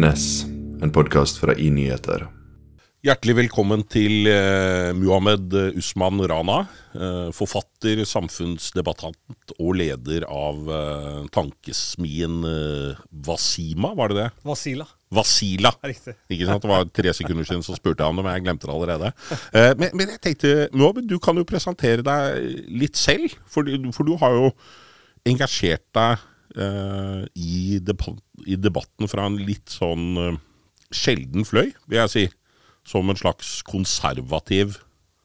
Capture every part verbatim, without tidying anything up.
Finesse, en podcast fra iNyheter. Hjertelig velkommen til eh, Muhammed Usman Rana, eh, forfatter, samfunnsdebattant og leder av eh, tankesmien eh, Wasima, var det det? Wasila. Wasila. Riktig. Ikke sant? Det var tre sekunder siden så spurte jeg om det, men jeg glemte det allerede. Eh, men, men jeg tenkte, Muhammed, du kan jo presentere deg litt selv, for, for du har jo engasjert deg eh, i, debatt, i debatten fra en litt sånn eh, sjelden fløy, vil jeg si. Som en slags konservativ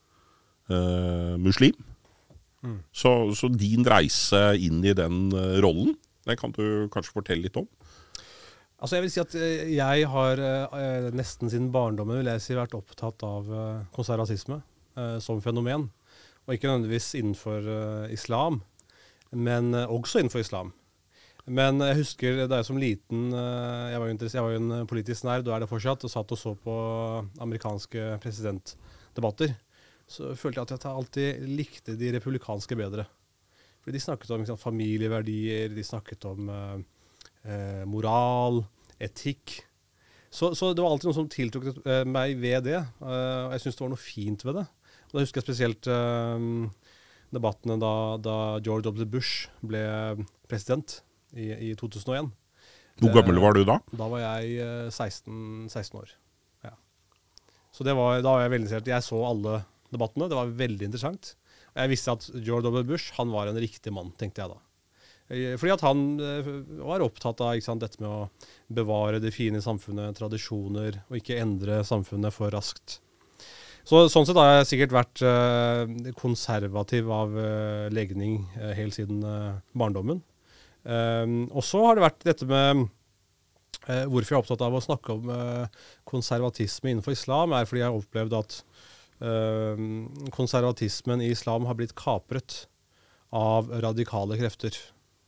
uh, muslim. Mm. Så, så din reise inn i den uh, rollen, det kan du kanskje fortelle litt om? Altså jeg vil si at jeg har uh, nesten siden barndommen vil jeg si, vært opptatt av uh, konservatisme uh, som fenomen. Og ikke nødvendigvis innenfor uh, islam, men uh, også innenfor islam. Men jeg husker da jeg som liten, jeg var jo, jeg var jo en politisk nerd, og er det fortsatt, og satt og så på amerikanske presidentdebatter, så følte jeg at jeg alltid likte de republikanske bedre. Fordi de snakket om liksom, familieverdier, de snakket om eh, moral, etikk. Så, så det var alltid noe som tiltok eh, meg ved det, eh, og jeg synes det var noe fint ved det. Og da husker jeg spesielt eh, debattene da, da George W. Bush ble president. I, i to tusen og en. Hvor gammel var du da? Da var jeg seksten, seksten år. Ja. Så det var, da var jeg veldig interessert. Jeg så alle debattene. Det var veldig interessant. Og jeg visste at George W. Bush, han var en riktig mann, tenkte jeg da. Fordi at han var opptatt av ikke sant, dette med å bevare det fine samfunnet, tradisjoner, og ikke endre samfunnet for raskt. Så, sånn sett har jeg sikkert vært eh, konservativ av eh, legning eh, helt siden eh, barndommen. Um, og så har det vært dette med uh, hvorfor jeg er opptatt av å snakke om uh, konservatisme innenfor islam, er fordi jeg har opplevd at uh, konservatismen i islam har blitt kapret av radikale krefter.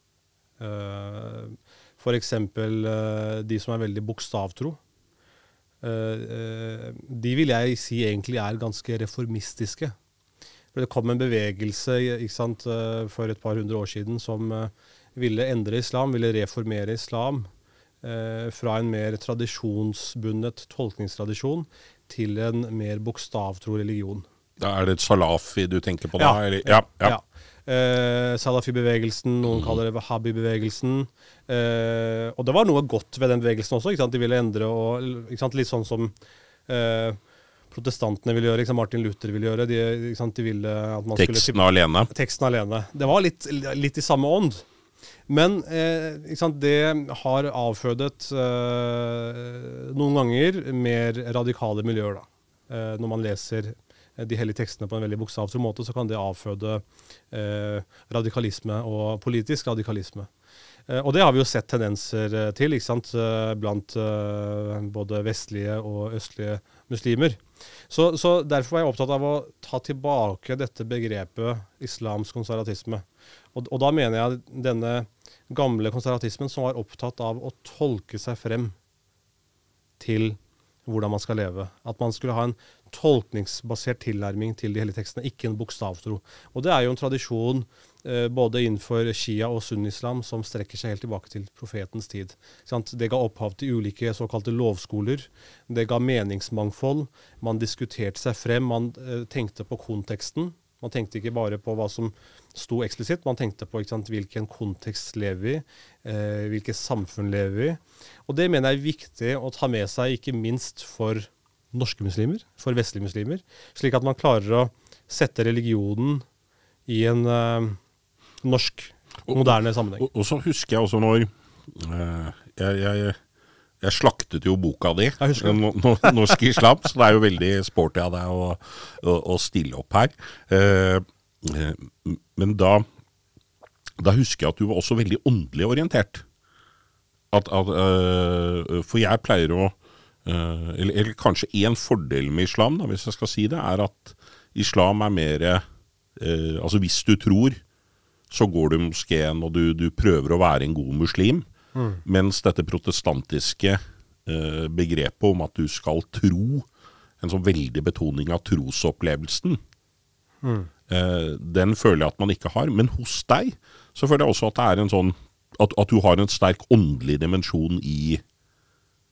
Uh, for eksempel uh, de som er veldig bokstavtro. Uh, uh, de vil jeg si egentlig er ganske reformistiske. For det kom en bevegelse ikke sant, uh, for et par hundre år siden som uh, ville endre islam, ville reformere islam eh, fra en mer tradisjonsbundet tolkningstradisjon til en mer bokstavtro religion. Da er det et salafi du tenker på da? Ja. Eller? ja, ja. ja. Eh, Salafi-bevegelsen, noen mm. kaller det Wahhabi-bevegelsen. Eh, og det var noe godt ved den bevegelsen også, ikke sant? De ville endre, og, ikke sant? Litt sånn som eh, protestantene ville gjøre, ikke sant? Martin Luther ville gjøre. De, ikke sant? De ville at man teksten skulle, alene. Teksten alene. Det var litt, litt i samme ånd. Men eh, ikke sant, det har avfødet eh, noen ganger mer radikale miljøer. Da. Eh, når man leser de hellige tekstene på en veldig bokstavtro måte, så kan det avføde eh, radikalisme og politisk radikalisme. Eh, og det har vi jo sett tendenser til, ikke sant, blant eh, både vestlige og østlige muslimer. Så, så derfor var jeg opptatt av å ta tilbake dette begrepet islamsk konservatisme. Og, og da mener jeg denne gamle konservatismen som var opptatt av å tolke seg frem til hvordan man skal leve. At man skulle ha en tolkningsbasert tilnærming til de hellige tekstene, ikke en bokstavtro. Og det er jo en tradisjon eh, både innenfor Shia og sunnislam som strekker seg helt tilbake til profetens tid. Det ga opphav til ulike såkalte lovskoler. Det ga meningsmangfold. Man diskuterte seg frem, man eh, tenkte på konteksten. Man tenkte ikke bare på hva som sto eksplisitt, man tenkte på ikke sant, hvilken kontekst lever vi, eh, hvilket samfunn lever vi. Og det mener jeg er viktig å ta med seg, ikke minst for norske muslimer, for vestlige muslimer, slik at man klarer å sette religionen i en eh, norsk, moderne sammenheng. Og, og, og så husker jeg også når eh, jeg... jeg Jeg slaktet jo boka di, no, no, Norsk Islam, så det er jo veldig sporty av deg å, å, å stille opp her. Eh, men da, da husker jeg at du var også veldig åndelig orientert. At, at, eh, for jeg pleier å, eh, eller, eller kanskje en fordel med islam, da, hvis jeg skal si det, er at islam er mer, eh, altså hvis du tror, så går du i moskeen og du, du prøver å være en god muslim. Mm. Mens dette protestantiske eh, begrepet om at du skal tro, en sånn veldig betoning av trosopplevelsen, mm. eh, den føler jeg at man ikke har. Men hos deg så føler jeg også at det er en sånn, at, at du har en sterk åndelig dimensjon i,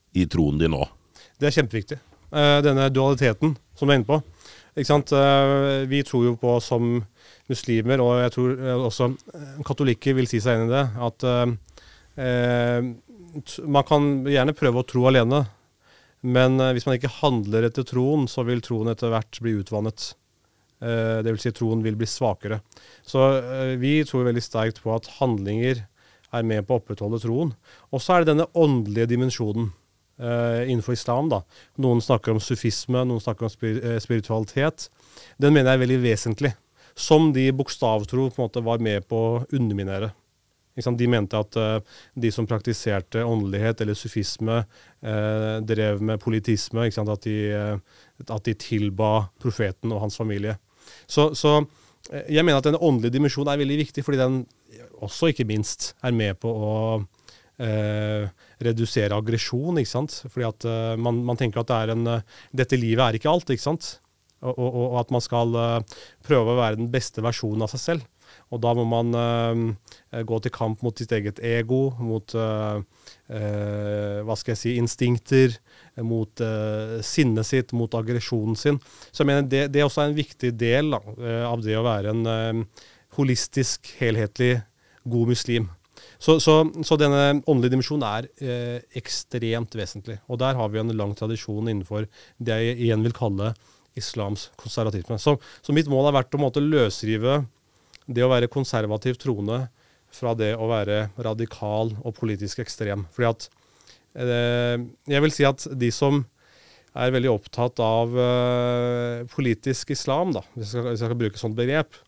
i troen din nå? Det er kjempeviktig. Uh, denne dualiteten som du er inne på. Ikke sant? Uh, vi tror jo på som muslimer, og jeg tror uh, også katolikker vil si seg enig i det, at uh, uh, man kan gjerne prøve å tro alene, men uh, hvis man ikke handler etter troen, så vil troen etter hvert bli utvannet. Uh, det vil si troen vil bli svakere. Så uh, vi tror veldig sterkt på at handlinger er med på å opprettholde troen. Og så er det denne åndelige dimensjonen. Uh, innenfor islam da. Noen snakker om sufisme, noen snakker om spir uh, spiritualitet. Den mener jeg er veldig vesentlig. Som de bokstavtro på en måte var med på å underminere. De mente at uh, de som praktiserte åndelighet eller sufisme uh, drev med politisme, ikke sant? At, de, uh, at de tilba profeten og hans familie. Så, så uh, jeg mener at den åndelige dimensjonen er veldig viktig, fordi den også ikke minst er med på å Eh, redusere aggresjon, ikke sant? Fordi at uh, man, man tenker at det er en, uh, dette livet er ikke alt, ikke sant? Og, og, og at man skal uh, prøve å være den beste versjonen av seg selv. Og da må man uh, gå til kamp mot sitt eget ego, mot uh, uh, hva skal jeg si, instinkter, mot uh, sinnet sitt, mot aggresjonen sin. Så jeg mener, det, det er også en viktig del da, uh, av det å være en uh, holistisk, helhetlig, god muslim. Så, så, så denne åndelige dimensjonen er eh, ekstremt vesentlig. Og der har vi en lang tradisjon innenfor det jeg igjen vil kalle islams konservatisme. Så, så mitt mål har vært å måtte løsrive det å være konservativt troende fra det å være radikal og politisk ekstrem. Fordi at eh, jeg vil si at de som er veldig opptatt av eh, politisk islam, da, hvis jeg skal, hvis jeg skal bruke sånt begrep,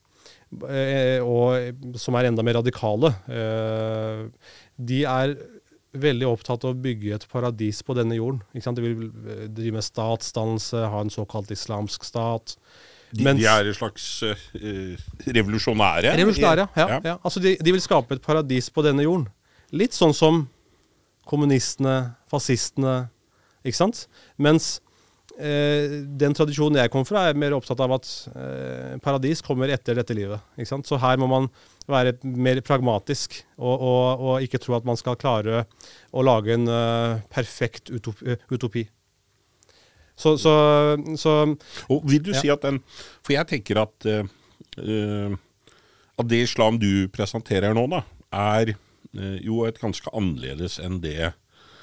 og som er enda mer radikale, de er veldig opptatt av å bygge et paradis på denne jorden. Ikke sant? De vil drive med statsdannelse, ha en såkalt islamsk stat. De, Mens, de er en slags uh, revolusjonære? Revolusjonære, ja. ja. ja. Altså de, de vil skape et paradis på denne jorden. Litt sånn som kommunistene, fascistene, ikke sant? Mens Eh, den tradisjonen jeg kom fra er mer opptatt av at eh, paradis kommer etter dette livet. Ikke sant? Så her må man være mer pragmatisk og, og, og ikke tro at man skal klare å lage en uh, perfekt utopi. utopi. Så, så, så og vil du ja. si at den, for jeg tenker at, uh, at det islam du presenterer nå da, er uh, jo et ganske annerledes enn det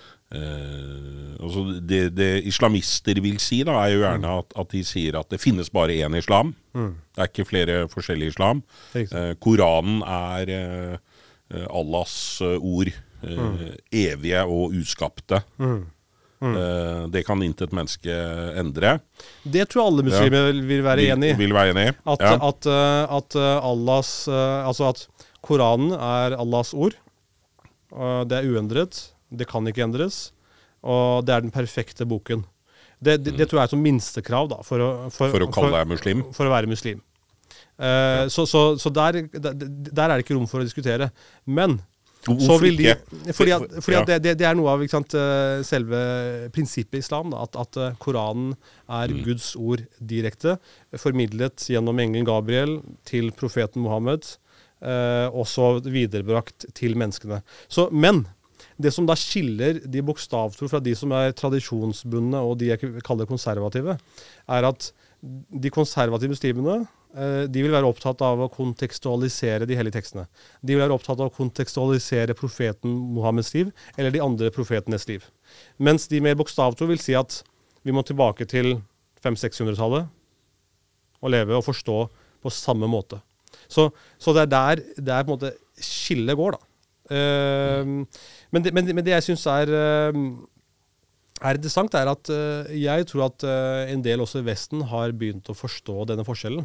Uh, altså det, det islamister vil si da, er jo gjerne at, at de sier at det finnes bare én islam. Mm. Det er ikke flere forskjellige islam. Uh, Koranen er uh, Allahs ord, uh, mm. evige og uskapte. Mm. Mm. Uh, det kan intet menneske endre. Det tror jeg alle muslimer ja. vil være enig i. Vil være enig. At, ja. at, at, Allahs, altså at Koranen er Allahs ord. Det er uendret. Det kan ikke endres, og det er den perfekte boken. Det, det, det tror jeg er som minstekrav da, for å, for, for å kalle deg muslim. For, for å være muslim. Uh, så så, så der, der, der er det ikke rom for å diskutere. Men så vil de, fordi at, fordi at det, det er noe av ikke sant, selve prinsippet i islam, da, at, at Koranen er mm. Guds ord direkte, formidlet gjennom engelen Gabriel til profeten Mohammed, uh, og så viderebrakt til menneskene. Så, men det som da skiller de bokstavtro fra de som er tradisjonsbundne og de jeg kaller konservative, er at de konservative muslimene, de vil være opptatt av å kontekstualisere de hellige tekstene. De vil være opptatt av å kontekstualisere profeten Mohammeds liv, eller de andre profetenes liv. Mens de mer bokstavtro vil si at vi må tilbake til fem-seks-hundretallet og leve og forstå på samme måte. Så, så det er der det er på en måte skillet går da. Uh, men, det, men, men det jeg synes er, uh, er interessant er at uh, jeg tror at uh, en del også i Vesten har begynt å forstå denne forskjellen.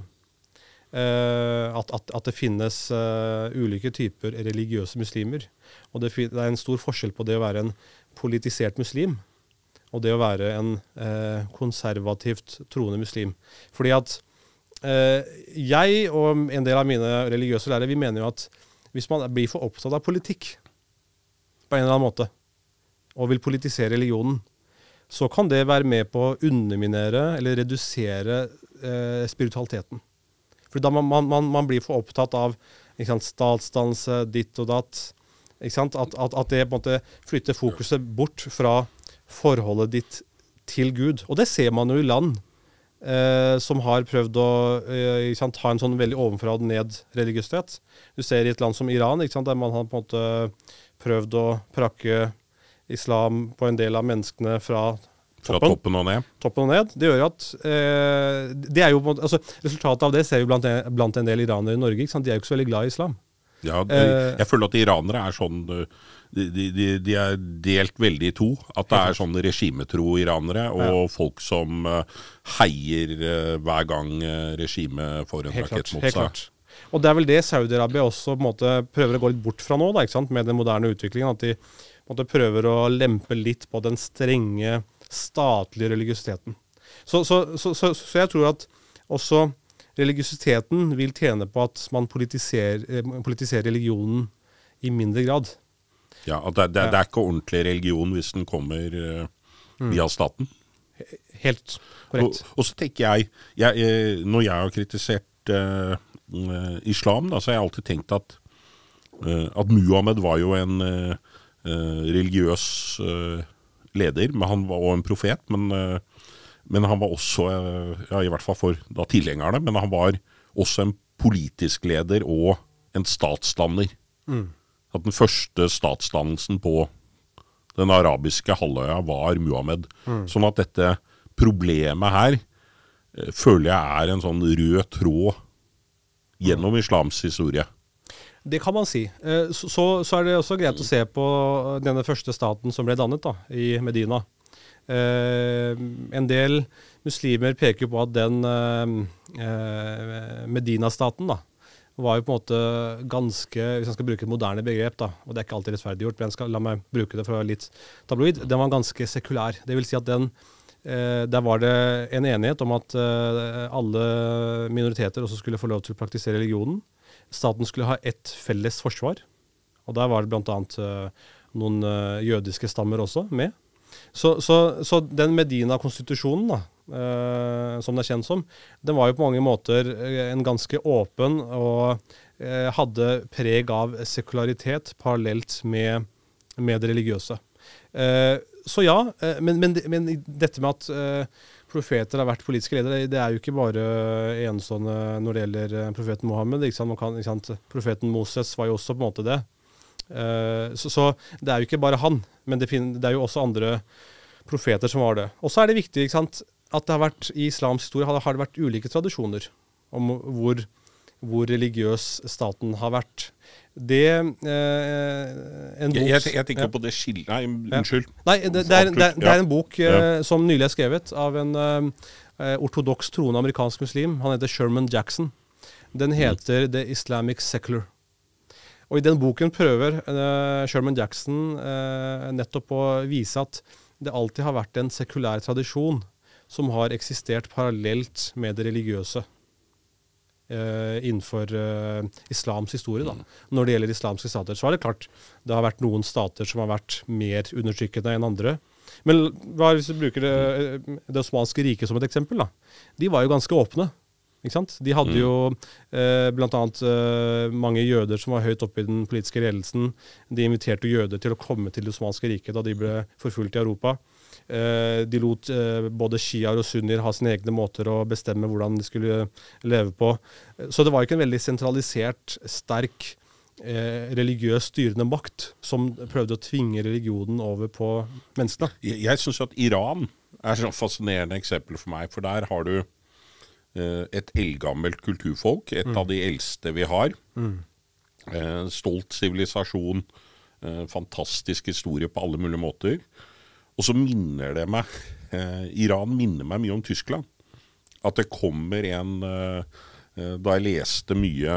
Uh, at, at, at det finnes uh, ulike typer religiøse muslimer. Og det, det er en stor forskjell på det å være en politisert muslim og det å være en uh, konservativt troende muslim. Fordi at uh, jeg og en del av mine religiøse lærere, vi mener jo at hvis man blir for opptatt av politikk på en eller annen måte, og vil politisere religionen, så kan det være med på å underminere eller redusere eh, spiritualiteten. For da man, man, man blir for opptatt av ikke sant, statsdannelse, ditt og datt, ikke sant? At, at, at det på en måte flytter fokuset bort fra forholdet ditt til Gud. Og det ser man jo i land eh, som har prøvd å eh, ikke sant, ha en sånn veldig ovenfra og ned religiøsitet. Du ser i et land som Iran, ikke sant, der man har på en måte prøvd å prakke islam på en del av menneskene fra Fra toppen, toppen og ned. Toppen og ned. Det gjør at eh, det er jo på en måte, altså, resultatet av det ser vi blant en, blant en del iranere i Norge. Ikke sant? De er jo ikke så veldig glad i islam. Ja, de, jeg føler at iranere er sånn, de, de, de er delt veldig i to. At det er sånn regimetro iranere, og ja. folk som heier hver gang regimet får en helt rakett klart, mot helt seg. Klart. Og det er vel det Saudi-Arabia også på en måte prøver å gå litt bort fra nå, da, ikke sant? Med den moderne utviklingen. At de på en måte prøver å lempe litt på den strenge statlige religiøsiteten. Så, så, så, så, så jeg tror at også religiøsiteten vil tjene på at man politiserer, politiserer religionen i mindre grad. Ja, at det, det, det er ikke ordentlig religion hvis den kommer uh, via staten. Helt korrekt. Og, og så tenker jeg, jeg, når jeg har kritisert uh, uh, islam, da, så har jeg alltid tenkt at, uh, at Muhammed var jo en uh, uh, religiøs uh, leder, men han var også en profet, men uh, Men han var også, ja, i hvert fall for da tilhengerne, men han var også en politisk leder og en statsdanner. Mm. At den første statsdannelsen på den arabiske halvøya var Muhammed. Mm. Sånn at dette problemet her eh, føler jeg er en sånn rød tråd gjennom islams historie. Det kan man si. Så, så, så er det også greit å se på denne første staten som ble dannet da, i Medina. Uh, en del muslimer peker på at den uh, uh, Medina-staten da, var jo på en måte ganske, hvis man skal bruke et moderne begrep da, og det er ikke alltid rettferdiggjort, men jeg skal la meg bruke det for å være litt tabloid, den var ganske sekulær. Det vil si at den, uh, der var det en enighet om at uh, alle minoriteter også skulle få lov til å praktisere religionen. Staten skulle ha ett felles forsvar, og der var det blant annet uh, noen uh, jødiske stammer også med. Så, så, så den Medina-konstitusjonen da, eh, som det er kjent som, den var jo på mange måter en ganske åpen og eh, hadde preg av sekularitet parallelt med, med det religiøse. Eh, så ja, eh, men, men, men dette med at eh, profeter har vært politiske ledere, det er jo ikke bare enestående når det gjelder profeten Mohammed. Ikke sant? Man kan, ikke sant? Profeten Moses var jo også på en måte det. Uh, så, så det er jo ikke bare han, men det, finner, det er jo også andre profeter som var det. Og så er det viktig, ikke sant, at det har vært, i islams historie har det, har det vært ulike tradisjoner om hvor, hvor religiøs staten har vært. Det uh, en bok, jeg, jeg, jeg tenker ja. på det skillet. Nei, unnskyld. Nei, det, det, er, det, det er en bok uh, ja. som nylig er skrevet av en uh, ortodoks troende amerikansk muslim. Han heter Sherman Jackson. Den heter mm. The Islamic Secular. Og i den boken prøver uh, Sherman Jackson uh, nettopp å vise at det alltid har vært en sekulær tradisjon som har eksistert parallelt med det religiøse uh, innenfor uh, islams historie. Da. Når det gjelder islamske stater, så er det klart det har vært noen stater som har vært mer undertrykkende enn andre. Men hva hvis du bruker det, det osmanske riket som et eksempel? Da? De var jo ganske åpne. Ikke sant? De hadde jo eh, blant annet eh, mange jøder som var høyt oppe i den politiske ledelsen. De inviterte jøder til å komme til det osmanske riket da de ble forfulgt i Europa. Eh, de lot eh, både shiaer og sunnier ha sine egne måter å bestemme hvordan de skulle leve på. Så det var ikke en veldig sentralisert, sterk, eh, religiøs styrende makt som prøvde å tvinge religionen over på menneskene. Jeg, jeg synes at Iran er et fascinerende eksempel for meg, for der har du et eldgammelt kulturfolk, et mm. av de eldste vi har. Mm. Eh, stolt sivilisasjon, eh, fantastisk historie på alle mulige måter. Og så minner det meg, eh, Iran minner meg mye om Tyskland. At det kommer en, eh, da jeg leste mye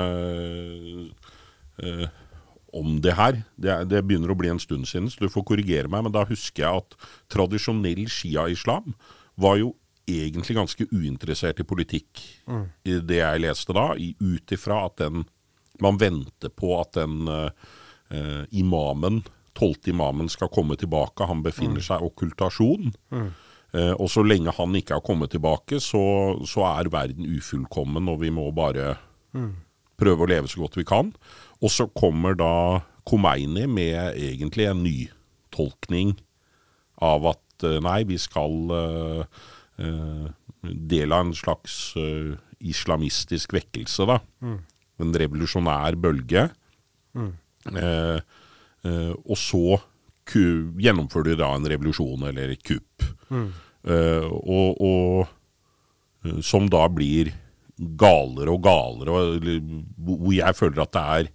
eh, om det her, det, det begynner å bli en stund siden, så du får korrigere meg, men da husker jeg at tradisjonell shia-islam var jo egentlig ganske uinteressert i politikk mm. i det jeg leste da, ut ifra at den, man venter på at den uh, imamen, tolvte imamen skal komme tilbake, han befinner mm. seg i okkultasjon, mm. uh, og så lenge han ikke har kommet tilbake, så, så er verden ufullkommen, og vi må bare mm. prøve å leve så godt vi kan. Og så kommer da Khomeini med egentlig en ny tolkning av at at nei, vi skal uh, uh, dele av en slags uh, islamistisk vekkelse da. Mm. En revolusjonær bølge. Mm. Uh, uh, og så ku, gjennomfører de da en revolusjon eller et kupp. Mm. Uh, og, og uh, som da blir galere og galere, og, hvor jeg føler at det er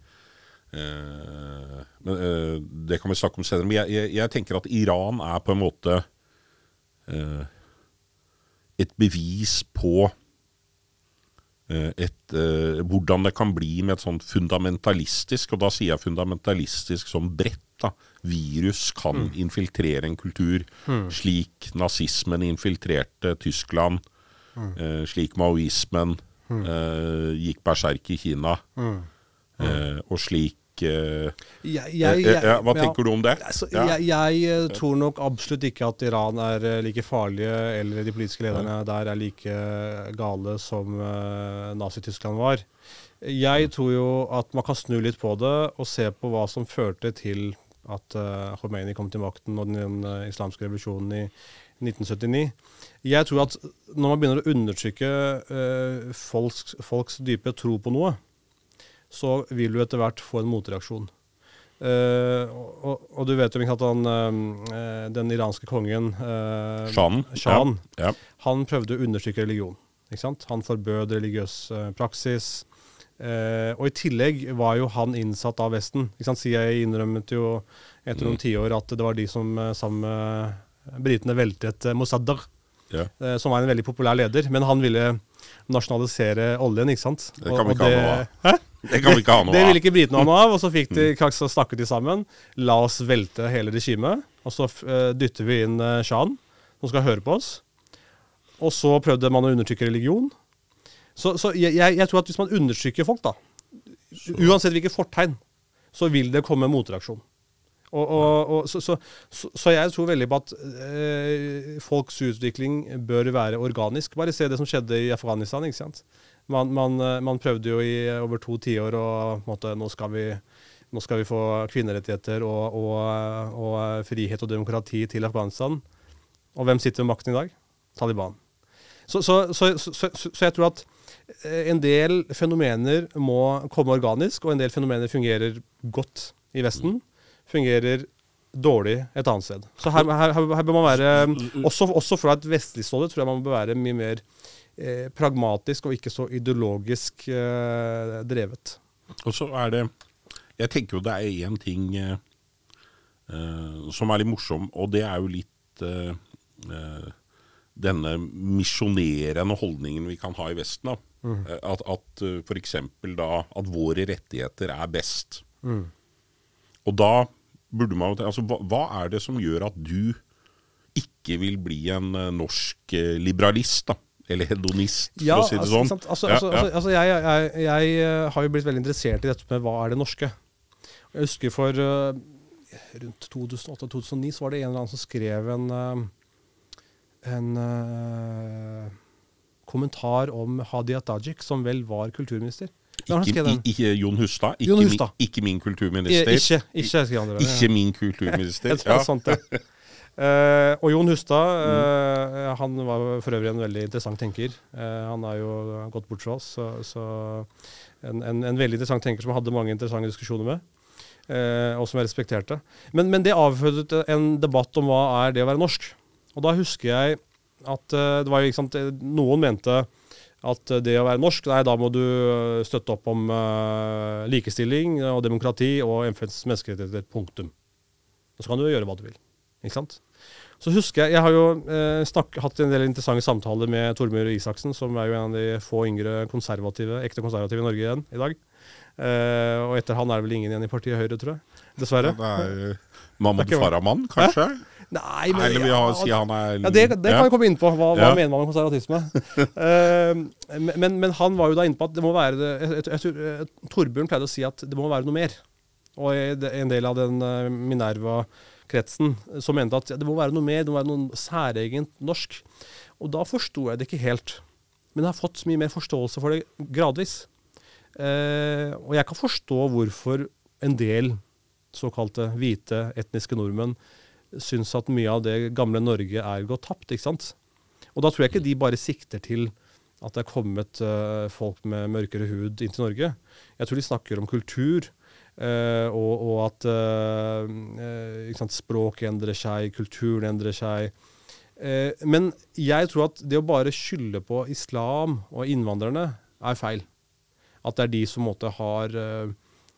uh, men, uh, det kan vi snakke om senere, men jeg, jeg, jeg tenker at Iran er på en måte uh, et bevis på uh, et, uh, hvordan det kan bli med et sånt fundamentalistisk, og da sier jeg fundamentalistisk som bredt, da. Virus kan mm. infiltrere en kultur, mm. slik nazismen infiltrerte Tyskland, mm. eh, slik maoismen mm. eh, gikk berserk i Kina, mm. Mm. Eh, og slik eh, jeg, jeg, jeg, eh, Hva tenker ja, du om det? Altså, ja. Jeg, jeg tror nok absolutt ikke at Iran er like farlige, eller de politiske lederne ja. der er like gale som uh, Nazi-Tyskland var. Jeg tror jo at man kan snu litt på det, og se på hva som førte til at uh, Khomeini kom til makten og den, den uh, islamske revolusjonen i nitten syttini. Jeg tror at når man begynner å undertrykke uh, folks, folks dype tro på noe, så vil du etter hvert få en motreaksjon. Uh, og, og du vet jo ikke at han, uh, den iranske kongen, uh, Shahen, Shahen ja. Ja. han prøvde å undertrykke religion. Ikke sant? Han forbød religiøs uh, praksis. Uh, og i tillegg var jo han innsatt av Vesten. Ikke sant? C I A innrømmet jo etter noen mm. tiår at det var de som uh, sammen med britene veltet uh, Mossadegh, ja. uh, som var en veldig populær leder. Men han ville nasjonalisere oljen, ikke sant? Det kan vi ikke og, og ha noe av. Hæ? Det kan vi ikke ha noe av. Det ville ikke britene ha noe av, og så fikk de, så snakket de sammen. La oss velte hele regimet, og så uh, dytter vi inn uh, Shahen, som skal høre på oss. Og så prøvde man å undertrykke religion. Så, så jeg, jeg tror at hvis man undertrykker folk, da, så. uansett hvilke fortegn, så vil det komme motreaksjon. Og, og, og, så, så, så, så jeg tror veldig på at eh, folks utvikling bør være organisk. Bare se det som skjedde i Afghanistan, ikke sant? Man, man, man prøvde jo i over to tiår, og på en måte, nå, skal vi, nå skal vi få kvinnerettigheter og, og, og frihet og demokrati til Afghanistan. Og hvem sitter ved makten i dag? Taliban. Så, så, så, så, så, så jeg tror at en del fenomener må komme organisk, og en del fenomener fungerer godt i Vesten, fungerer dårlig et annet sted. Så her, her, her bør man være, også, også fra et vestlig stål, tror jeg man bør være mye mer eh, pragmatisk og ikke så ideologisk eh, drevet. Og så er det, jeg tenker jo det er en ting eh, som er litt morsom, og det er jo litt eh, eh, denne misjonerende holdningen vi kan ha i Vesten, da. Mm. At, at for eksempel da, at våre rettigheter er best. Mm. Og da burde man, altså hva, hva er det som gjør at du ikke vil bli en norsk liberalist, da? Eller hedonist, for ja, å si det altså, sånn? Altså, altså, ja, ja. altså jeg, jeg, jeg har jo blitt veldig interessert i dette med hva er det norske. Jeg husker for uh, rundt to tusen åtte til to tusen ni så var det en eller annen som skrev en uh, en uh, kommentar om Hadia Tajik, som vel var kulturminister. Ikke, ikke Jon Hustad? Ikke, Jon Hustad. Min, ikke min kulturminister? Ikke, ikke, ikke, ikke min kulturminister, ja. Sånt, ja. uh, og Jon Hustad, uh, han var for øvrig en veldig interessant tenker. Uh, han har jo gått bort fra oss, så, så en, en, en veldig interessant tenker som jeg hadde mange interessante diskusjoner med, uh, og som jeg respekterte. Men, men det avfødte en debatt om hva er det å være norsk. Og da husker jeg at uh, det var liksom, noen mente at det å være norsk, nei, da må du støtte opp om uh, likestilling og demokrati og F N's menneskerettigheter, punktum. Og så kan du gjøre hva du vil. Ikke sant? Så husker jeg, jeg har jo uh, snakk, hatt en del interessante samtaler med Tormod Isaksen, som er jo en av de få yngre konservative, ekte konservative i Norge igjen i dag. Uh, og etter han er det vel ingen igjen i partiet Høyre, tror jeg. Dessverre. Ja, det er Mahmoud Farahman, kanskje? Hæ? Nei, men, Eller vil ja, si han er... Ja, det, det kan vi komme inn på. Hva, hva ja. mener man med konservatisme? uh, men, men han var jo da inne på at det må være... Jeg, jeg, jeg, Torbjørn pleide å si at det må være noe mer. Og en del av den uh, Minerva-kretsen som mente at det må være noe mer, det må være noe særegent norsk. Og da forstod jeg det ikke helt. Men jeg har fått mye mer forståelse for det gradvis. Uh, og jeg kan forstå hvorfor en del såkalte hvite etniske nordmenn syns at mye av det gamle Norge er gått tapt, ikke sant? Og da tror jeg ikke de bare sikter til at det er kommet uh, folk med mørkere hud inn til Norge. Jeg tror de snakker om kultur, uh, og, og at uh, uh, ikke sant, språk endrer seg, kulturen endrer seg. Uh, men jeg tror at det å bare skylde på islam og innvandrerne er feil. At det er de som måtte har uh,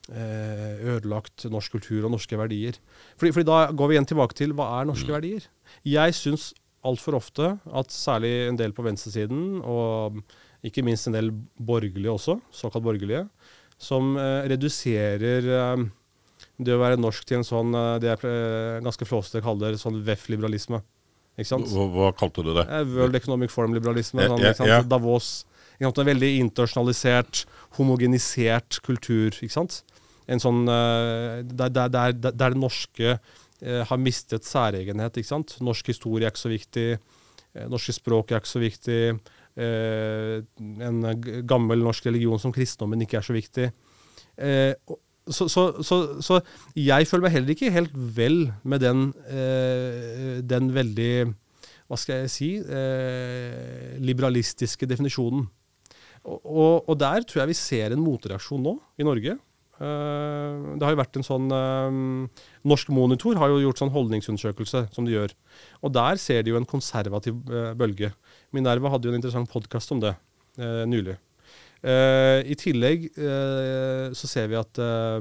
ødelagt norsk kultur og norske verdier. Fordi, fordi da går vi igjen tilbake til hva er norske verdier. Jeg synes alt for ofte at særlig en del på venstresiden, og ikke minst en del borgerlige også, såkalt borgerlige, som eh, reduserer eh, det å være norsk til en sånn, eh, det er eh, ganske flåste kaller sånn V E F-liberalisme. Ikke sant? Hva, hva kalte du det? Eh, World Economic Forum-liberalisme. Ja, sånn, ja, ikke sant? ja. Davos. Ikke sant? En veldig internasjonalisert, homogenisert kultur, ikke sant? En sånn, eh, der, der, der, der det norske har mistet særegenhet, ikke sant? Norsk historie er ikke så viktig, eh, norske språk er ikke så viktig, eh, en gammel norsk religion som kristendommen ikke er så viktig. Eh, så, så, så, så jeg føler meg heller ikke helt vel med den, eh, den veldig, hva skal jeg si, eh, liberalistiske definisjonen. Og, og, og der tror jeg vi ser en motreaksjon nå i Norge. Uh, det har jo vært en sånn uh, Norsk Monitor har jo gjort sånn holdningsundersøkelse som de gjør, og der ser de jo en konservativ uh, bølge. Minerva hadde jo en interessant podcast om det uh, nylig. Uh, I tillegg uh, så ser vi at uh,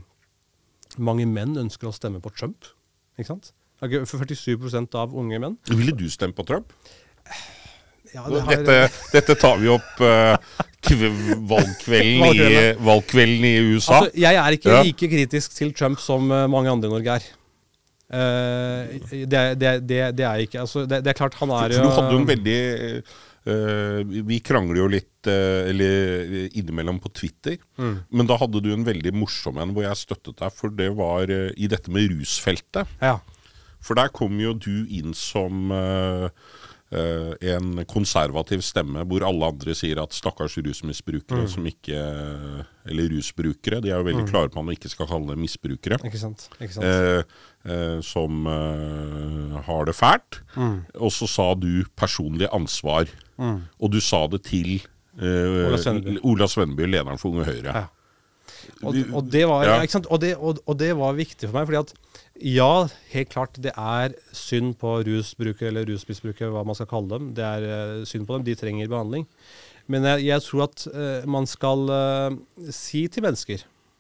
mange menn ønsker å stemme på Trump, ikke sant? For førtisju prosent av unge menn. Ville du stemme på Trump? Ja, det har... dette, dette tar vi opp uh, valgkvelden, i, valgkvelden i U S A. Altså, jeg er ikke ja. like kritisk til Trump som uh, mange andre i Norge er. Uh, det, det, det, det er ikke. Altså, det, det er klart han er jo... For du hadde jo en veldig... Uh, vi krangler jo litt uh, eller innimellom på Twitter, mm. men da hadde du en veldig morsom en hvor jeg støttet deg, for det var uh, i dette med rusfeltet. Ja. For der kom jo du inn som... Uh, Uh, en konservativ stemme hvor alle andre sier at stakkars rusmisbrukere mm. som ikke, eller rusbrukere, de er jo veldig mm. klare på at man ikke skal kalle det misbrukere, ikke sant, ikke sant. Uh, uh, som uh, har det fælt, mm. og så sa du personlig ansvar, mm. og du sa det til uh, Ola Svenneby, Ola Svenneby, lederen for Unge Høyre. Ja. Og, og, det var, ja. ikke sant? Og, det, og, og det var viktig for meg, fordi at ja, helt klart, det er synd på rusbrukere eller rusmisbrukere, hva man skal kalle dem. Det er uh, synd på dem, de trenger behandling. Men jeg, jeg tror at uh, man skal uh, si til mennesker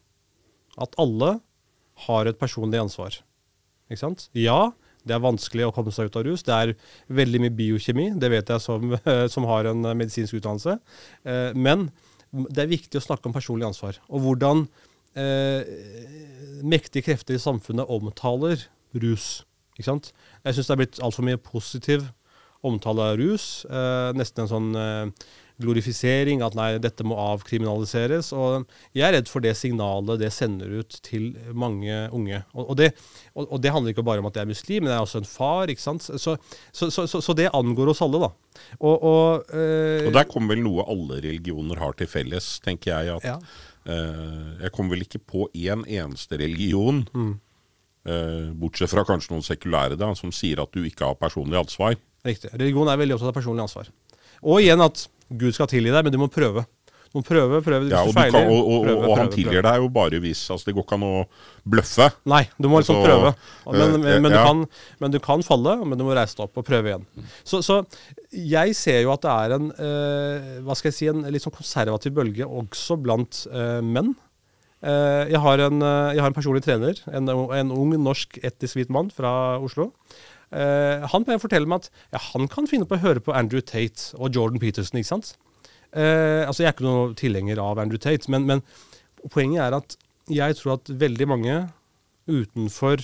at alle har et personlig ansvar. Ikke sant? Ja, det er vanskelig å komme seg ut av rus. Det er veldig mye biokjemi, det vet jeg som, uh, som har en medisinsk utdannelse. Uh, men det er viktig å snakke om personlig ansvar. Og hvordan Eh, mektige krefter i samfunnet omtaler rus, ikke sant? Jeg synes det er blitt alt for mye positiv omtale av rus, eh, nesten en sånn eh, glorifisering, at nei, dette må avkriminaliseres, og jeg er redd for det signalet det sender ut til mange unge. Og, og, det, og, og det handler ikke bare om at jeg er muslim, men jeg er også en far, ikke sant? Så, så, så, så, så det angår oss alle, da. Og, og, eh, og der kommer vel noe alle religioner har til felles, tenker jeg, at ja. Uh, jeg kom vel ikke på en eneste religion, mm. uh, bortsett fra kanskje noen sekulære da, som sier at du ikke har personlig ansvar. Riktig. Religion er veldig opptatt av personlig ansvar. Og igjen at Gud skal tilgi deg, men du må prøve. Du må prøve, prøve, hvis ja, du feiler. Kan, og, og, prøve, og han prøve, tilgir deg jo bare hvis, altså det går ikke an å bløffe. Nei, du må liksom så, prøve. Men, men, men, ja. du kan, men du kan falle, men du må reise deg opp og prøve igjen. Så, så jeg ser jo at det er en, eh, hva skal jeg si, en litt sånn konservativ bølge også blant eh, menn. Eh, jeg, har en, jeg har en personlig trener, en, en ung norsk etisk hvit mann fra Oslo. Eh, han forteller meg at ja, han kan finne på å høre på Andrew Tate og Jordan Peterson, ikke sant? Eh, altså jeg er ikke noen tilhenger av Andrew Tate, men, men poenget er at jeg tror at veldig mange utenfor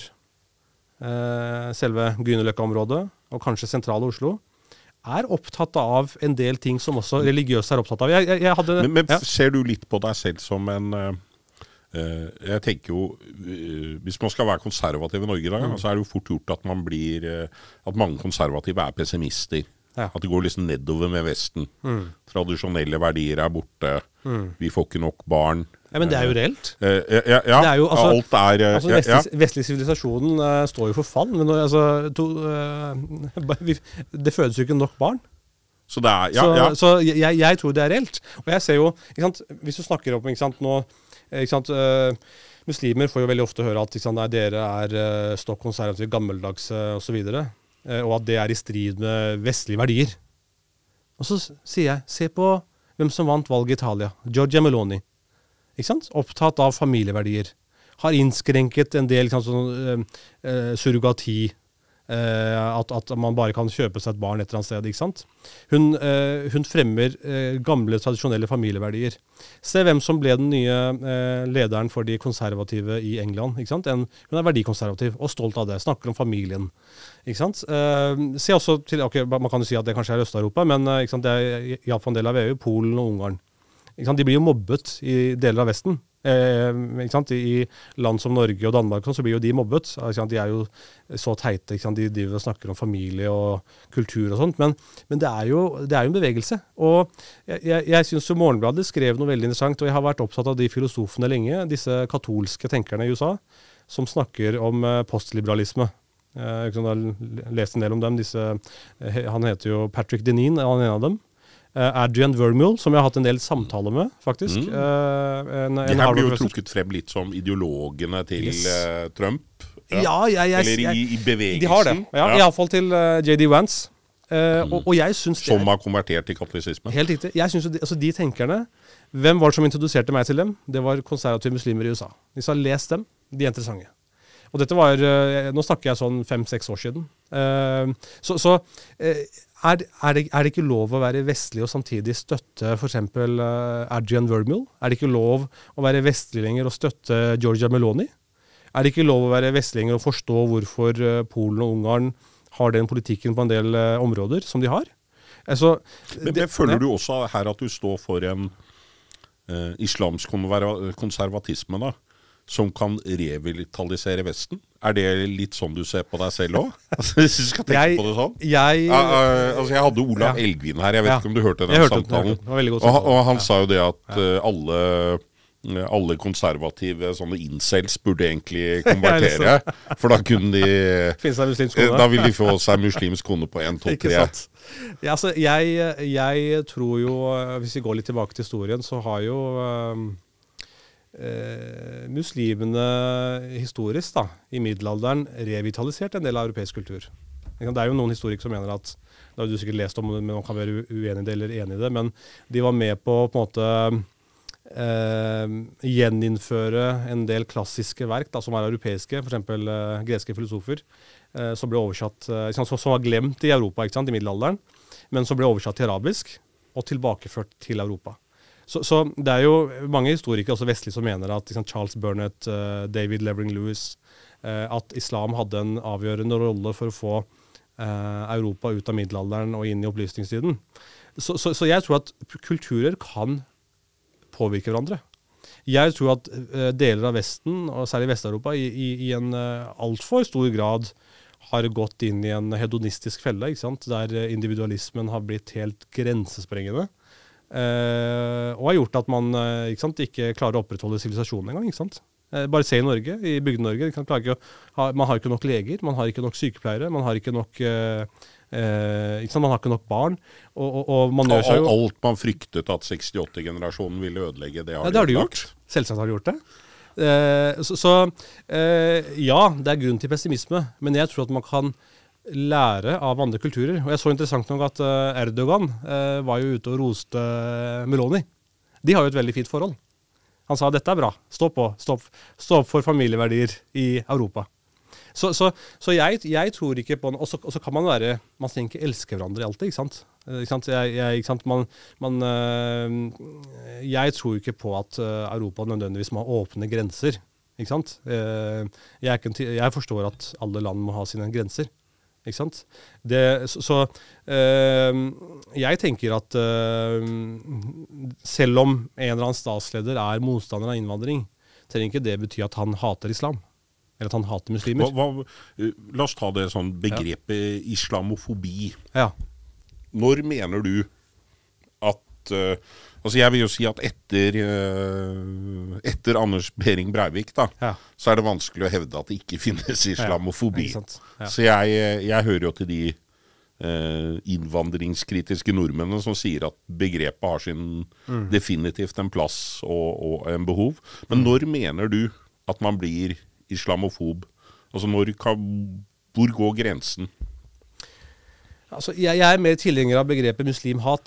eh, selve Grünerløkka-området, og kanskje sentrale Oslo, er opptatt av en del ting som også religiøse er opptatt av. Jeg, jeg, jeg hadde, men men ja. Ser du litt på deg selv som en... Uh Uh, jeg tenker jo, uh, hvis man skal være konservativ i Norge i dag, mm. så er det jo fort gjort at man blir, uh, at mange konservative er pessimister. Ja. At det går liksom nedover med Vesten. Mm. Tradisjonelle verdier er borte. Mm. Vi får ikke nok barn. Ja, men det er jo reelt. Uh, ja, ja, det er jo, altså, alt er... Uh, altså, vestlig, ja. Vestlig sivilisasjonen uh, står jo for fall, men altså, to, uh, vi, det fødes jo ikke nok barn. Så, det er, ja, så, ja. så jeg, jeg tror det er reelt. Og jeg ser jo, ikke sant, hvis du snakker om, ikke sant, nå, ikke sant, uh, muslimer får jo veldig ofte høre at ikke sant, nei, dere er uh, stokk konservative, gammeldags uh, og så videre, uh, og at det er i strid med vestlige verdier. Og så sier jeg, se på hvem som vant valget i Italia, Giorgia Meloni. Ikke sant? Opptatt av familieverdier. Har innskrenket en del liksom, sånn, uh, uh, surrogati, Uh, at, at man bare kan kjøpe seg et barn et eller annet sted, ikke sant? Hun, uh, hun fremmer uh, gamle, tradisjonelle familieverdier. Se hvem som ble den nye uh, lederen for de konservative i England, ikke sant? En, hun er verdikonservativ og stolt av det, snakker om familien, ikke sant? Uh, se også til, ok, man kan jo si at det kanskje er Øst-Europa, men uh, ikke sant? Det er i hvert fall en del av E U, Polen og Ungarn. Ikke sant? De blir jo mobbet i deler av Vesten. Eh, ikke sant? I land som Norge og Danmark så blir jo de mobbet. Ikke sant? De er jo så teite, ikke sant? De driver og snakker om familie og kultur og sånt, men, men det er jo det er jo en bevegelse. Og jeg, jeg, jeg synes jo Morgenbladet skrev noe veldig interessant, og jeg har vært opptatt av de filosofene lenge, disse katolske tenkerne i U S A, som snakker om eh, postliberalisme. Eh, jeg har lest en del om dem. Disse, eh, han heter jo Patrick Deneen, han er en av dem. Uh, Adrian Vermeule, som jeg har hatt en del samtaler med, faktisk. Mm. Uh, en, De her blir jo trukket frem litt som ideologene til yes. uh, Trump. Ja, ja jeg, jeg, Eller i, i bevegelsen. De har det, ja, ja. I alle fall til uh, J D Vance. Uh, mm. og, og jeg synes som har konvertert til katolisisme. Helt riktig. Jeg synes de, altså de tenkerne, hvem var det som introduserte meg til dem? Det var konservative muslimer i U S A. Hvis jeg har lest dem, de er interessante. Og dette var, uh, nå snakker jeg sånn fem-seks år siden. Uh, så så uh, Er, er, det, er det ikke lov å være vestlig og samtidig støtte for eksempel uh, Adrian Vermeule? Er det ikke lov å være vestlig lenger og støtte Giorgia Meloni? Er det ikke lov å være vestlig lenger og forstå hvorfor uh, Polen og Ungarn har den politikken på en del uh, områder som de har? Altså, men, men føler du også her at du står for en uh, islamsk konservatisme da? Som kan revitalisere Vesten? Er det litt sånn du ser på deg selv også? Altså, hvis du skal tenke jeg, på det sånn? Jeg, uh, uh, altså, jeg hadde Olav ja. Elgvin her, jeg vet ja. ikke om du hørte den hørte samtalen. Den, den og, og han ja. sa jo det at uh, alle, uh, alle konservative sånne incels burde egentlig konvertere, for da kunne de uh, da vil de få seg muslimsk kone på en, to, tre. Ja, altså, jeg, jeg tror jo, hvis vi går litt tilbake til historien, så har jo uh, Eh, muslimene historisk da, i middelalderen revitalisert en del av europeisk kultur. Det er jo noen historikere som mener at, det har du sikkert lest om, men man kan være uenig i det eller enig i det, men de var med på på en måte eh, gjeninnføre en del klassiske verk da, som er europeiske, for eksempel eh, greske filosofer, eh, som ble oversatt, eh, som, som var glemt i Europa, ikke sant, i middelalderen, men som ble oversatt til arabisk og tilbakeført til Europa. Så, så det er jo mange historikere, også vestlige, som mener at liksom, Charles Burnett, uh, David Levering Lewis, uh, at islam hadde en avgjørende rolle for å få uh, Europa ut av middelalderen og inn i opplysningstiden. Så, så, så jeg tror at kulturer kan påvirke hverandre. Jeg tror at uh, deler av Vesten, og særlig Vest-Europa, i, i, i en uh, altfor stor grad har gått inn i en hedonistisk felle, ikke sant? Der individualismen har blitt helt grensesprengende. Uh, og har gjort at man uh, ikke, sant, ikke klarer å opprettholde sivilisasjonen engang. Ikke sant? Uh, bare se i Norge, i Bygde-Norge. Ha, man har ikke nok leger, man har ikke nok sykepleiere, man har ikke nok, uh, uh, ikke sant, man har ikke nok barn. Og, og, og man gjør seg jo... Alt man fryktet at sekstiåtte-generasjonen ville ødelegge, det har, ja, det har de gjort. gjort. Selvsagt har de gjort det. Uh, så så uh, ja, det er grunn til pessimisme, men jeg tror at man kan lære av andre kulturer. Og jeg så interessant nok at uh, Erdogan uh, var jo ute og roste uh, Meloni. De har jo et veldig fint forhold. Han sa dette er bra, stå på, stå, stå opp for familieverdier i Europa. Så, så, så jeg, jeg tror ikke på, og så, og så kan man være, man trenger ikke elske hverandre alltid, ikke sant? Uh, ikke sant? Jeg, jeg, ikke sant? Man, man, uh, jeg tror ikke på at uh, Europa nødvendigvis må ha åpne grenser, ikke sant? Uh, jeg, kan, jeg forstår at alle land må ha sine grenser. Ikke sant? Det, så så øh, jeg tenker at øh, selv om en eller annen statsleder er motstander av innvandring, trenger ikke det bety at han hater islam, eller at han hater muslimer. Hva, hva, la oss ta det sånn begrepet ja. Islamofobi. Ja. Når mener du at at uh, altså jeg vil jo si at etter, uh, etter Anders Behring Breivik, da, ja. så er det vanskelig å hevde at det ikke finnes islamofobi. Ja, ja. Så jeg, jeg hører jo til de uh, innvandringskritiske nordmennene som sier at begrepet har sin mm. definitivt en plass og, og en behov. Men mm. når mener du at man blir islamofob? Altså når kan, hvor går grensen? Altså, jeg, jeg er mer tilhenger av begrepet muslimhat.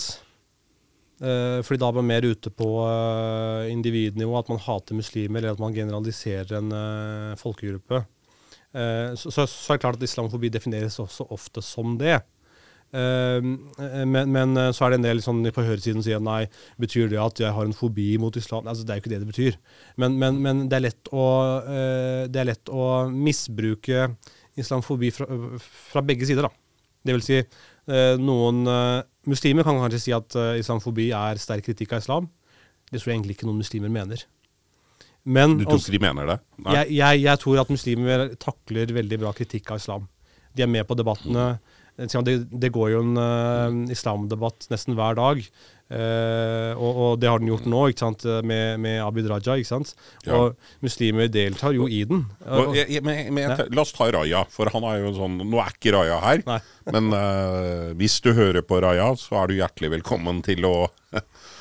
Uh, fordi da er man mer ute på uh, individnivå, at man hater muslimer, eller at man generaliserer en uh, folkegruppe. Uh, så, så, så er det klart at islamofobi defineres også ofte som det. Uh, men, men så er det en del sånn, på høyresiden som sier nei, betyr det at jeg har en fobi mot islam? Altså, det er jo ikke det det betyr. Men, men, men det, er lett å, uh, det er lett å misbruke islamofobi fra, fra begge sider, da. Det vil si, eh, noen eh, muslimer kan kanskje si at eh, islamofobi er sterk kritikk av islam. Det tror jeg egentlig ikke noen muslimer mener. Men, du tror ikke de mener det? Nei. Jeg, jeg, jeg tror at muslimer takler veldig bra kritikk av islam. De er med på debattene. Det, det går jo en uh, islamdebatt nesten hver dag. Uh, og, og det har den gjort nå, ikke sant, med, med Abid Raja, ikke sant? Ja. Og muslimer deltar jo i den. Og, jeg, jeg, men, men, ja. La oss ta Raja, for han er jo sånn, nå er ikke Raja her, men uh, hvis du hører på Raja, så er du hjertelig velkommen til å, uh,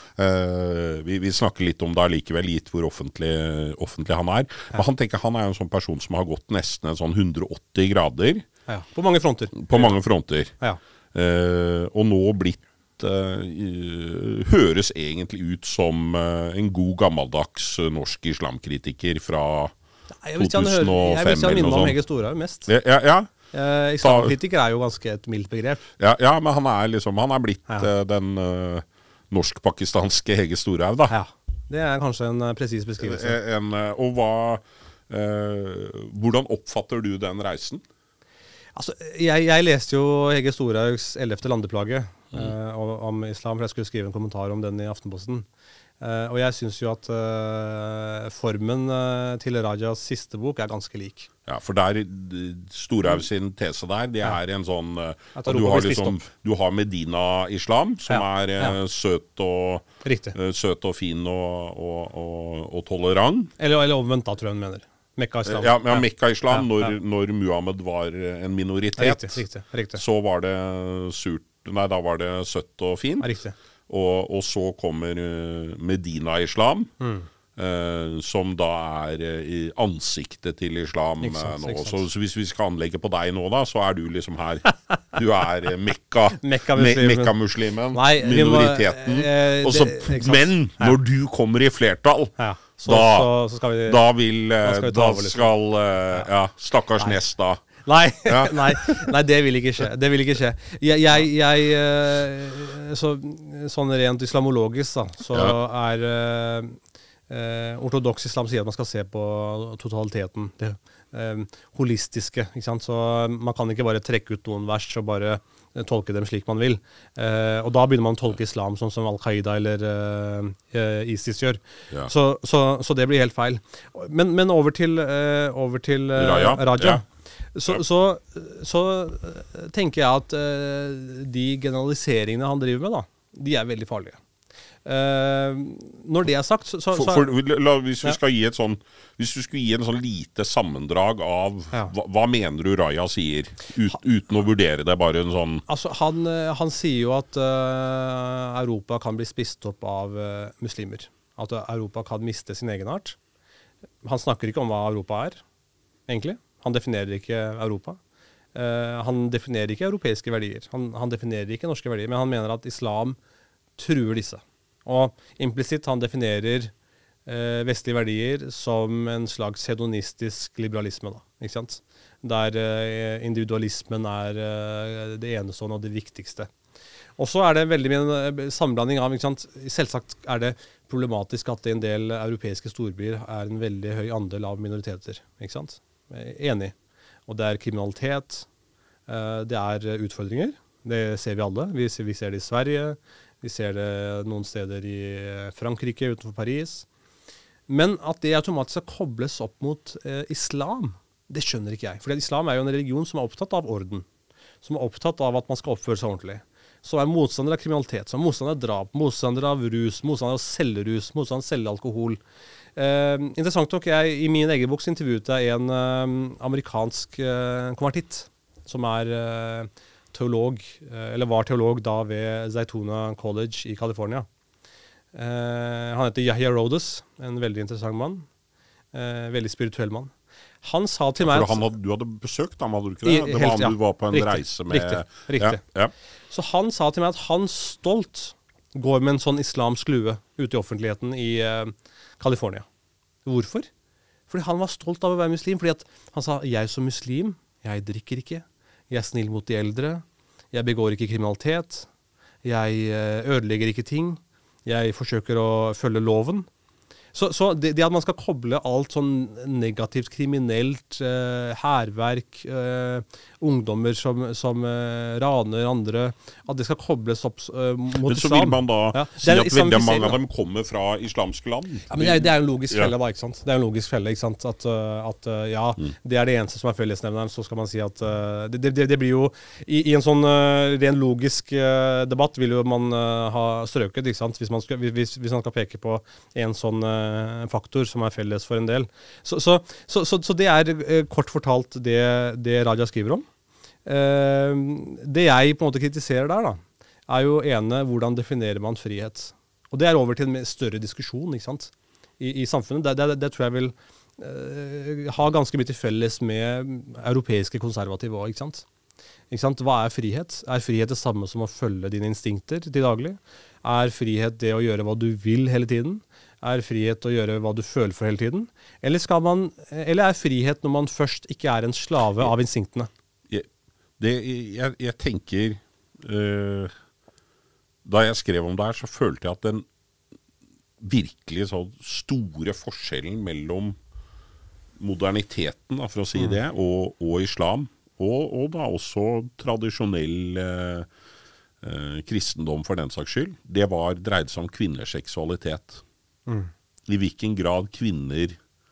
vi, vi snakker litt om det likevel, gitt hvor offentlig, offentlig han er. Ja. Men han tenker, han er jo en sånn person som har gått nesten en sånn hundre og åtti grader. Ja, på mange fronter. På mange fronter. Ja. Uh, og nå blitt uh, høres egentlig ut som uh, en god gammeldags uh, norsk islamkritiker fra Nei, to tusen og fem. Jeg vil si han minner om Hege Storhaug mest. Ja, ja, ja. Uh, islamkritiker er jo ganske et mildt begrep. Ja, ja, men han er liksom, han er blitt ja. uh, den uh, norsk-pakistanske Hege Storhaug, da. Ja, det er kanskje en uh, presis beskrivelse. En, uh, og hva, uh, hvordan oppfatter du den reisen? Altså, jeg, jeg leste jo Hege Storhaugs ellevte landeplage mm. uh, om islam, for jeg skulle skrive en kommentar om den i Aftenposten. Uh, og jeg synes jo at uh, formen uh, til Rajas siste bok er ganske lik. Ja, for der, Storhaug sin tese der, det er en sånn uh, at du har, liksom, du har Medina-islam, som ja, er uh, ja. søt, og, uh, søt og fin og, og, og, og tolerant. Eller, eller omvendt da, tror jeg hun mener. Mekka-islam. Ja, ja Mekka-islam, når, ja. når Muhammed var en minoritet, riktig, riktig, riktig. Så var det surt, nei, da var det søtt og fint. Riktig. Og, og så kommer Medina-islam, mm. eh, som da er i ansiktet til islam eh, nå. Så, så hvis vi skal anlegge på deg nå da, så er du liksom her. Du er Mekka, Mekka-muslimen, Mekka minoriteten. Må, eh, det, Også, men ja. når du kommer i flertall, ja. Så, da, så, så skal vi, da vil da skal, da skal uh, ja, stakkars Nes da. Nei, ja. nei, nei, det vil ikke skje. Det vil ikke skje. Jeg, jeg, jeg uh, så, sånn rent islamologisk da, så ja. er uh, uh, ortodoks islam sier at man skal se på totaliteten, det uh, holistiske, ikke sant? Så man kan ikke bare trekke ut noen vers og bare tolke dem slik man vil. Eh, og da begynner man å tolke islam sånn som Al-Qaida eller eh, ISIS gjør. Ja. Så, så, så det blir helt feil. Men, men over til, eh, over til eh, Raja. Raja. Ja. Så, så, så tenker jeg at eh, de generaliseringene han driver med, da, de er veldig farlige. Uh, når det er sagt så, så, for, for, la, hvis, vi skal gi et sånn, hvis du skulle gi en sånn lite sammendrag av ja. hva, hva mener du Raja sier ut, uten å vurdere det, bare en sånn altså, han, han sier jo at uh, Europa kan bli spist opp av uh, muslimer, at Europa kan miste sin egenart. Han snakker ikke om hva Europa er egentlig, han definerer ikke Europa. uh, han definerer ikke europeiske verdier, han, han definerer ikke norske verdier, men han mener at islam truer disse. Og implisitt han definerer eh, vestlige verdier som en slags hedonistisk liberalisme, da, ikke sant? Der eh, individualismen er eh, det enestående og det viktigste. Og så er det veldig mye en sammenblanding av, ikke sant? Selvsagt er det problematisk at i en del europeiske storbyer er en veldig høy andel av minoriteter, ikke sant? Enig. Og det er kriminalitet, eh, det er utfordringer, det ser vi alle, vi ser, vi ser det i Sverige, vi ser det noen steder i Frankrike, utenfor Paris. Men at det automatisk skal kobles opp mot eh, islam, det skjønner ikke jeg. For islam er jo en religion som er opptatt av orden. Som er opptatt av at man skal oppføre seg ordentlig. som er motstander av kriminalitet, som er motstander av drap, motstander av rus, motstander av å selge rus, motstander av å selge alkohol. Eh, interessant nok, jeg, i min egen bok så intervjuet jeg en eh, amerikansk eh, konvertitt, som er eh, teolog, eh, eller var teolog da ved Zaytuna College i California. Eh, han heter Yahya Rhodes, en veldig interessant mann, eh, veldig spirituell mann. Han sa til meg... Ja, han hadde, du hadde besøkt ham, hadde du ikke det? Det var helt, han ja. du var på en riktig, reise med... Riktig, riktig. Ja, ja. Så han sa til meg at han stolt går med en sånn islamsk lue ute i offentligheten i uh, California. Hvorfor? Fordi han var stolt av å være muslim, fordi at han sa, jeg som muslim, jeg drikker ikke, jeg er snill mot de eldre, jeg begår ikke kriminalitet, jeg uh, ødelegger ikke ting, jeg forsøker å følge loven. Så, så det, det at man skal koble alt sånn negativt, kriminelt, eh, herverk, eh, ungdommer som, som eh, raner andre, at det skal kobles opp eh, mot men så islam. vil man da ja. si at veldig mange da. av dem kommer fra islamske land. Ja, men det er, det er en logisk felle ja. da, ikke sant? Det er en logisk felle, ikke sant? At, uh, at uh, ja, mm. det er det eneste som er fellesnevneren, så skal man si at uh, det, det, det blir jo, i, i en sånn uh, ren logisk uh, debatt vil jo man uh, ha strøket, ikke sant? Hvis man skal, hvis, hvis man skal peke på en sånn uh, faktor som er felles for en del. Så, så, så, så, så det er uh, kort fortalt det, det Raja skriver om. Uh, det jeg på en måte kritiserer der da, er jo ene, hvordan definerer man frihet? Og det er over til en større diskusjon, ikke sant? I, i samfunnet. Det, det, det tror jeg vil uh, ha ganske mye til felles med europeiske konservative også, ikke sant? Ikke sant? Hva er frihet? Er frihet det samme som å følge dine instinkter til daglig? Er frihet det å gjøre hva du vil hele tiden? Er frihet å gjøre hva du føler for hele tiden? Eller, skal man, eller er frihet når man først ikke er en slave av instinktene? Jeg, det, jeg, jeg tenker... Uh, da jeg skrev om det her, så følte jeg at den virkelig så store forskjellen mellom moderniteten, da, for å si det, og, og islam, og, og da også tradisjonell uh, uh, kristendom for den saks skyld, det var dreide seg om kvinners seksualitet. Mm. I hvilken grad kvinner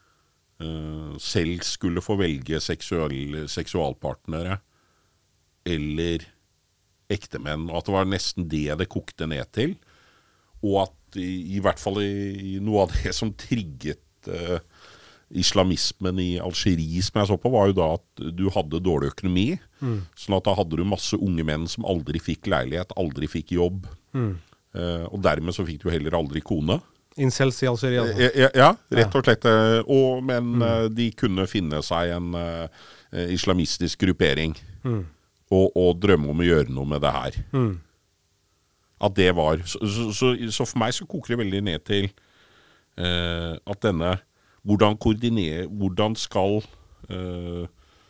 uh, selv skulle få velge seksual, seksualpartnere eller ektemenn, og at det var nesten det det kokte ned til, og at i, i hvert fall i, i noe av det som trigget uh, islamismen i Algerie som jeg så på, var jo da at du hadde dårlig økonomi, mm. sånn at da hadde du masse unge menn som aldri fikk leilighet, aldri fikk jobb, mm. uh, og dermed så fikk du heller aldri kone. Incels i Algerie. Ja, ja, ja, rett og slett. Og, men mm. uh, de kunne finne seg en uh, islamistisk gruppering, mm. og, og drømme om å gjøre noe med det her. Mm. At det var... Så, så, så, så for meg så koker det veldig ned til uh, at denne... Hvordan koordinere... Hvordan skal... Uh,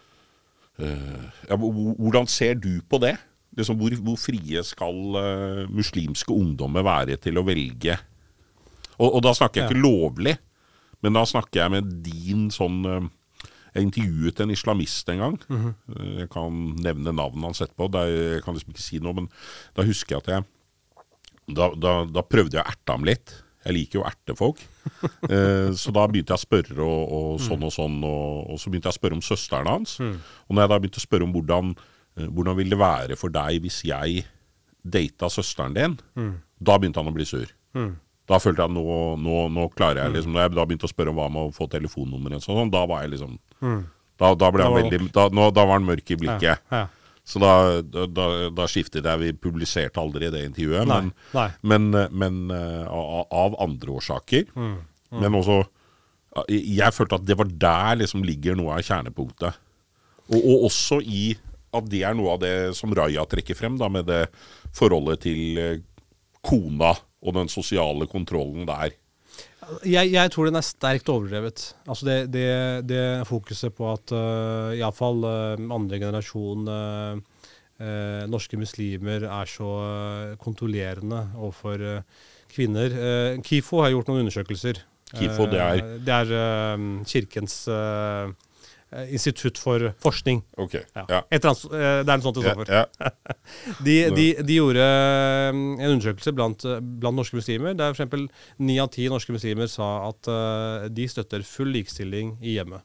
uh, ja, hvordan ser du på det? Liksom, hvor, hvor frie skal uh, muslimske ungdommer være til å velge? Og, og da snakker jeg ikke ja. lovlig, men da snakker jeg med din sånn... Uh, Jeg intervjuet en islamist en gang. Mm-hmm. Jeg kan nevne navnet han sett på. Er, jeg kan liksom ikke si noe, men da husker jeg at jeg... Da, da, da prøvde jeg å erte ham litt. Jeg liker jo å erte folk. eh, så da begynte jeg å spørre og, og sånn og sånn, og, og så begynte jeg å spørre om søsteren hans. Mm. Og når jeg da begynte å spørre om hvordan, eh, hvordan vil det være for deg hvis jeg data søsteren din, mm. da begynte han å bli sur. Mm. Da følte jeg at nå, nå, nå klarer jeg liksom, når jeg da begynte å spørre om hva med å få telefonnummeret, sånn, da var jeg liksom, mm. da, da ble han veldig, da, nå, da var han mørk i blikket. Ja, ja. Så da, da, da skiftet jeg, vi publiserte aldri det intervjuet, nei, men, nei. men, men uh, av andre årsaker. Mm. Mm. Men også, jeg følte at det var der liksom ligger noe av kjernepunktet. Og, og også i at det er noe av det som Raja trekker frem, da, med det forholdet til uh, kona, og den sosiale kontrollen der. Jeg, jeg tror den er sterkt overdrevet. Altså det, det, det fokuset på at uh, i alle fall uh, andre generasjon uh, uh, norske muslimer er så uh, kontrollerende overfor uh, kvinner. Uh, KIFO har gjort noen undersøkelser. KIFO, det er? Uh, det er uh, kirkens... Uh, Institutt for forskning. Ok, ja. Ja. Et eller annet, det er en sånn til sånn for. Ja, ja. de, de, de gjorde en undersøkelse blant, blant norske muslimer, der for eksempel ni av ti norske muslimer sa at uh, de støtter full likestilling i hjemmet.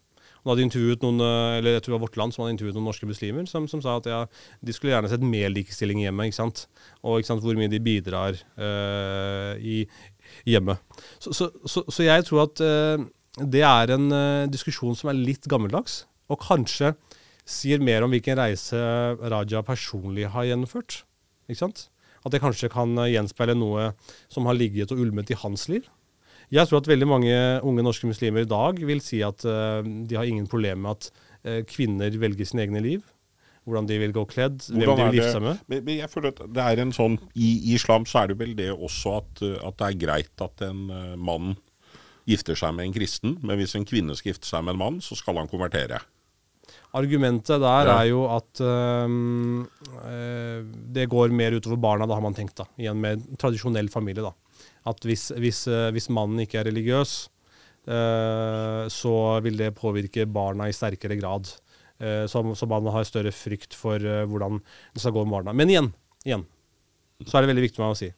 som hadde intervjuet noen, eller jeg tror det var Vårt Land som hadde intervjuet noen norske muslimer, som, som sa at ja, de skulle gjerne sett mer likestilling hjemme, ikke sant? Og ikke sant, hvor mye de bidrar uh, i hjemme. Så, så, så, så jeg tror at uh, det er en uh, diskusjon som er litt gammeldags, og kanskje sier mer om hvilken reise Raja personlig har gjennomført, ikke sant? At det kanskje kan gjenspeile noe som har ligget og ulmet i hans liv. Jeg tror at veldig mange unge norske muslimer i dag vil si at uh, de har ingen problem med at uh, kvinner velger sine egne liv, hvordan de vil gå kledd, hvem de vil gifte seg med. Men, men jeg føler at det er en sånn, i, i islam så er det vel det også at, at det er greit at en uh, mann gifter seg med en kristen, men hvis en kvinne skal gifte seg med en mann, så skal han konvertere. Argumentet der ja. er jo at um, uh, det går mer utover barna, da har man tenkt da, i en mer tradisjonell familie da. At hvis, hvis, hvis mannen ikke er religiøs, uh, så vil det påvirke barna i sterkere grad. Uh, så, så barna har større frykt for uh, hvordan det skal gå med barna. Men igjen, igjen, så er det veldig viktig for meg å si.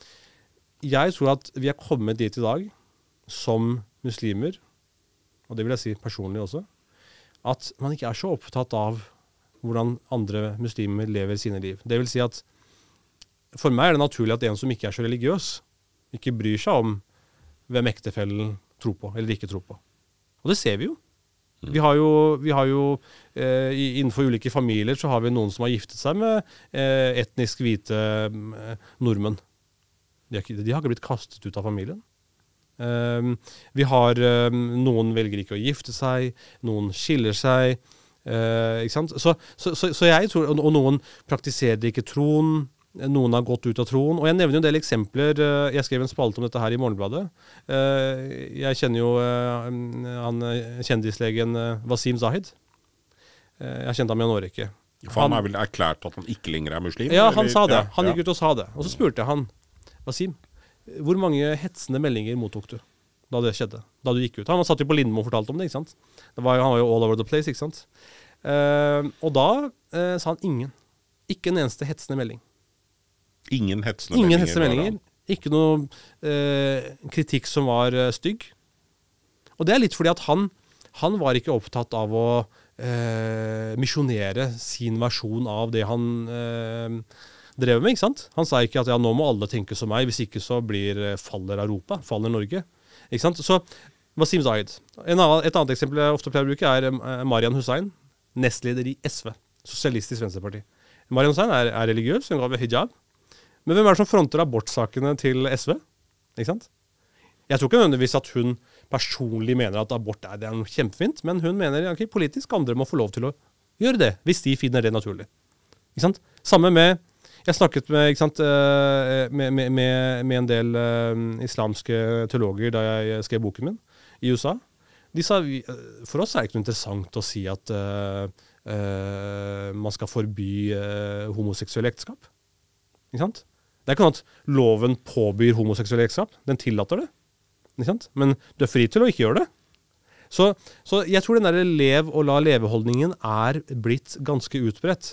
Jeg tror at vi er kommet dit i dag, som muslimer, og det vil jeg si personlig også, at man ikke er så opptatt av hvordan andre muslimer lever sine liv. Det vil si at for meg er det naturlig at en som ikke er så religiøs, ikke bryr seg om hvem ektefellen tror på, eller ikke tror på. Og det ser vi jo. Mm. Vi har jo, vi har jo eh, innenfor ulike familier så har vi noen som har giftet seg med eh, etnisk hvite eh, nordmenn. De har, ikke, de har ikke blitt kastet ut av familien. Um, vi har um, noen velger ikke å gifte seg, noen skiller seg, uh, ikke sant? Så, så, så, så jeg tror, og noen praktiserer ikke troen, noen har gått ut av troen, og jeg nevner jo en del eksempler. Jeg skrev en spalte om dette her i Morgenbladet. Jeg kjenner jo han kjendislegen Wasim Zahid. Jeg kjente ham i en årrekke. For han er vel erklært at han ikke lenger er muslim? Ja, han eller? sa det. Han ja, gikk ut og sa det. Og så spurte jeg han, Wasim, hvor mange hetsende meldinger mottok du da det skjedde? Da du gikk ut? Han satt jo på Lindmo og fortalte om det, ikke sant? Det var, han var jo all over the place, ikke sant? Og da sa han ingen. Ikke en eneste hetsende melding. Ingen hetsende Ingen meldinger? hetsende meldinger. Ikke noe eh, kritikk som var eh, stygg. Og det er litt fordi at han, han var ikke opptatt av å eh, misjonere sin versjon av det han eh, drev med, ikke sant? Han sa ikke at ja, nå må alle tenke som meg, hvis ikke så blir, faller Europa, faller Norge. Ikke sant? Så Wasim Zahid. En annen, et annet eksempel jeg ofte pleier å bruke er eh, Marian Hussein, nestleder i S V, Sosialistisk Venstreparti. Marian Hussein er, er religiøs, hun går ved hijab. Men hvem er det som fronter abortsakene til S V? Ikke sant? Jeg tror ikke nødvendigvis at hun personlig mener at abort er, det er noe kjempefint, men hun mener at okay, politisk andre må få lov til å gjøre det, hvis de finner det naturlig. Ikke sant? Samme med, jeg snakket med, ikke sant, med, med, med, med en del uh, islamske teologer da jeg skrev boken min i U S A. De sa, for oss er det ikke noe interessant å si at uh, uh, man skal forby uh, homoseksuelle ekteskap. Ikke sant? Det er ikke sånn at loven påbyr homoseksuelle ekteskap. Den tillater det. Ikke sant? Men du er fri til å ikke gjøre det. Så, så jeg tror den der lev og la leveholdningen er blitt ganske utbredt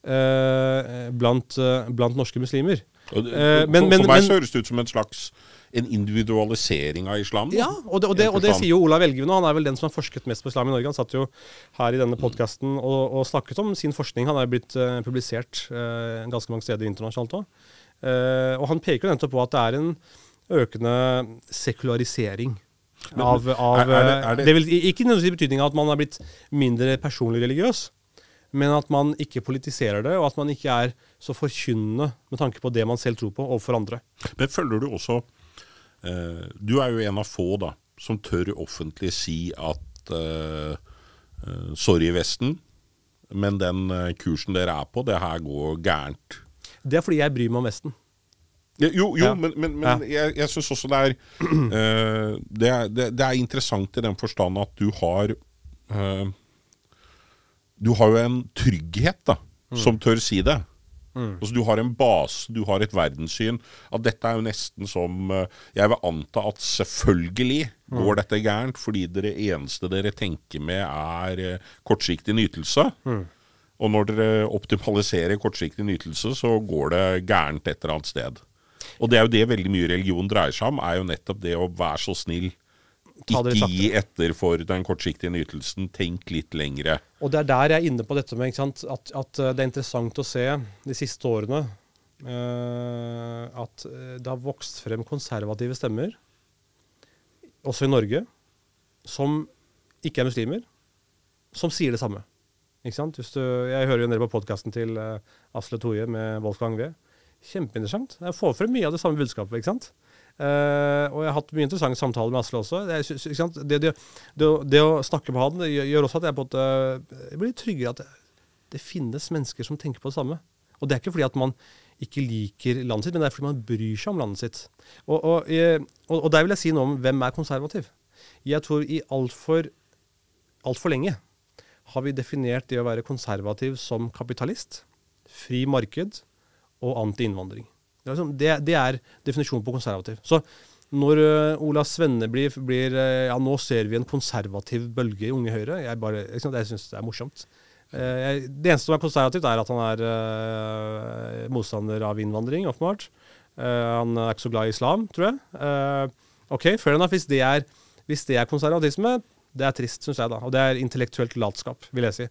eh, blant, blant norske muslimer. Og det, eh, men, for, men, for meg men, så høres det ut som en slags en individualisering av islam. Ja, og det, og det, og det sier jo Olav Elgve nå. Han er vel den som har forsket mest på islam i Norge. Han satt jo her i denne podcasten og, og snakket om sin forskning. Han er blitt uh, publisert uh, ganske mange steder internasjonalt også. Uh, og han peker jo nettopp på at det er en økende sekularisering av, av er, er det, er det, det vil ikke nødvendigvis i betydning av at man er blitt mindre personlig religiøs, men at man ikke politiserer det, og at man ikke er så forkynnende med tanke på det man selv tror på overfor andre. Men følger du også Uh, du er jo en av få da, som tør offentlig si at uh, uh, sorry Vesten, men den uh, kursen dere er på, det her går gærent. Det er fordi jeg bryr meg om Vesten. Ja, jo, jo ja. men, men, men ja. jeg, jeg synes også det er, uh, det, er det, det er interessant i den forstand at du har uh, du har jo en trygghet da, mm. som tør si det. Mm. Altså, du har en base, du har et verdenssyn. At dette er jo nesten som jeg vil anta at selvfølgelig mm. går dette gærent, fordi det eneste dere tenker med er kortsiktig nytelse. Mm. Og når dere optimaliserer kortsiktig nytelse, så går det gærent et eller annet sted. Og det er jo det veldig mye religion dreier seg om, er jo nettopp det å være så snill ta det litt Ikke saktere. gi etter for den kortsiktige nytelsen, tenk litt lengre. Og det er der jeg er inne på dette med, ikke sant? At, at det er interessant å se de siste årene uh, at det har vokst frem konservative stemmer, også i Norge, som ikke er muslimer, som sier det samme. Ikke sant? Hvis du, jeg hører jo en del på podcasten til uh, Asle Toje med Wolfgang V. Kjempeinteressant. Jeg får frem mye av det samme budskapet, ikke sant? Uh, og jeg har hatt mye interessante samtaler med Asle også. Det, er, ikke sant? Det, det, det, det å snakke med han gjør, gjør også at jeg, på et, uh, jeg blir tryggere at det, det finnes mennesker som tenker på det samme. Og det er ikke fordi at man ikke liker landet sitt, men det er fordi man bryr seg om landet sitt. Og, og, og, og der vil jeg si noe om hvem er konservativ. Jeg tror i alt for, alt for lenge har vi definert det å være konservativ som kapitalist, fri marked og anti-innvandring. Det er, liksom, det, det er definisjonen på konservativ. Så når uh, Ola Svenne blir, blir uh, ja, nå ser vi en konservativ bølge i Unge Høyre, jeg, bare, jeg, jeg synes det er morsomt. Uh, jeg, det eneste som er konservativt er at han er uh, motstander av innvandring, åpenbart. Uh, han er ikke så glad i islam, tror jeg. Uh, ok, fair enough, hvis det er, hvis det er konservatisme, det er trist, synes jeg da. Og det er intellektuelt latskap, vil jeg si.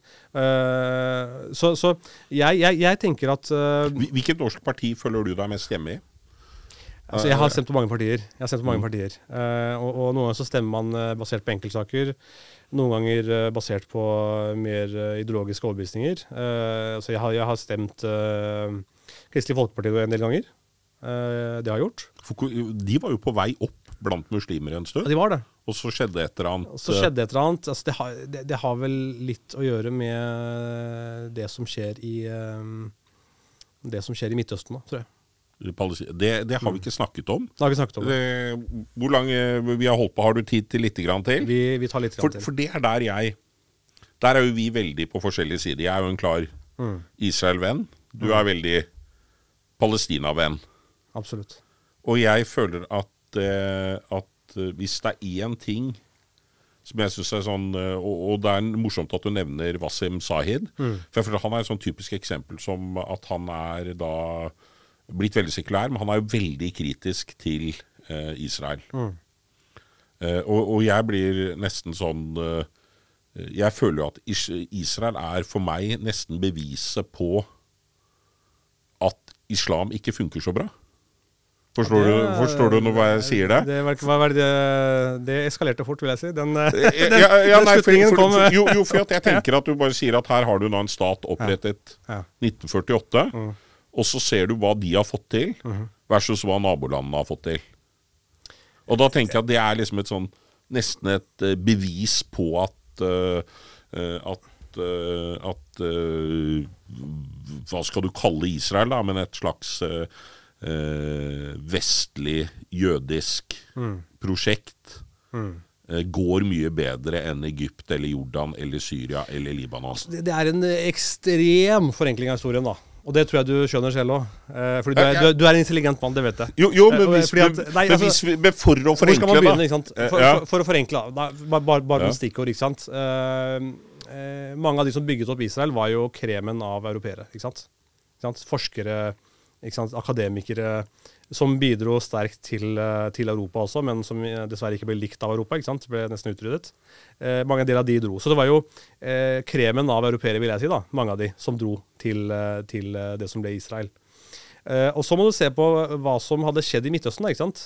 Uh, så så jeg, jeg, jeg tenker at... Uh, Hvilket norsk parti føler du deg mest hjemme i? Altså, jeg har stemt på mange partier. Jeg har stemt på mange partier. Uh, og, og noen ganger så stemmer man uh, basert på enkeltsaker. Noen ganger uh, basert på mer uh, ideologiske overbevisninger. Uh, altså, jeg har, jeg har stemt uh, Kristelig Folkeparti en del ganger. Uh, det har jeg gjort. De var jo på vei opp blant muslimer en stund. Ja, de var det. Og så skjedde et eller annet. Og så skjedde et eller annet. Altså, det, har, det, det har vel litt å gjøre med det som skjer i, um, det som skjer i Midtøsten nå, tror jeg. Det, det har vi ikke snakket om. Det har vi ikke snakket om. Det, hvor lang vi har holdt på, har du tid til litt grann til? Vi, vi tar litt grann for, til. For det er der jeg, der er jo vi veldig på forskjellige sider. Jeg er jo en klar mm. Israel-venn. Du er veldig Palestina-venn. Absolutt. Og jeg føler at, eh, at hvis det er én ting som jeg synes er sånn, og, og det er morsomt at du nevner Wassim Zahid, mm. for jeg føler han er et sånn typisk eksempel som at han er da blitt veldig sekulær, men han er jo veldig kritisk til eh, Israel. Mm. Eh, og, og jeg blir nesten sånn, eh, jeg føler jo at Israel er for meg nesten beviset på at islam ikke funker så bra. Forstår, det, du, forstår du nå hva jeg sier det? Det, hva var det, det eskalerte fort, vil jeg si. Den, den, ja, ja, den nei, slutningen for, kom. For, jo, jo, for at jeg tenker at du bare sier at her har du nå en stat opprettet ja. Ja. nitten førtiåtte, mm. og så ser du hva de har fått til, mm. versus hva nabolandene har fått til. Og da tenker jeg at det er liksom et sånn, nesten et uh, bevis på at, uh, at, uh, at uh, hva skal du kalle Israel da, men et slags... Uh, Uh, vestlig, jødisk mm. prosjekt mm. uh, går mye bedre enn Egypt eller Jordan eller Syria eller Libanon. Altså, det, det er en ekstrem forenkling av historien da. Og det tror jeg du skjønner selv også. Uh, fordi du er, du, er, du er en intelligent mann, det vet jeg. Jo, jo men, hvis, uh, at, nei, men, altså, hvis, men for å forenkle hvor skal man begynne, ikke sant? For, ja. for, for å forenkle, da, bare, bare, bare ja. noen stikkord, ikke sant? Uh, uh, mange av de som bygget opp Israel var jo kremen av europeere, ikke sant? Ikke sant? Forskere, ikke sant? Akademikere som bidro sterkt til, til Europa også, men som dessverre ikke ble likt av Europa, ikke sant? Ble nesten utryddet. Eh, mange del av de dro. Så det var jo eh, kremen av europeere, vil jeg si da, mange av de som dro til, til det som ble Israel. Eh, og så må du se på hva som hadde skjedd i Midtøsten, da, ikke sant?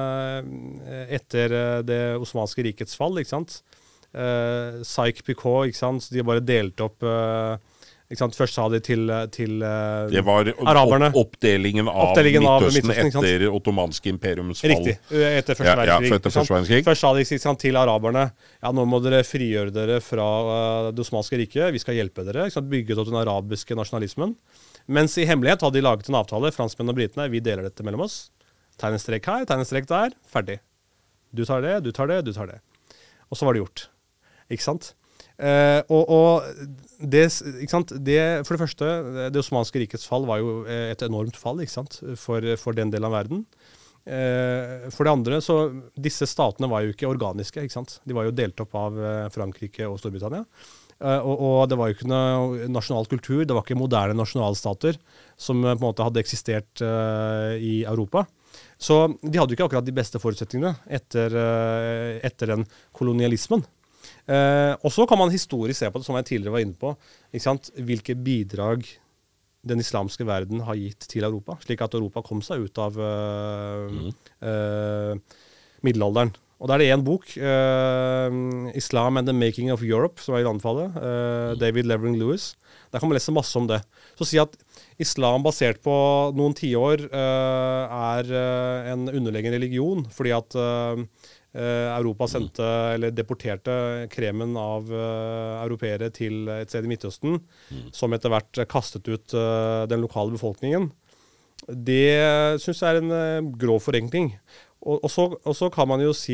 Eh, etter det osmanske rikets fall, ikke sant? Eh, Sykes-Picot, ikke sant? De bare delte opp... Eh, Ikke sant? Først sa de til, til uh, det var araberne. Opp, oppdelingen av oppdelingen Midtøsten, av Midtøsten etter ottomanske imperiums fall. Riktig, etter første ja, verdenskrig. Ja, etter første verdenskrig. Først sa de sant, til araberne, ja, nå må dere frigjøre dere fra uh, det osmanske riket, vi skal hjelpe dere, ikke sant? Bygget opp den arabiske nasjonalismen. Mens i hemmelighet hadde de laget en avtale, franskmenn og britene, vi deler dette mellom oss. Tegn en strek her, tegn en strek der, ferdig. Du tar det, du tar det, du tar det. Og så var det gjort. Ikke sant? Uh, og, og det, ikke sant? Det, for det første, det osmanske rikets fall var jo et enormt fall, ikke sant? For, for den delen av verden. Uh, for det andre, så disse statene var jo ikke organiske, ikke sant? De var jo delt opp av Frankrike og Storbritannia. Uh, og, og det var jo ikke noe nasjonal kultur, det var ikke moderne nasjonalstater som på en måte hadde eksistert uh, i Europa. Så de hadde jo ikke akkurat de beste forutsetningene etter, etter den kolonialismen. Eh, og så kan man historisk se på det, som jeg tidligere var inne på, ikke sant? Hvilke bidrag den islamske verden har gitt til Europa, slik at Europa kom seg ut av eh, mm. eh, middelalderen. Og da er det en bok, uh, Islam and the Making of Europe, som er i landfallet, uh, David Levering Lewis. Der kan man lese masse om det. Så å si at islam basert på noen tiår uh, er uh, en underliggende religion, fordi at uh, uh, Europa sendte, eller deporterte kremen av uh, europeere til et sted i Midtøsten, mm. som etter hvert kastet ut uh, den lokale befolkningen. Det synes jeg er en uh, grov forenkling. Og, og, så, og så kan man jo si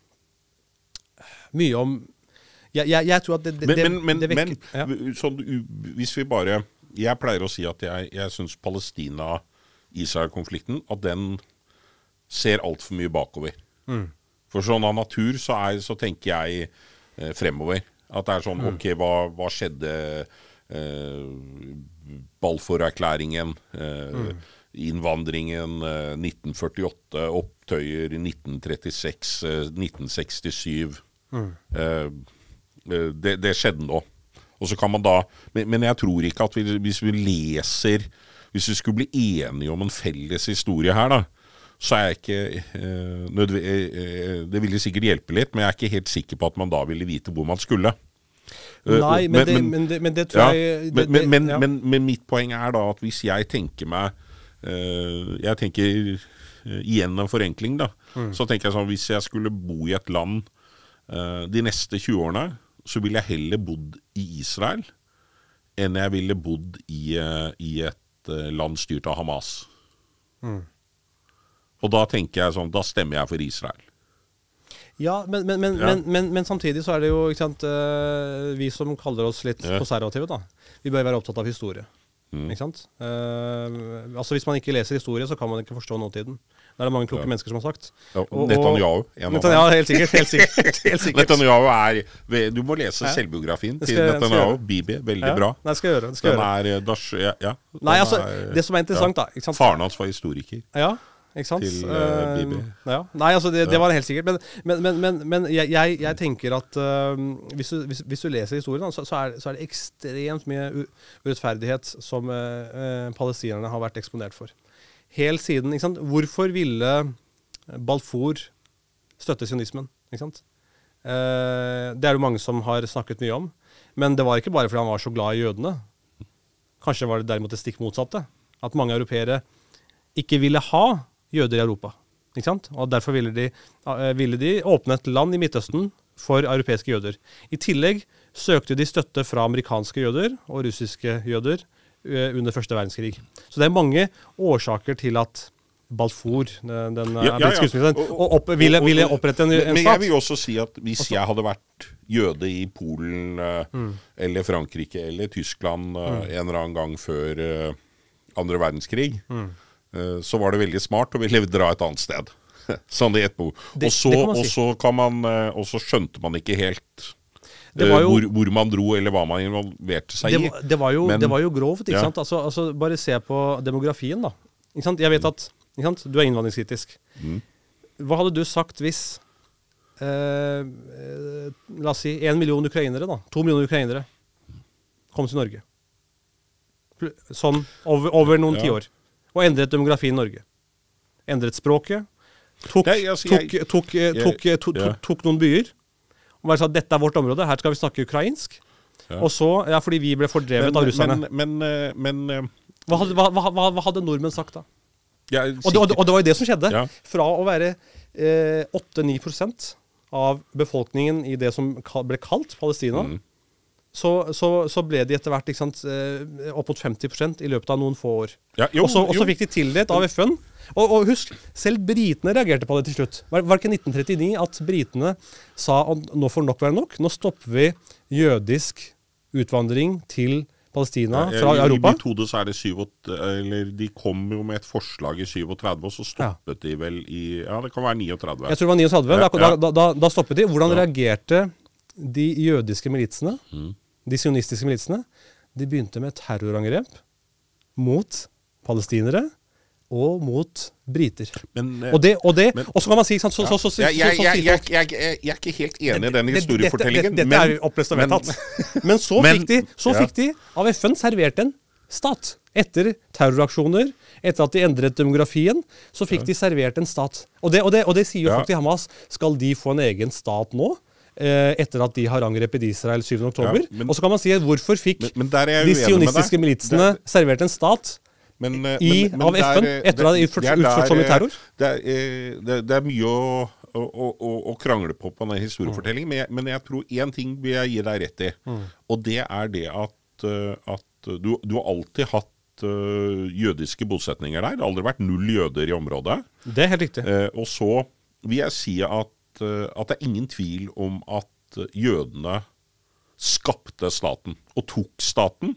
mye om Jeg, jeg, jeg tror at det, det, Men, men, det men, ja. men sånn, hvis vi bare Jeg pleier å si at jeg, jeg synes Palestina-Israel-konflikten at den ser alt for mye bakover. Mm. For sånn av natur så, er, så tenker jeg eh, fremover. At det er sånn, mm. ok, hva, hva skjedde eh, Balfour-erklæringen eh, mm. innvandringen eh, nitten førtiåtte, opptøyer i nitten trettiseks, eh, nitten sekstisju. Mm. Eh, det, det skjedde nå. Og så kan man da, men, men jeg tror ikke at vi, hvis vi leser, hvis vi skulle bli enige om en felles historie her da, så er jeg ikke, eh, nødv- eh, det ville sikkert hjelpe litt, men jeg er ikke helt sikker på at man da ville vite hvor man skulle. Nei, men, men, det, men, det, men det tror ja, jeg... Det, men, men, ja. men, men mitt poeng er da at hvis jeg tenker meg Uh, jeg tenker uh, igjen en forenkling da mm. så tenker jeg sånn, hvis jeg skulle bo i et land uh, de neste tjue årene, så ville jeg heller bodd i Israel enn jeg ville bodd i, uh, i et uh, land styrt av Hamas. Mm. Og da tenker jeg sånn, da stemmer jeg for Israel. Ja, men, men, men, ja. men, men, men samtidig så er det jo ikke sant, uh, vi som kaller oss litt ja. konservative da, vi bør være opptatt av historie. Mm. Ikke sant? Uh, altså hvis man ikke leser historie, så kan man ikke forstå nåtiden. Det er det mange kloke ja. mennesker som har sagt. Ja, Netanyahu. Netanyahu, helt sikkert. Helt sikkert, helt sikkert. Netanyahu er, du må lese ja. selvbiografien til Netanyahu, Bibi, veldig ja. bra. Nei, skal jeg gjøre. Skal den er, dash, ja, ja, Nei, altså, er, det som er interessant ja. da, ikke sant? Faren hans var historiker. Ja. Ikke sant? Til uh, Bibi. Uh, ja. Nei, altså det, det var helt sikkert. Men, men, men, men, men jeg, jeg, jeg tenker at uh, hvis, du, hvis, hvis du leser historien, så, så, er, så er det ekstremt mye urettferdighet som uh, uh, palestinerne har vært eksponert for. Helt siden, ikke sant? Hvorfor ville Balfour støtte sionismen? Ikke sant? Uh, det er jo mange som har snakket mye om. Men det var ikke bare fordi han var så glad i jødene. Kanskje var det derimot det stikk motsatte. At mange europeere ikke ville ha jøder i Europa, ikke sant? Og derfor ville de, uh, ville de åpne et land i Midtøsten for europeiske jøder. I tillegg søkte de støtte fra amerikanske jøder og russiske jøder uh, under første verdenskrig. Så det er mange årsaker til at Balfour, den, den ja, ja, ja. og, og, opp, ville, ville opprette en, en stat. Men jeg vil også si at hvis også, jeg hadde vært jøde i Polen uh, mm. eller Frankrike eller Tyskland uh, mm. en eller annen gang før uh, andre verdenskrig, mm. så var det veldig smart, og vi ville dra et annet sted. Sånn det etterpå. Og så, og så kan man, og så skjønte man ikke helt jo, hvor, hvor man dro, eller hva man involverte seg det, i. Det var jo, Men, det var jo grovt, ikke ja. sant? Altså, altså, bare se på demografien da. Ikke sant? Jeg vet at, ikke sant? Du er innvandringskritisk. Mm. Hva hadde du sagt hvis, eh, eh, la oss si, en million ukrainere da, to millioner ukrainere kom til Norge? Sånn, over, over noen ja. tiår. Og endret demografien i Norge. Endret språket. Tok, Nei, altså, jeg, tok, tok, jeg, tok, tok, tok, tok, tok noen byer. Og bare sa at dette er vårt område, her skal vi snakke ukrainsk. Ja. Og så, ja, fordi vi ble fordrevet men, av russerne. Men, men, men hva, hadde, hva, hva, hva hadde nordmenn sagt da? Ja, og, det, og, det, og det var jo det som skjedde. Ja. Fra å være eh, åtte til ni prosent av befolkningen i det som ble kalt Palestina, mm. Så, så, så ble de etter hvert ikke sant, opp mot femti prosent i løpet av noen få år. Ja, jo, og, så, og så fikk de tildelt av F N. Og, og husk, selv britene reagerte på det til slutt. Var, var det ikke nitten trettini at britene sa at nå får nok være nok? Nå stopper vi jødisk utvandring til Palestina ja, fra Europa. I mitt hode så er det syvogtre, eller de kom jo med et forslag i syvogtretti, og så stoppet ja. de vel i, ja det kan være trettini. Jeg tror det var trettini, ja, da, ja. da, da, da stoppet de. Hvordan ja. reagerte de jødiske militsene, mm. de sionistiske militsene? De begynte med terrorangrep mot palestinere, og mot briter. Men, og det, og det, men, og så kan man si, ikke sant, så, ja. så, så, så, jeg, jeg, så, så, jeg, jeg, jeg, jeg, jeg er ikke helt enig i den historiefortellingen. Dette, dette, dette er opplest og vedtatt. Men så men, fikk de, så ja. fikk de av F N servert en stat. Etter terroraksjoner, etter at de endret demografien, så fikk ja. de servert en stat. Og det, og det, og det sier jo ja. folk til Hamas, skal de få en egen stat nå? Etter at de har angrepet Israel syvende oktober. Ja, og så kan man si, hvorfor fikk men, men de sionistiske militsene der, servert en stat men, i, men, men av F N der, etter at de har utført så mye terror? Det er, det, det er mye å, å, å, å krangle på på denne historiefortellingen, mm. men, jeg, men jeg tror en ting vil jeg gi deg rett i, mm. og det er det at, at du, du har alltid hatt uh, jødiske bosetninger der. Det har aldri vært null jøder i området. Det er helt riktig. Uh, og så vil jeg si at at det er ingen tvil om at jødene skapte staten, og tok staten.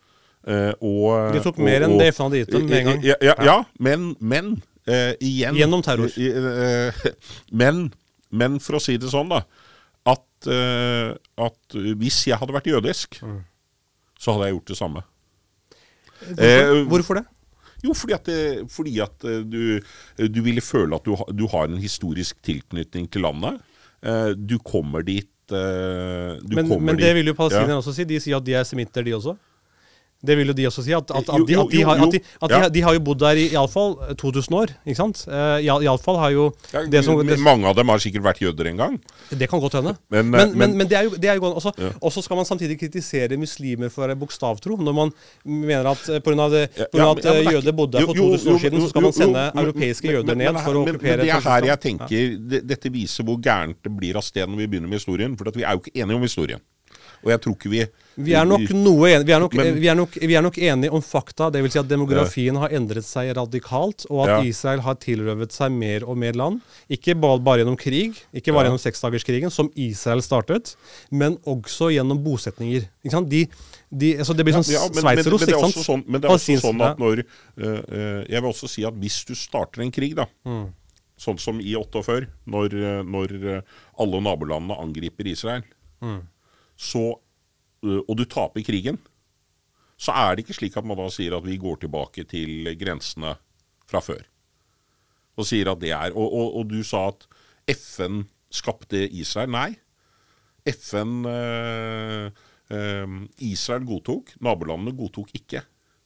Og, de tok mer og, enn det F N hadde gitt dem med en gang. Ja, ja, ja men, men uh, igjen... Gjennom terror. Uh, men, men for å si det sånn da, at, uh, at hvis jeg hadde vært jødisk, mm. så hadde jeg gjort det samme. Hvorfor, uh, Hvorfor det? Jo, fordi at, fordi at du, du ville føle at du, du har en historisk tilknytning til landet. Du kommer dit... Du men, kommer men det dit, vil jo palestinerne ja. også si. De sier at de er semitter, de også. Det vil jo de også si, at, at, at, de, at, de, har, at, de, at de, ja. de har jo bodd der i, i alle fall to tusen år, ikke sant? Uh, i, I alle fall har jo... Ja, det som, det, mange av dem har sikkert vært jøder en gang. Det kan godt hende. Men, men, men, men det er jo, det er jo også, ja. også skal man samtidig kritisere muslimer for å være bokstavtro, når man mener at på grunn av, det, på grunn av at ja, ja, jøder bodde der for to tusen år siden, så skal man sende europeiske jøder ned for å okkupere... Men det er her jeg tenker, ja. dette viser hvor gærent det blir av sted når vi begynner med historien, for vi er jo ikke enige om historien. Og jeg tror ikke vi... Vi er nok noe enige, vi er nok, men, vi er nok, vi er nok enige om fakta, det vil si at demografien har endret seg radikalt, og at ja. Israel har tilrøvet seg mer og mer land. Ikke bare gjennom krig, ikke bare ja. gjennom seksdagerskrigen, som Israel startet, men også gjennom bosetninger. Ikke sant? De, de, altså det blir sånn ja, ja, sveitserost, ikke sant? Sånn, men det er også sånn at når... Uh, uh, jeg vil også si at hvis du starter en krig, da, mm. sånn som i åttiåtte, når, når alle nabolandene angriper Israel, mm. så, og du taper krigen, så er det ikke slik at man da sier at vi går tilbake til grensene fra før. Og sier at det er, og, og, og du sa at F N skapte Israel. Nei, F N, eh, eh, Israel godtok, nabolandene godtok ikke.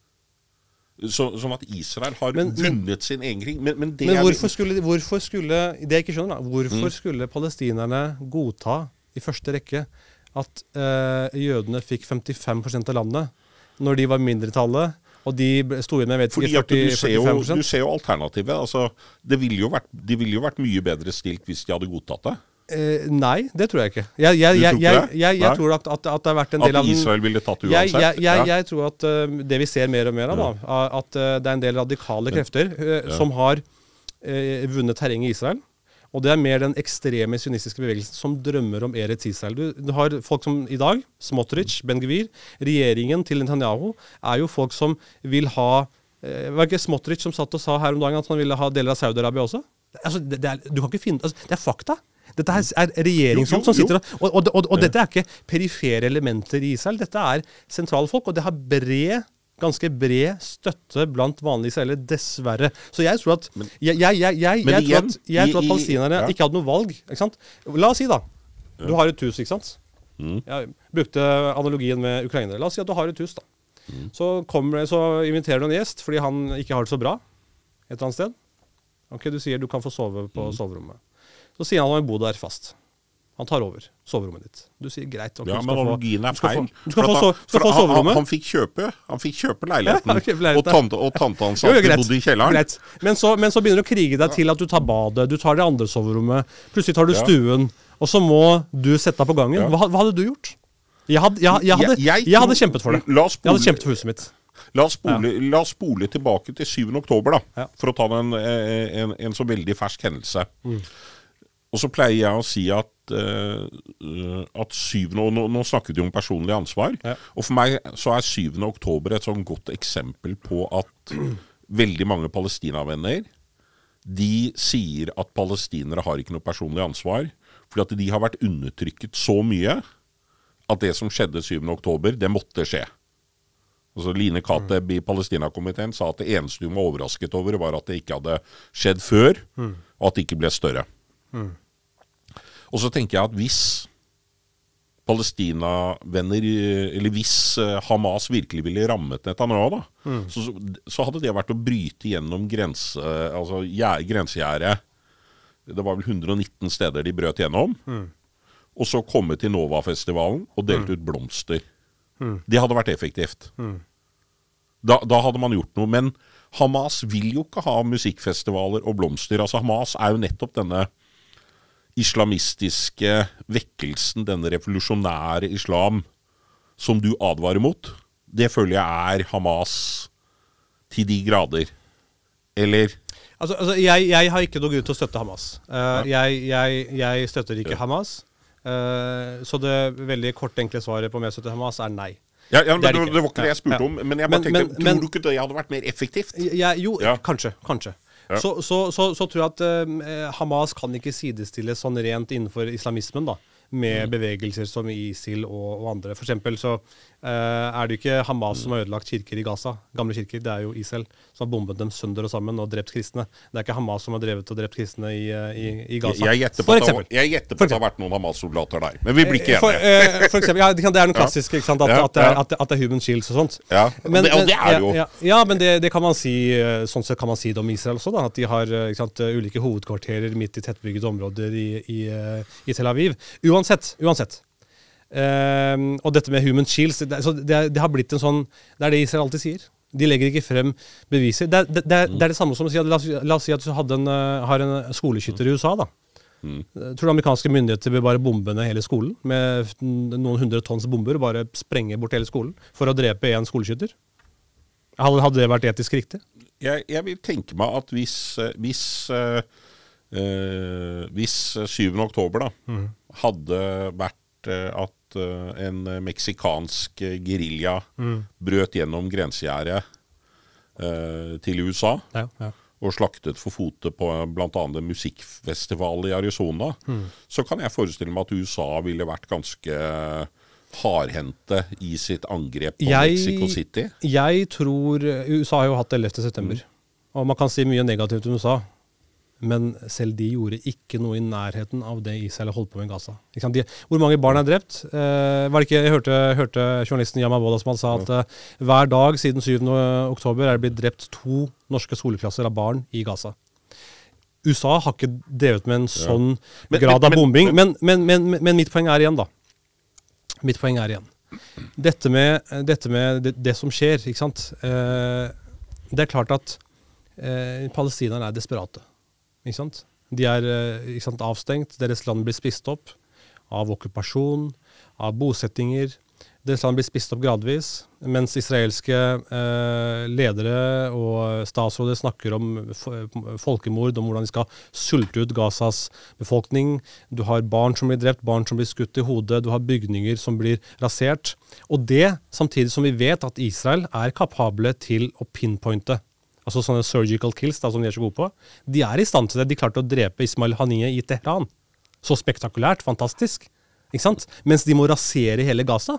Så, sånn at Israel har men, vunnet sin egen krig. Men, men, det men er, hvorfor, skulle, hvorfor skulle, det jeg ikke skjønner da, hvorfor mm. skulle palestinerne godta i første rekke at uh, jødene fikk femtifem prosent av landet, når de var mindretallet, og de sto igjen med, vet ikke, førti, førtifem prosent? Du ser jo alternativet. Altså, det ville jo vært, de ville jo vært mye bedre stilt hvis de hadde godtatt det. Uh, nei, det tror jeg ikke. Jeg, jeg, jeg, jeg, jeg, jeg tror at, at, at det har vært en del av... At Israel ville tatt det uansett? Jeg, jeg, jeg, jeg tror at uh, det vi ser mer og mer av, da, at uh, det er en del radikale krefter uh, ja. som har uh, vunnet terreng i Israel. Og det er mer den ekstreme sionistiske bevegelsen som drømmer om Eretz Israel. Du, du har folk som i dag, Smotrich, Ben Gvir, regjeringen til Netanyahu, er jo folk som vil ha... Eh, var det ikke Smotrich som satt og sa her om dagen at han ville ha deler av Saudi-Arabia også? Altså, det, det, er, du kan ikke finne, altså, det er fakta. Dette her er regjeringsfolk som sitter og... Og, og, og, og dette er ikke perifere elementer i Israel. Dette er sentrale folk, og det har bred... ganske bred støtte blant vanlige israelere, dessverre. Så jeg tror at men, jeg, jeg, jeg, jeg, jeg, igjen, tror, at, jeg tror at palestinerne ja. ikke hadde noe valg. Ikke sant? La oss si da, du har et hus, ikke sant? Mm. Jeg brukte analogien med ukrainere. La oss si at du har et hus da. Mm. Så, kommer, så inviterer du en gjest, fordi han ikke har det så bra et eller annet sted. Ok, du sier du kan få sove på mm. soverommet. Så sier han at han vil bo der fast. Han tar over soverommet ditt. Du sier greit. Okay, ja, men analogien er feil. Du skal få, du skal få soverommet. Han, han fikk kjøpe, han fikk kjøpe leiligheten, ja, okay, og, tante, og tante hans jo, jo, bodde i kjelleren. Greit. Men så, men så begynner du å krige deg til at du tar badet, du tar det andre soverommet, plutselig tar du ja. stuen, og så må du sette deg på gangen. Ja. Hva, hva hadde du gjort? Jeg hadde, jeg, jeg hadde, jeg, jeg hadde kjempet for det. La oss spole, jeg hadde kjempet for huset mitt. La oss spole, ja. la oss spole tilbake til syvende oktober da, ja. for å ta en, en, en så veldig fersk hendelse. Mm. Og så pleier jeg å si at, uh, at syvende, og nå, nå snakker vi om personlig ansvar, ja. og for meg så er syvende oktober et sånn godt eksempel på at veldig mange palestinavenner, de sier at palestinere har ikke noe personlig ansvar, fordi at de har vært undertrykket så mye at det som skjedde syvende oktober, det måtte skje. Altså Line Kateb i Palestina-komiteen sa at det eneste hun var overrasket over var at det ikke hadde skjedd før, mm. og at det ikke ble større. Mm. Og så tenker jeg at hvis Palestina-venner, eller hvis Hamas virkelig ville rammet Netanyahu, da, mm. så, så hadde det vært å bryte gjennom grense, altså, grensegjerdet. Det var vel hundre og nitten steder de brøt gjennom, mm. og så komme til Nova-festivalen og delt ut blomster. Mm. Det hadde vært effektivt. Mm. Da, da hadde man gjort noe, men Hamas vil jo ikke ha musikkfestivaler og blomster. Altså Hamas er jo nettopp denne islamistiske vekkelsen, denne revolusjonære islam som du advarer mot. Det føler jeg er Hamas til de grader. Eller... Altså, altså jeg, jeg har ikke noe grunn til å støtte Hamas. Uh, ja. jeg, jeg, jeg støtter ikke ja. Hamas. Uh, så det veldig kort enkle svaret på om jeg støtter Hamas er nei. Ja, ja, men det, det, det var ikke det jeg spurte ja. om, men jeg bare men, tenkte, men, tror men, du ikke det hadde vært mer effektivt? Ja, jo, ja. kanskje, kanskje. Ja. Så, så, så, så tror jeg at uh, Hamas kan ikke sidestilles sånn rent innenfor islamismen da, med mm. bevegelser som ISIL og, og andre. For eksempel så uh, er det ikke Hamas som har ødelagt kirker i Gaza, gamle kirker, det er jo ISIL som har bombet dem sønder og sammen og drept kristne. Det er ikke Hamas som har drevet og drept kristne i, i, i Gaza. Jeg gjetter på, at, jeg gjetter på at det har vært noen Hamas-soldater der, men vi blir ikke for, enige. Uh, for eksempel, ja, det er noe klassisk, ikke sant, at, ja, at, det er, at, at det er human shields og sånt. Ja, men, og, det, og det er det jo. Ja, ja, ja men det, det kan man si, sånn sett kan man si det om Israel også, da, at de har ikke sant, ulike hovedkvarterer midt i tettbyggede områder i, i, i Tel Aviv. Uansett, uansett. Uh, og dette med human shields, det, det, det har blitt en sånn, det er det Israel alltid sier. De legger ikke frem beviser. Det, det, det, det er det samme som å si at la, la oss si at du hadde en, uh, har en skoleskytter i U S A da. Mm. Tror du amerikanske myndigheter vil bare bombe ned hele skolen med noen hundre tons bomber, bare sprenge bort hele skolen for å drepe en skoleskytter? Hadde det vært etisk riktig? Jeg, jeg vil tenke meg at hvis hvis, uh, uh, hvis syvende oktober da, mm. hadde vært uh, at en meksikansk guerilla mm. brøt gjennom grensegjerdet uh, til U S A ja, ja. og slaktet for fote på blant annet en musikkfestival i Arizona, mm. så kan jeg forestille meg at U S A ville vært ganske hardhendte i sitt angrep på jeg, Mexico City. Jeg tror U S A har jo hatt ellevte september, mm. og man kan si mye negativt om U S A. Men selv de gjorde ikke noe i nærheten av det Israel holdt på med i Gaza. De, hvor mange barn er drept? Eh, var det ikke, jeg hørte, hørte journalisten Yama Woda som sa at eh, hver dag siden syvende oktober er det blitt drept to norske skoleklasser av barn i Gaza. U S A har ikke drevet med en sånn ja. men, grad av bombing, men, men, men, men, men mitt poeng er igjen da. Mitt poeng er igjen. Dette med, dette med det, det som skjer, ikke sant? Eh, det er klart at eh, palestinerne er desperate. Ikke sant? De er ikke sant, avstengt, deres land blir spist opp av okkupasjon, av bosettinger. Deres land blir spist opp gradvis, mens israelske eh, ledere og statsråder snakker om folkemord, om hvordan de skal sulte ut Gazas befolkning. Du har barn som blir drept, barn som blir skutt i hodet, du har bygninger som blir rasert. Og det samtidig som vi vet at Israel er kapable til å pinpointe. Altså sånne surgical kills da, som de er så gode på. De er i stand til det. De klarte å drepe Ismail Haniyeh i Teheran. Så spektakulært, fantastisk. Ikke sant? Mens de må rasere hele Gaza.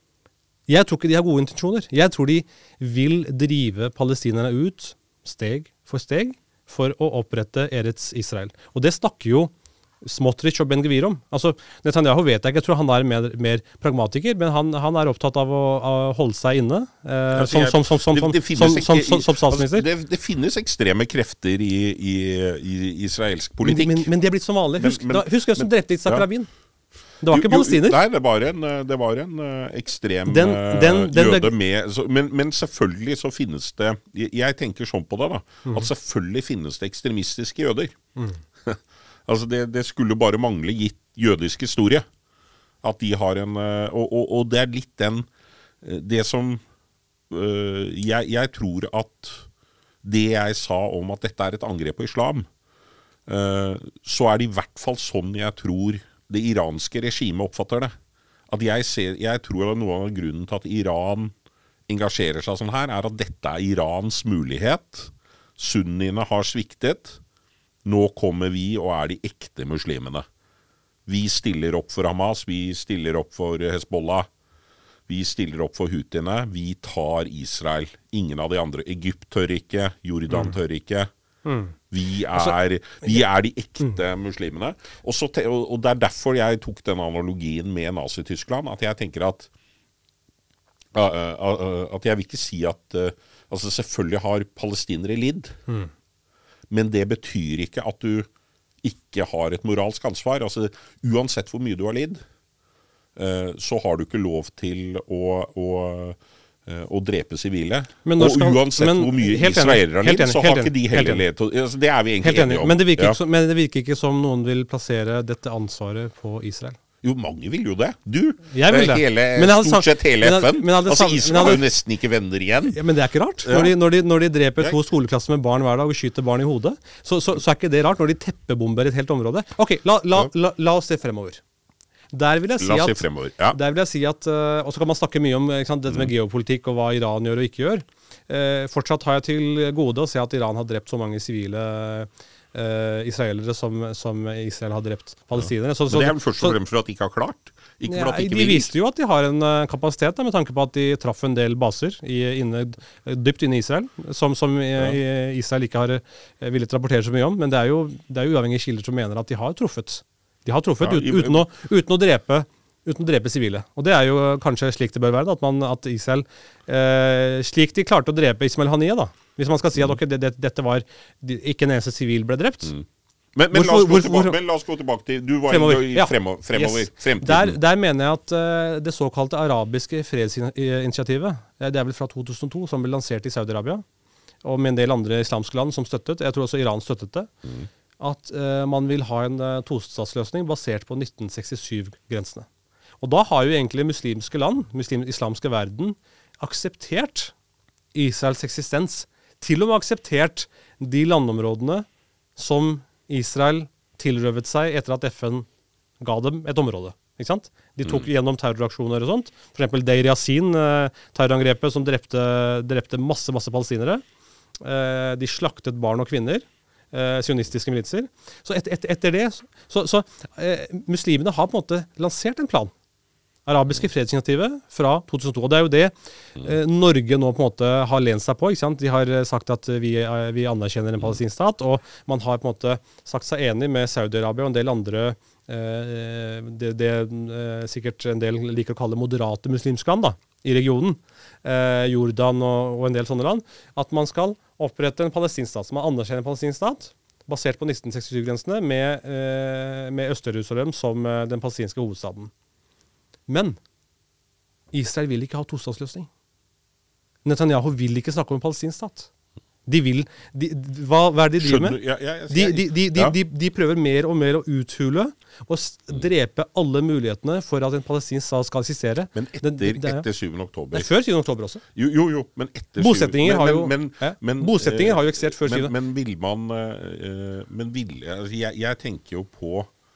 Jeg tror ikke de har gode intensjoner. Jeg tror de vil drive palestinerne ut, steg for steg, for å opprette Eretz Israel. Og det snakker jo Smotrich og Ben Gvir om. Altså, Netanyahu vet jeg ikke, jeg tror han er mer, mer pragmatiker, men han, han er opptatt av å, å holde seg inne eh, som, som, som, som, som, som, som, som, som statsminister. Altså, det, det finnes ekstreme krefter i, i, i israelsk politikk. Men, men, men de er blitt som vanlig. Husk, men, men, da, husk hvem som drepte Itzhak Rabin. Det var ikke palestiner. Nei, det var en, det var en ekstrem den, den, den, jøde med så, men, men selvfølgelig så finnes det jeg tenker sånn på det da, mm. at selvfølgelig finnes det ekstremistiske jøder. Mm. Altså det, det skulle bare mangle gitt jødisk historie. At de har en Og, og, og det er litt den Det som øh, jeg, jeg tror at det jeg sa om at dette er et angrep på islam, øh, så er det i hvert fall sånn jeg tror det iranske regimet oppfatter det. At jeg, ser, jeg tror at noe av grunnen til at Iran engasjerer seg sånn her, er at dette er Irans mulighet. Sunniene har sviktet. Nå kommer vi og er de ekte muslimene. Vi stiller opp for Hamas, vi stiller opp for Hezbollah. vi stiller opp for Hutiene, vi tar Israel. Ingen av de andre. Egypt tør ikke, Jordan tør ikke. Mm. Vi, er, vi er de ekte muslimene. Og, så, og det er derfor jeg tok den analogien med Nazi-Tyskland, at jeg tenker at uh, uh, uh, at jeg vil ikke si at uh, altså selvfølgelig har palestinere lidd, mm. men det betyr ikke at du ikke har et moralsk ansvar. Altså, uansett hvor mye du har lidd, uh, så har du ikke lov til å, å å drepe sivile. Og skal, uansett hvor mye israelere har lidd, så har ikke de heller ledd. Altså, det er vi egentlig enige om. Men det, ja. som, men det virker ikke som noen vil plassere dette ansvaret på Israel. Jo, mange vil jo det. Du, jeg vil det. Hele, stort sett hele F N. Altså, Israel har jo nesten ikke venner igjen. Ja, men det er ikke rart. Ja. Når, de, når, de, når de dreper to skoleklasser med barn hver dag og skyter barn i hodet, så, så, så er ikke det rart når de teppebomber et helt område. Ok, la, la, la, la oss se fremover. Der vil jeg si at, ja. der vil jeg si at uh, og så kan man snakke mye om sant, dette med mm. geopolitikk og hva Iran gjør og ikke gjør. Uh, fortsatt har jeg til gode å se at Iran har drept så mange sivile uh, israelere som, som Israel har drept palestinere. Så, så, Men det er vel først og fremst for at de ikke har klart? Ikke ja, for at de ikke de vil. viste jo at de har en uh, kapasitet, da, med tanke på at de traff en del baser i, inne, dypt inne i Israel, som, som ja. i, Israel ikke har uh, villet rapportere så mye om. Men det er jo, det er jo uavhengige kilder som mener at de har truffet. De har truffet ja, uten, uten, å, uten, å drepe, uten å drepe sivile. Og det er jo kanskje slik det bør være, da, at, man, at Israel, eh, slik de klarte å drepe Ismail Haniyeh, da, hvis man skal si at okay, det, det, dette var, ikke en eneste sivil ble drept. Mm. Men, men, hvorfor, la oss gå tilbake, men la oss gå tilbake til, du var fremover, i ja. fremover, fremover yes. fremtiden. Der, der mener jeg at uh, det såkalte arabiske fredsinitiativet, det er vel fra to tusen og to, som ble lansert i Saudi-Arabia, og med en del andre islamske land som støttet, jeg tror også Iran støttet det, mm. at uh, man vil ha en uh, tostatsløsning basert på nitten sekstisju-grensene. Og da har jo egentlig muslimske land, muslim, islamske verden, akseptert Israels eksistens. Til og med akseptert de landområdene som Israel tilrøvet seg etter at F N ga dem et område. Ikke sant? De tok mm. gjennom terroraksjoner og sånt. For eksempel Deir Yassin, uh, terrorangrepet som drepte, drepte masse, masse palestinere. Uh, de slaktet barn og kvinner. Uh, sionistiske militser. Så et, et, etter det så, så uh, muslimene har på en måte lansert en plan. Arabiske fredsinitiativet fra to tusen og to. Og det er jo det uh, Norge nå på en måte har lent seg på. Ikke sant? De har sagt at vi, uh, vi anerkjenner en palestinsk stat, og man har på en måte sagt seg enig med Saudi-Arabia og en del andre uh, det, det uh, sikkert en del liker å kalle moderate muslimske land da, i regionen. Uh, Jordan og, og en del sånne land. At man skal opprette en palestinsk stat, som man anerkjenner en palestinsk stat, basert på nitten sekstisju-grensene, med, eh, med Øst-Jerusalem som eh, den palestinske hovedstaden. Men Israel vil ikke ha tostatsløsning. Netanyahu vil ikke snakke om en palestinsk stat. De vil, de, hva, hva er det de driver med? Ja, ja, ja, de, de, de, de, ja. de, de prøver mer og mer å uthule og drepe alle mulighetene for at en palestinsk stat skal eksistere. Men etter, det, det, etter syvende oktober. Det er før syvende oktober også. Jo, jo, jo men etter Bosettinger men, har jo, men, men, men, bosettinger har jo eksistert før men, syvende. Men vil man uh, Men vil, altså, jeg, jeg tenker jo på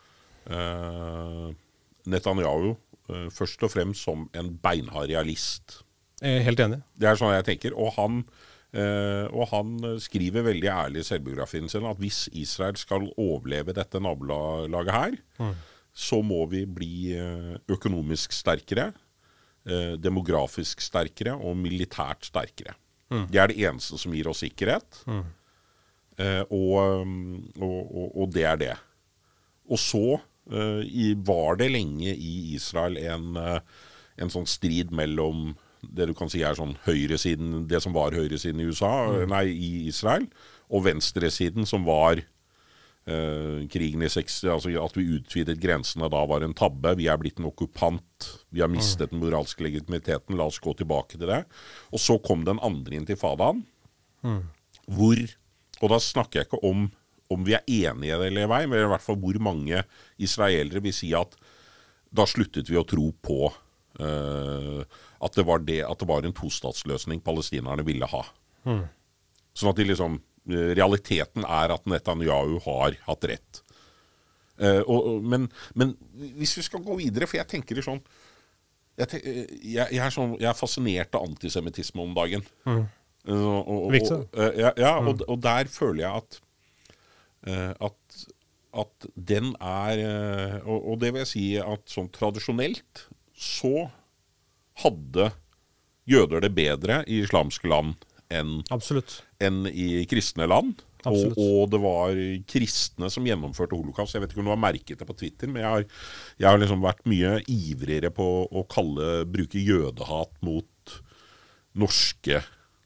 uh, Netanyahu uh, først og fremst som en beinhard realist. Jeg er helt enig. Det er sånn jeg tenker. Og han Uh, og han skriver veldig ærlig i selvbiografien sin at hvis Israel skal overleve dette nabolaget her, mm. så må vi bli uh, økonomisk sterkere, uh, demografisk sterkere og militært sterkere. Mm. Det er det eneste som gir oss sikkerhet, mm. uh, og, og, og, og det er det. Og så uh, i, var det lenge i Israel en, uh, en sånn strid mellom det du kan si er sånn høyresiden, det som var høyresiden i U S A, mm. nei, i Israel, og venstresiden som var uh, krigen i seksti, altså at vi utvidet grensene da var en tabbe, vi er blitt en okkupant, vi har mistet den moralske legitimiteten, la oss gå tilbake til det. Og så kom den andre intifadaen, mm. hvor, og da snakker jeg ikke om om vi er enige eller vei, men i hvert fall hvor mange israelere vil si at da sluttet vi å tro på Uh, at, det var det, at det var en tostatsløsning palestinerne ville ha. Mm. Sånn at de liksom, realiteten er at Netanyahu har hatt rett. Uh, og, og, men, men hvis vi skal gå videre, for jeg tenker det sånn, jeg, te, jeg, jeg, er sånn, jeg er fascinert av antisemittisme om dagen. Mm. Uh, og, og, og, uh, ja, ja mm. og, og der føler jeg at, uh, at, at den er, uh, og, og det vil jeg si at sånn tradisjonelt, så hadde jøder det bedre i islamske land enn, enn i kristne land. Og, og det var kristne som gjennomførte holocaust. Jeg vet ikke om du har merket det på Twitter, men jeg har, jeg har liksom vært mye ivrigere på å kalle, bruke jødehat mot norske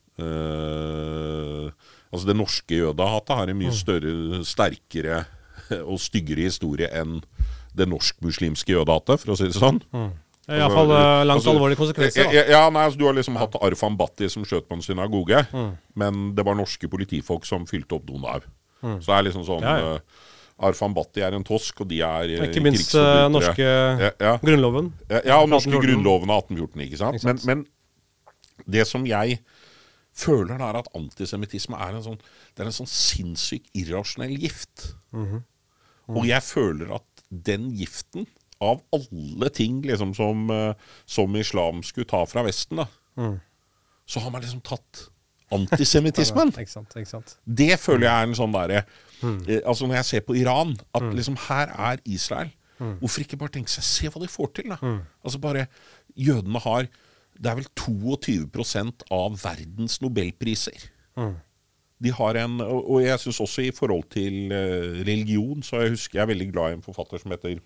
øh, altså det norske jødehatet har en mye større, sterkere og styggere historie enn det norsk-muslimske jødehatet, for å si det sånn. Mm. I hvert fall uh, langt altså, alvorlige konsekvenser. Ja, ja, nei, altså, du har liksom hatt Arfan Bhatti som skjøt på en synagoge, mm. men det var norske politifolk som fylte opp Donau. Mm. Så det er liksom sånn, ja, ja. Uh, Arfan Bhatti er en tosk, og de er uh, ikke minst uh, norske ja, ja. grunnloven. Ja, ja, og norske grunnloven av atten fjorten, ikke sant? Ikke sant? Men, men det som jeg føler er at antisemittisme er en sånn, det er en sånn sinnssyk irrasjonell gift. Mm-hmm. Mm. Og jeg føler at den giften av alle ting liksom, som, uh, som islam skulle ta fra Vesten, da, mm. så har man liksom tatt antisemittismen. Ikke sant, ikke sant. Det føler jeg er en sånn der, mm. eh, altså når jeg ser på Iran, at mm. liksom her er Israel. Mm. Hvorfor ikke bare tenke seg, se hva de får til da. Mm. Altså bare, jødene har, det er vel tjueto prosent av verdens Nobelpriser. Mm. De har en, og, og jeg synes også i forhold til uh, religion, så jeg husker jeg er veldig glad i en forfatter som heter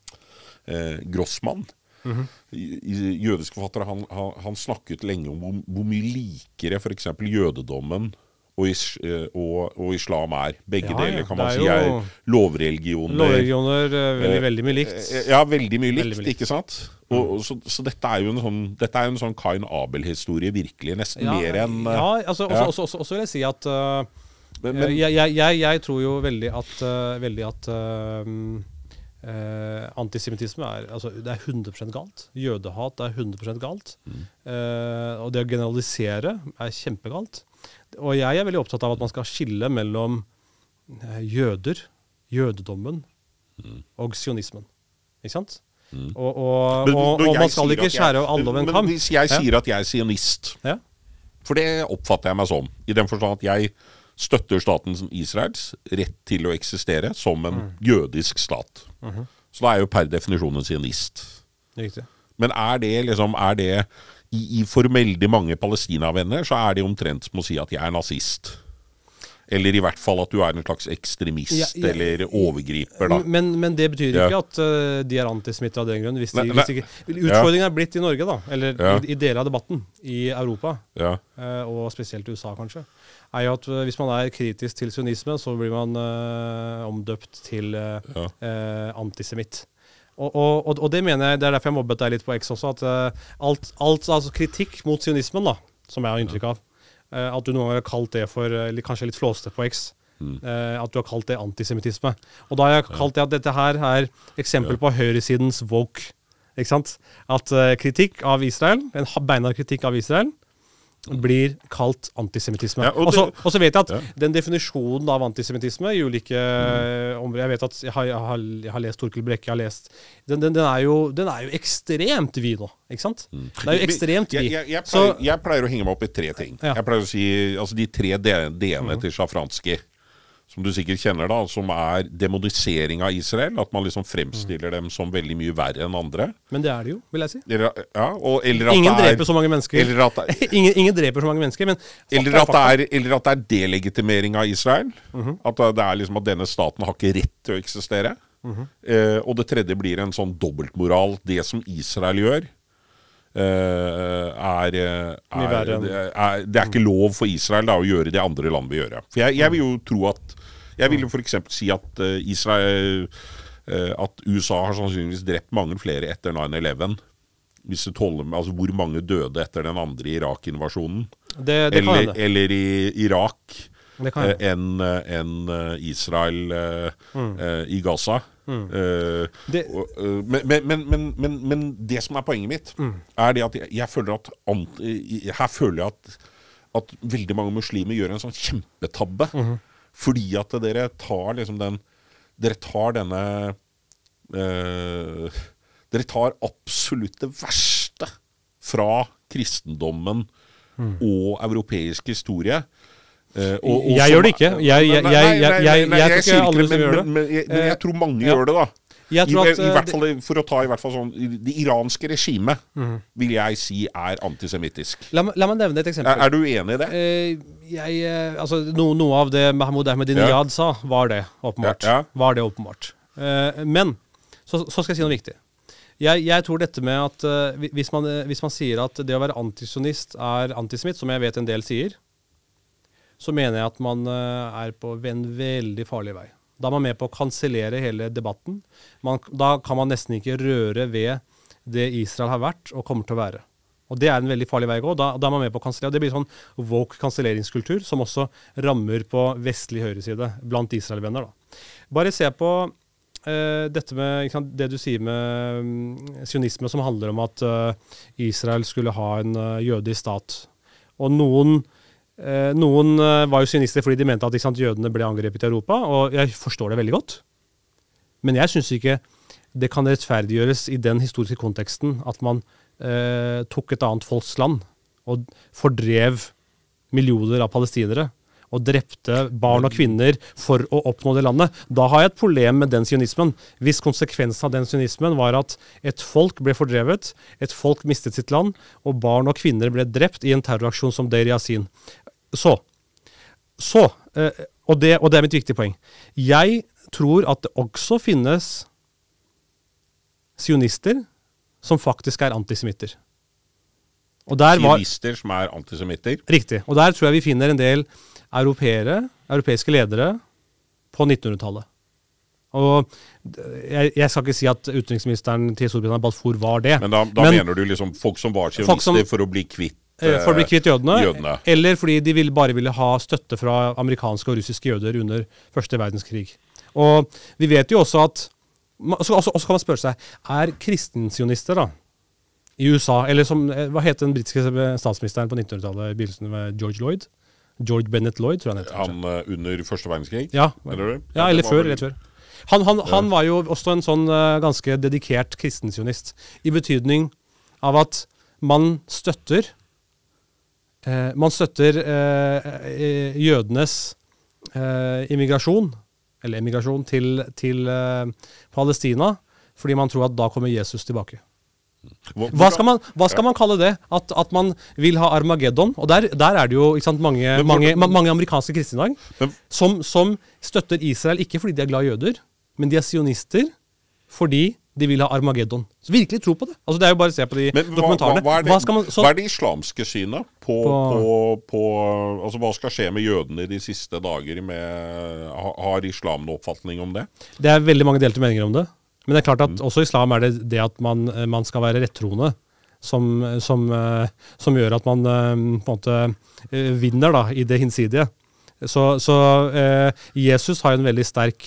Eh, Grossmann, mm-hmm. jødisk forfatter, han, han, han snakket lenge om hvor, hvor mye likere for eksempel jødedommen og, is, og, og islam er. Begge ja, deler kan man si er lovreligioner. Lovreligioner er veldig, veldig mye likt. Ja, veldig mye likt, veldig mye likt. Ikke sant? Og, og, så, så dette er jo en sånn, dette er en sånn Kain Abel-historie virkelig, nesten ja, mer enn... Ja, altså, ja. Også, også, også vil jeg si at uh, men, men, jeg, jeg, jeg, jeg tror jo veldig at, uh, veldig at uh, Uh, antisemittisme er, altså, det er hundre prosent galt. Jødehat er hundre prosent galt. Mm. Uh, og det å generalisere er kjempegalt. Og jeg er veldig opptatt av at man skal skille mellom uh, jøder, jødedommen mm. og sionismen. Ikke sant? Mm. Og, og, men, og, og man skal ikke skjære av alle over en kam. Men hvis jeg sier ja. at jeg er sionist, ja. for det oppfatter jeg meg som, i den forstand at jeg støtter staten Israels rett til å eksistere som en mm. jødisk stat. Mm-hmm. Så da er jo per definisjon en sionist. Riktig. Men er det liksom, er det, i, i for veldig mange palestinavenner, så er det omtrent som å si at jeg er nazist. Eller i hvert fall at du er en slags ekstremist ja, ja, eller overgriper. Da. Men, men det betyr ikke ja. at uh, de er antisemitte av den grunn. Hvis de, ne, hvis de ikke, utfordringen er blitt i Norge, da, eller ja. i, i deler av debatten i Europa, ja. uh, og spesielt i U S A kanskje, er jo at uh, hvis man er kritisk til sionisme, så blir man uh, omdøpt til uh, ja. uh, antisemitt. Og, og, og det mener jeg, det er derfor jeg mobbet deg litt på X også, at uh, alt, alt altså kritikk mot sionismen, da, som jeg har inntrykk av, Uh, at du noen ganger har kalt det for, uh, kanskje litt flåste på X, mm. uh, at du har kalt det antisemittisme. Og da har jeg kalt det at dette her er eksempel ja. på høyresidens woke. Ikke sant? At uh, kritikk av Israel, en beinhard kritikk av Israel, blir kalt antisemittisme. Ja, og, og så vet jeg at ja. den definisjonen av antisemittisme i ulike mm. områder, jeg vet at jeg har, jeg har, jeg har lest Torkel Brekke, jeg har lest, den, den, den, er jo, den er jo ekstremt vid nå, ikke sant? Mm. Det er jo ekstremt vid. Jeg, jeg, jeg, pleier, jeg pleier å henge meg opp i tre ting. Ja. Jeg pleier å si, altså de tre D-ene mm. til Shafransky, som du sikkert kjenner da, som er demonisering av Israel, at man liksom fremstiller dem som veldig mye verre enn andre. Men det er det jo, vil jeg si. Eller, ja, og, eller at ingen det er, dreper så mange mennesker. Eller at det er, ingen, ingen dreper så mange mennesker, men... Eller at, det er, eller at det er delegitimering av Israel. Mm-hmm. At det er liksom at denne staten har ikke rett til å eksistere. Mm-hmm. eh, og det tredje blir en sånn dobbeltmoral. Det som Israel gjør, Uh, er, er, er, er det er ikke lov for Israel da, å gjøre det andre land vil gjøre. For jeg, jeg vil jo tro at jeg vil jo for eksempel si at uh, Israel uh, at U S A har sannsynligvis drept mange flere etter nine eleven. Hvis du tåler med, altså hvor mange døde etter den andre Irak-invasjonen det, det eller, eller i Irak uh, enn en, uh, Israel uh, mm. uh, i Gaza. Mm. Uh, det. Og, uh, men, men, men, men, men det som er poenget mitt mm. er det at jeg, jeg føler at her føler jeg at, at veldig mange muslimer gjør en sånn kjempetabbe mm. fordi at dere tar liksom den dere tar denne uh, dere tar absolutt det verste fra kristendommen mm. og europeisk historie. Uh, og, og jeg gjør det ikke. Jeg, jeg, jeg, jeg, jeg, jeg, jeg tror ikke alle som gjør det. Men, men, men, men jeg tror mange ja. gjør det da. Jeg I, tror at, I hvert fall, for å ta i hvert fall sånn, det iranske regimet mm. vil jeg si er antisemittisk. La, la meg nevne et eksempel. Er, er du enig i det? Eh, jeg, eh, altså, no, noe av det Mahmoud Ahmadinejad ja. sa, var det åpenbart. Ja, ja. Var det åpenbart. Eh, men, så, så skal jeg si noe viktig. Jeg, jeg tror dette med at uh, hvis, man, hvis man sier at det å være antisionist er antisemitt, som jeg vet en del sier, så mener jeg at man uh, er på en veldig farlig vei. Da er man med på å kansellere hele debatten. Man, da kan man nesten ikke røre ved det Israel har vært og kommer til å være. Og det er en veldig farlig vei å gå. Da, da er man med på å kansellere. Det blir sånn woke kanselleringskultur som også rammer på vestlig høyreside blant Israel-venner. Da. Bare se på uh, dette med ikke sant, det du sier med um, sionisme, som handler om at uh, Israel skulle ha en uh, jødisk stat. Og noen Eh, noen eh, var jo sionister fordi de mente at ikke sant, jødene ble angrepet i Europa, og jeg forstår det veldig godt. Men jeg synes ikke det kan rettferdiggjøres i den historiske konteksten at man eh, tok et annet folks land og fordrev millioner av palestinere og drepte barn og kvinner for å oppnå det landet. Da har jeg et problem med den sionismen. Hvis konsekvensen av den sionismen var at et folk ble fordrevet, et folk mistet sitt land, og barn og kvinner ble drept i en terroraksjon som Deir Yassin. Så, så eh, og, det, og det er mitt viktige poeng. Jeg tror at det også finnes sionister som faktisk er antisemitter. Og der var, sionister som er antisemitter? Riktig. Og der tror jeg vi finner en del europeere, europeiske ledere på nittenhundretallet. Og jeg, jeg skal ikke si at utenriksministeren til Storbritannia Balfour var det. Men da, da men, mener du liksom folk som var sionister for å bli kvitt For å bli kvitt jødene, jødene. Eller fordi de ville, bare ville ha støtte fra amerikanske og russiske jøder under første verdenskrig. Og vi vet jo også at, så, også, også kan man spørre seg, er kristensionister da, i U S A, eller som, hva het den britiske statsministeren på nittenhundretallet, i begynnelsen med George Lloyd? George Bennett Lloyd, tror jeg han heter. Han uh, under første verdenskrig? Ja, eller, ja, eller før, eller før. Han, han, han var jo også en sånn uh, ganske dedikert kristensionist, i betydning av at man støtter Eh, man støtter eh, jødenes eh, immigrasjon, eller emigrasjon til, til eh, Palestina, fordi man tror at da kommer Jesus tilbake. Hva skal man, hva skal man kalle det? At, at man vil ha Armageddon, og der, der er det jo ikke sant, mange, mange, mange amerikanske kristne i dag, som, som støtter Israel, ikke fordi de er glad i jøder, men de er sionister fordi de vil ha Armageddon. Så virkelig tro på det. Altså det er jo bare å se på de Men, dokumentarene. Hva, hva, er det, hva, skal man, så, hva er det islamske synet på, på, på, på altså hva skal skje med jødene i de siste dager? Med, har islam noen oppfatning om det? Det er veldig mange delte meninger om det. Men det er klart at mm. også islam er det, det at man, man skal være rettroende, som, som, som gjør at man på en måte vinner da, i det hinsidige. Så, så eh, Jesus har en veldig sterk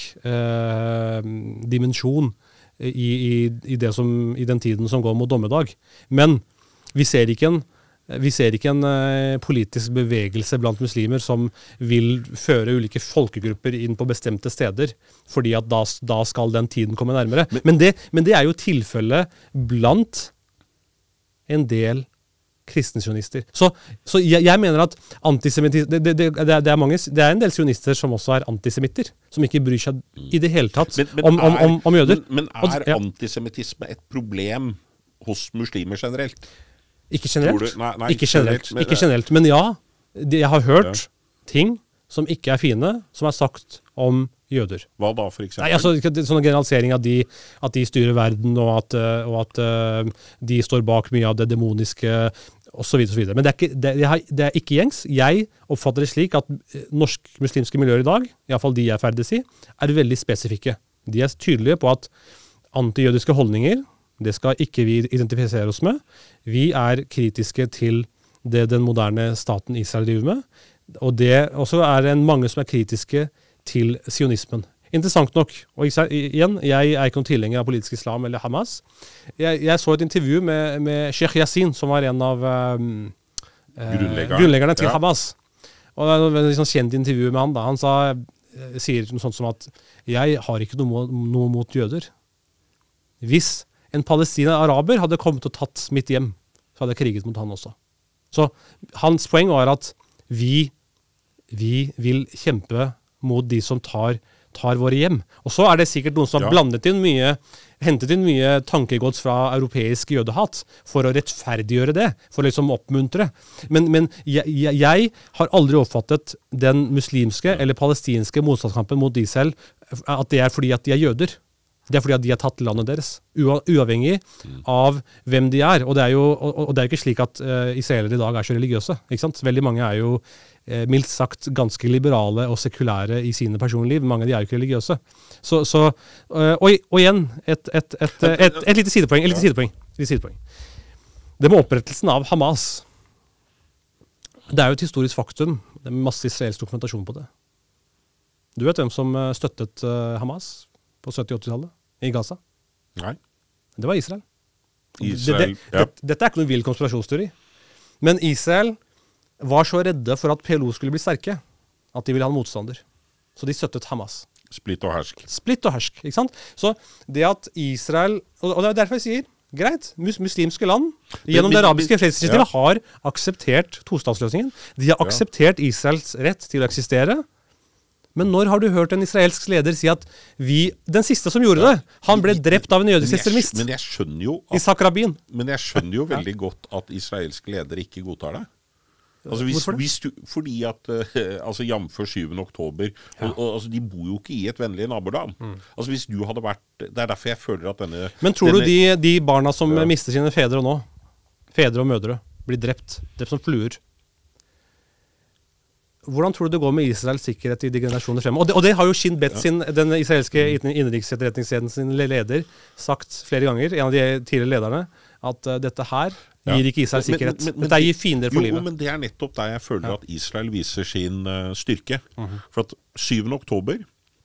eh, dimensjon I, i, i, det som, i den tiden som går mot dommedag. Men vi ser ikke en, vi ser ikke en uh, politisk bevegelse blant muslimer som vil føre ulike folkegrupper inn på bestemte steder, fordi at da, da skal den tiden komme nærmere. Men, men, det, men det er jo tilfellet blant en del kristensionister. Så, så jeg, jeg mener at antisemitisme, det, det, det, det, er mange, det er en del sionister som også er antisemitter, som ikke bryr seg i det hele tatt men, men om, om, om, om jøder. Men, men er ja. antisemittisme et problem hos muslimer generelt? Ikke generelt. Du, nei, nei, ikke, generelt. generelt. ikke generelt. Men ja, jeg har hørt ja. ting som ikke er fine, som er sagt om jøder. Hva da, for eksempel? Nei, altså, sånn generalisering av de, at de styrer verden, og at, og at uh, de står bak mye av det demoniske, og så videre, og så videre. Men det er, ikke, det, det er ikke gjengs. Jeg oppfatter det slik at norsk-muslimske miljøer i dag, i hvert fall de jeg ferdes i, er veldig spesifikke. De er tydelige på at antijødiske holdninger, det skal ikke vi identifisere oss med. Vi er kritiske til det den moderne staten Israel driver med, og det også er det mange som er kritiske til sionismen. Interessant nok, og igjen, jeg er ikke noen tilhenger av politisk islam eller Hamas. Jeg, jeg så et intervju med, med Sheikh Yassin, som var en av um, Grunnleggeren. grunnleggerne til ja. Hamas. Og det var et sånn kjent intervju med han da. Han sa, sier noe sånt som at jeg har ikke noe, noe mot jøder. Hvis en palestina-araber hadde kommet og tatt mitt hjem, så hadde jeg kriget mot han også. Så hans poeng var at vi, vi vil kjempe mot de som tar tar våre hjem. Og så er det sikkert noen som har Ja. blandet inn mye, hentet inn mye tankegods fra europeisk jødehat for å rettferdiggjøre det, for å liksom oppmuntre. Men, men jeg, jeg, jeg har aldri oppfattet den muslimske eller palestinske motstandskampen mot Israel at det er fordi at de er jøder. Det er fordi at de har tatt landet deres, ua, uavhengig av hvem de er. Og det er jo og, og det er ikke slik at uh, israelere i dag er så religiøse. Ikke sant? Veldig mange er jo uh, mildt sagt ganske liberale og sekulære i sine personliv. Mange av de er jo ikke religiøse. Så, så, uh, og, og igjen, et, et, et, et, et, et lite sidepoeng. Et lite sidepoeng. Et lite sidepoeng. Det med opprettelsen av Hamas, det er jo et historisk faktum. Det er masse israelsk dokumentasjon på det. Du vet hvem som støttet uh, Hamas på sytti-åttitallet i Gaza? Nei. Det var Israel. Israel, det, det, ja. det, dette er ikke noen vill konspirasjonsteori. Men Israel var så redde for at P L O skulle bli sterke, at de ville ha en motstander. Så de støttet Hamas. Splitt og hersk. Splitt og hersk, ikke sant? Så det at Israel, og det er derfor jeg sier, greit, mus muslimske land, gjennom men, det arabiske men, fredsinitiativet, ja. har akseptert tostatsløsningen. De har akseptert Israels rett til å eksistere. Men når har du hørt en israelsk leder si at vi, den siste som gjorde det, han ble drept av en jødisk ekstremist? Men jeg skjønner jo at, Isak Rabin. Men jeg skjønner jo veldig godt at israelske ledere ikke godtar det. Altså hvis, Hvorfor det? hvis du, fordi at, uh, altså jamfør syvende oktober, og, og, altså de bor jo ikke i et vennlig naboland. Mm. Altså hvis du hadde vært, det er derfor jeg føler at denne... Men tror denne, du de, de barna som ja. mister sine fedre nå, fedre og mødre, blir drept, drept som fluer? Hvordan tror du det går med Israels sikkerhet i de generasjoner frem? Og det, og det har jo Shin Bet, sin, den israelske innenriksetterretningstjenesten sin leder, sagt flere ganger, en av de tidligere lederne, at uh, dette her gir ja. ikke Israel sikkerhet. Men, men, men, dette gir fiender for jo, livet. Jo, men det er nettopp der jeg føler ja. at Israel viser sin uh, styrke. Uh-huh. For at syvende oktober,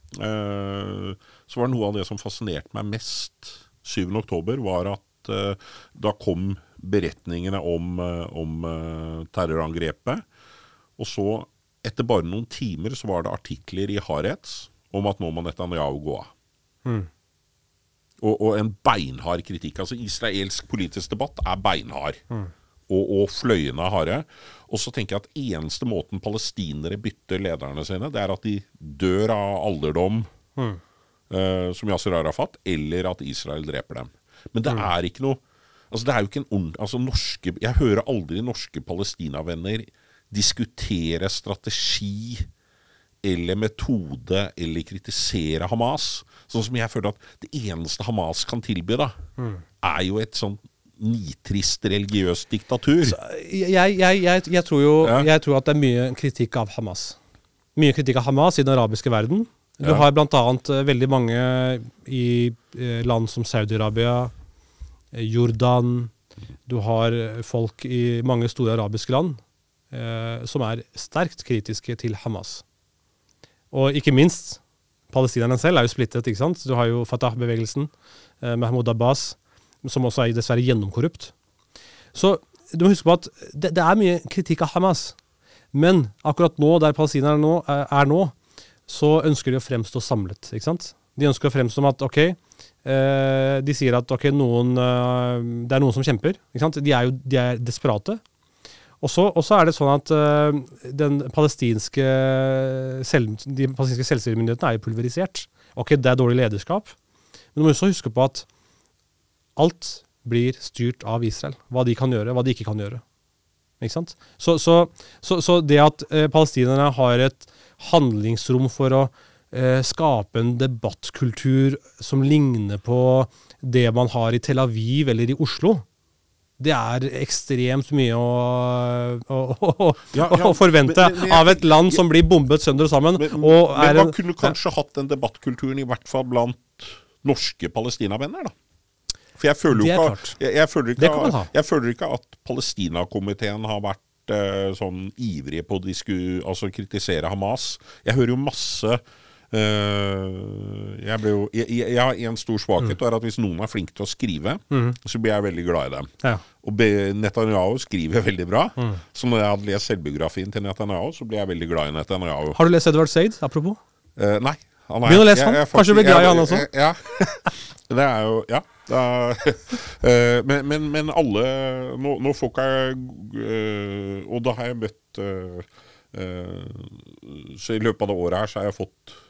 uh, så var noe av det som fascinerte meg mest syvende oktober, var at uh, da kom beretningene om, uh, om uh, terrorangrepet, og så etter bare noen timer så var det artikler i Haaretz om at nå må Netanyahu gå av. Mm. Og, og en beinhard kritikk. Altså israelsk politisk debatt er beinhard. Mm. Og, og fløyende harde. Og så tenker jeg at eneste måten palestinere bytter lederne sine, det er at de dør av alderdom, mm. uh, som Yasser Arafat, eller at Israel dreper dem. Men det mm. er ikke noe, altså det er jo ikke en ordentlig, altså norske, jeg hører aldri norske palestinavenner diskutere strategi eller metode eller kritisere Hamas. Sånn som jeg føler at det eneste Hamas kan tilby da, mm. er jo et sånn nitrist religiøst diktatur. Så, jeg, jeg, jeg, jeg, tror jo, ja. jeg tror at det er mye kritikk av Hamas. Mye kritikk av Hamas i den arabiske verden. Du ja. har blant annet uh, veldig mange i uh, land som Saudi-Arabia, uh, Jordan, du har folk i mange store arabiske land, Eh, som er sterkt kritiske til Hamas. Og ikke minst, palestinerne selv er jo splittet, ikke sant? Du har jo Fatah-bevegelsen, eh, Mahmoud Abbas, som også er dessverre gjennomkorrupt. Så du må huske på at det, det er mye kritikk av Hamas. Men akkurat nå, der palestinerne nå, er, er nå, så ønsker de å fremstå samlet, ikke sant? De ønsker å fremstå som at, ok, eh, de sier at ok, noen, eh, det er noen som kjemper, ikke sant? De er jo de er desperate. Og så er det sånn at uh, den palestinske selv, de palestinske selvstyremyndighetene er jo pulverisert. Ok, det er dårlig lederskap, men du må også huske på at alt blir styrt av Israel. Hva de kan gjøre, hva de ikke kan gjøre. Ikke sant? Så, så, så, så det at uh, palestinerne har et handlingsrom for å uh, skape en debattkultur som ligner på det man har i Tel Aviv eller i Oslo, det er ekstremt mye å, å, å, ja, ja, å forvente men, men, av et land som blir bombet sønder og sammen. Men, og men er man en, kunne kanskje ja. hatt den debattkulturen i hvert fall blant norske palestinavenner, da. For jeg føler jo ikke, jeg, jeg føler ikke, jeg, jeg føler ikke at Palestina-komiteen har vært uh, sånn ivrige på å disku, altså kritisere Hamas. Jeg hører jo masse Uh, jeg, ble jo, jeg, jeg har en stor svakhet, mm. og er at hvis noen er flink til å skrive, mm. så blir jeg veldig glad i dem. Ja. Og Be Netanyahu skriver veldig bra, mm. så når jeg hadde lest selvbiografien til Netanyahu, så blir jeg veldig glad i Netanyahu. Har du lest Edward Said, apropos? Uh, nei. Begynn å lese han, kanskje du blir glad i han også. Ja, det er jo, ja. Da, uh, men, men, men alle, nå, nå folk er, uh, og da har jeg møtt, uh, uh, så i løpet av det året her så har jeg fått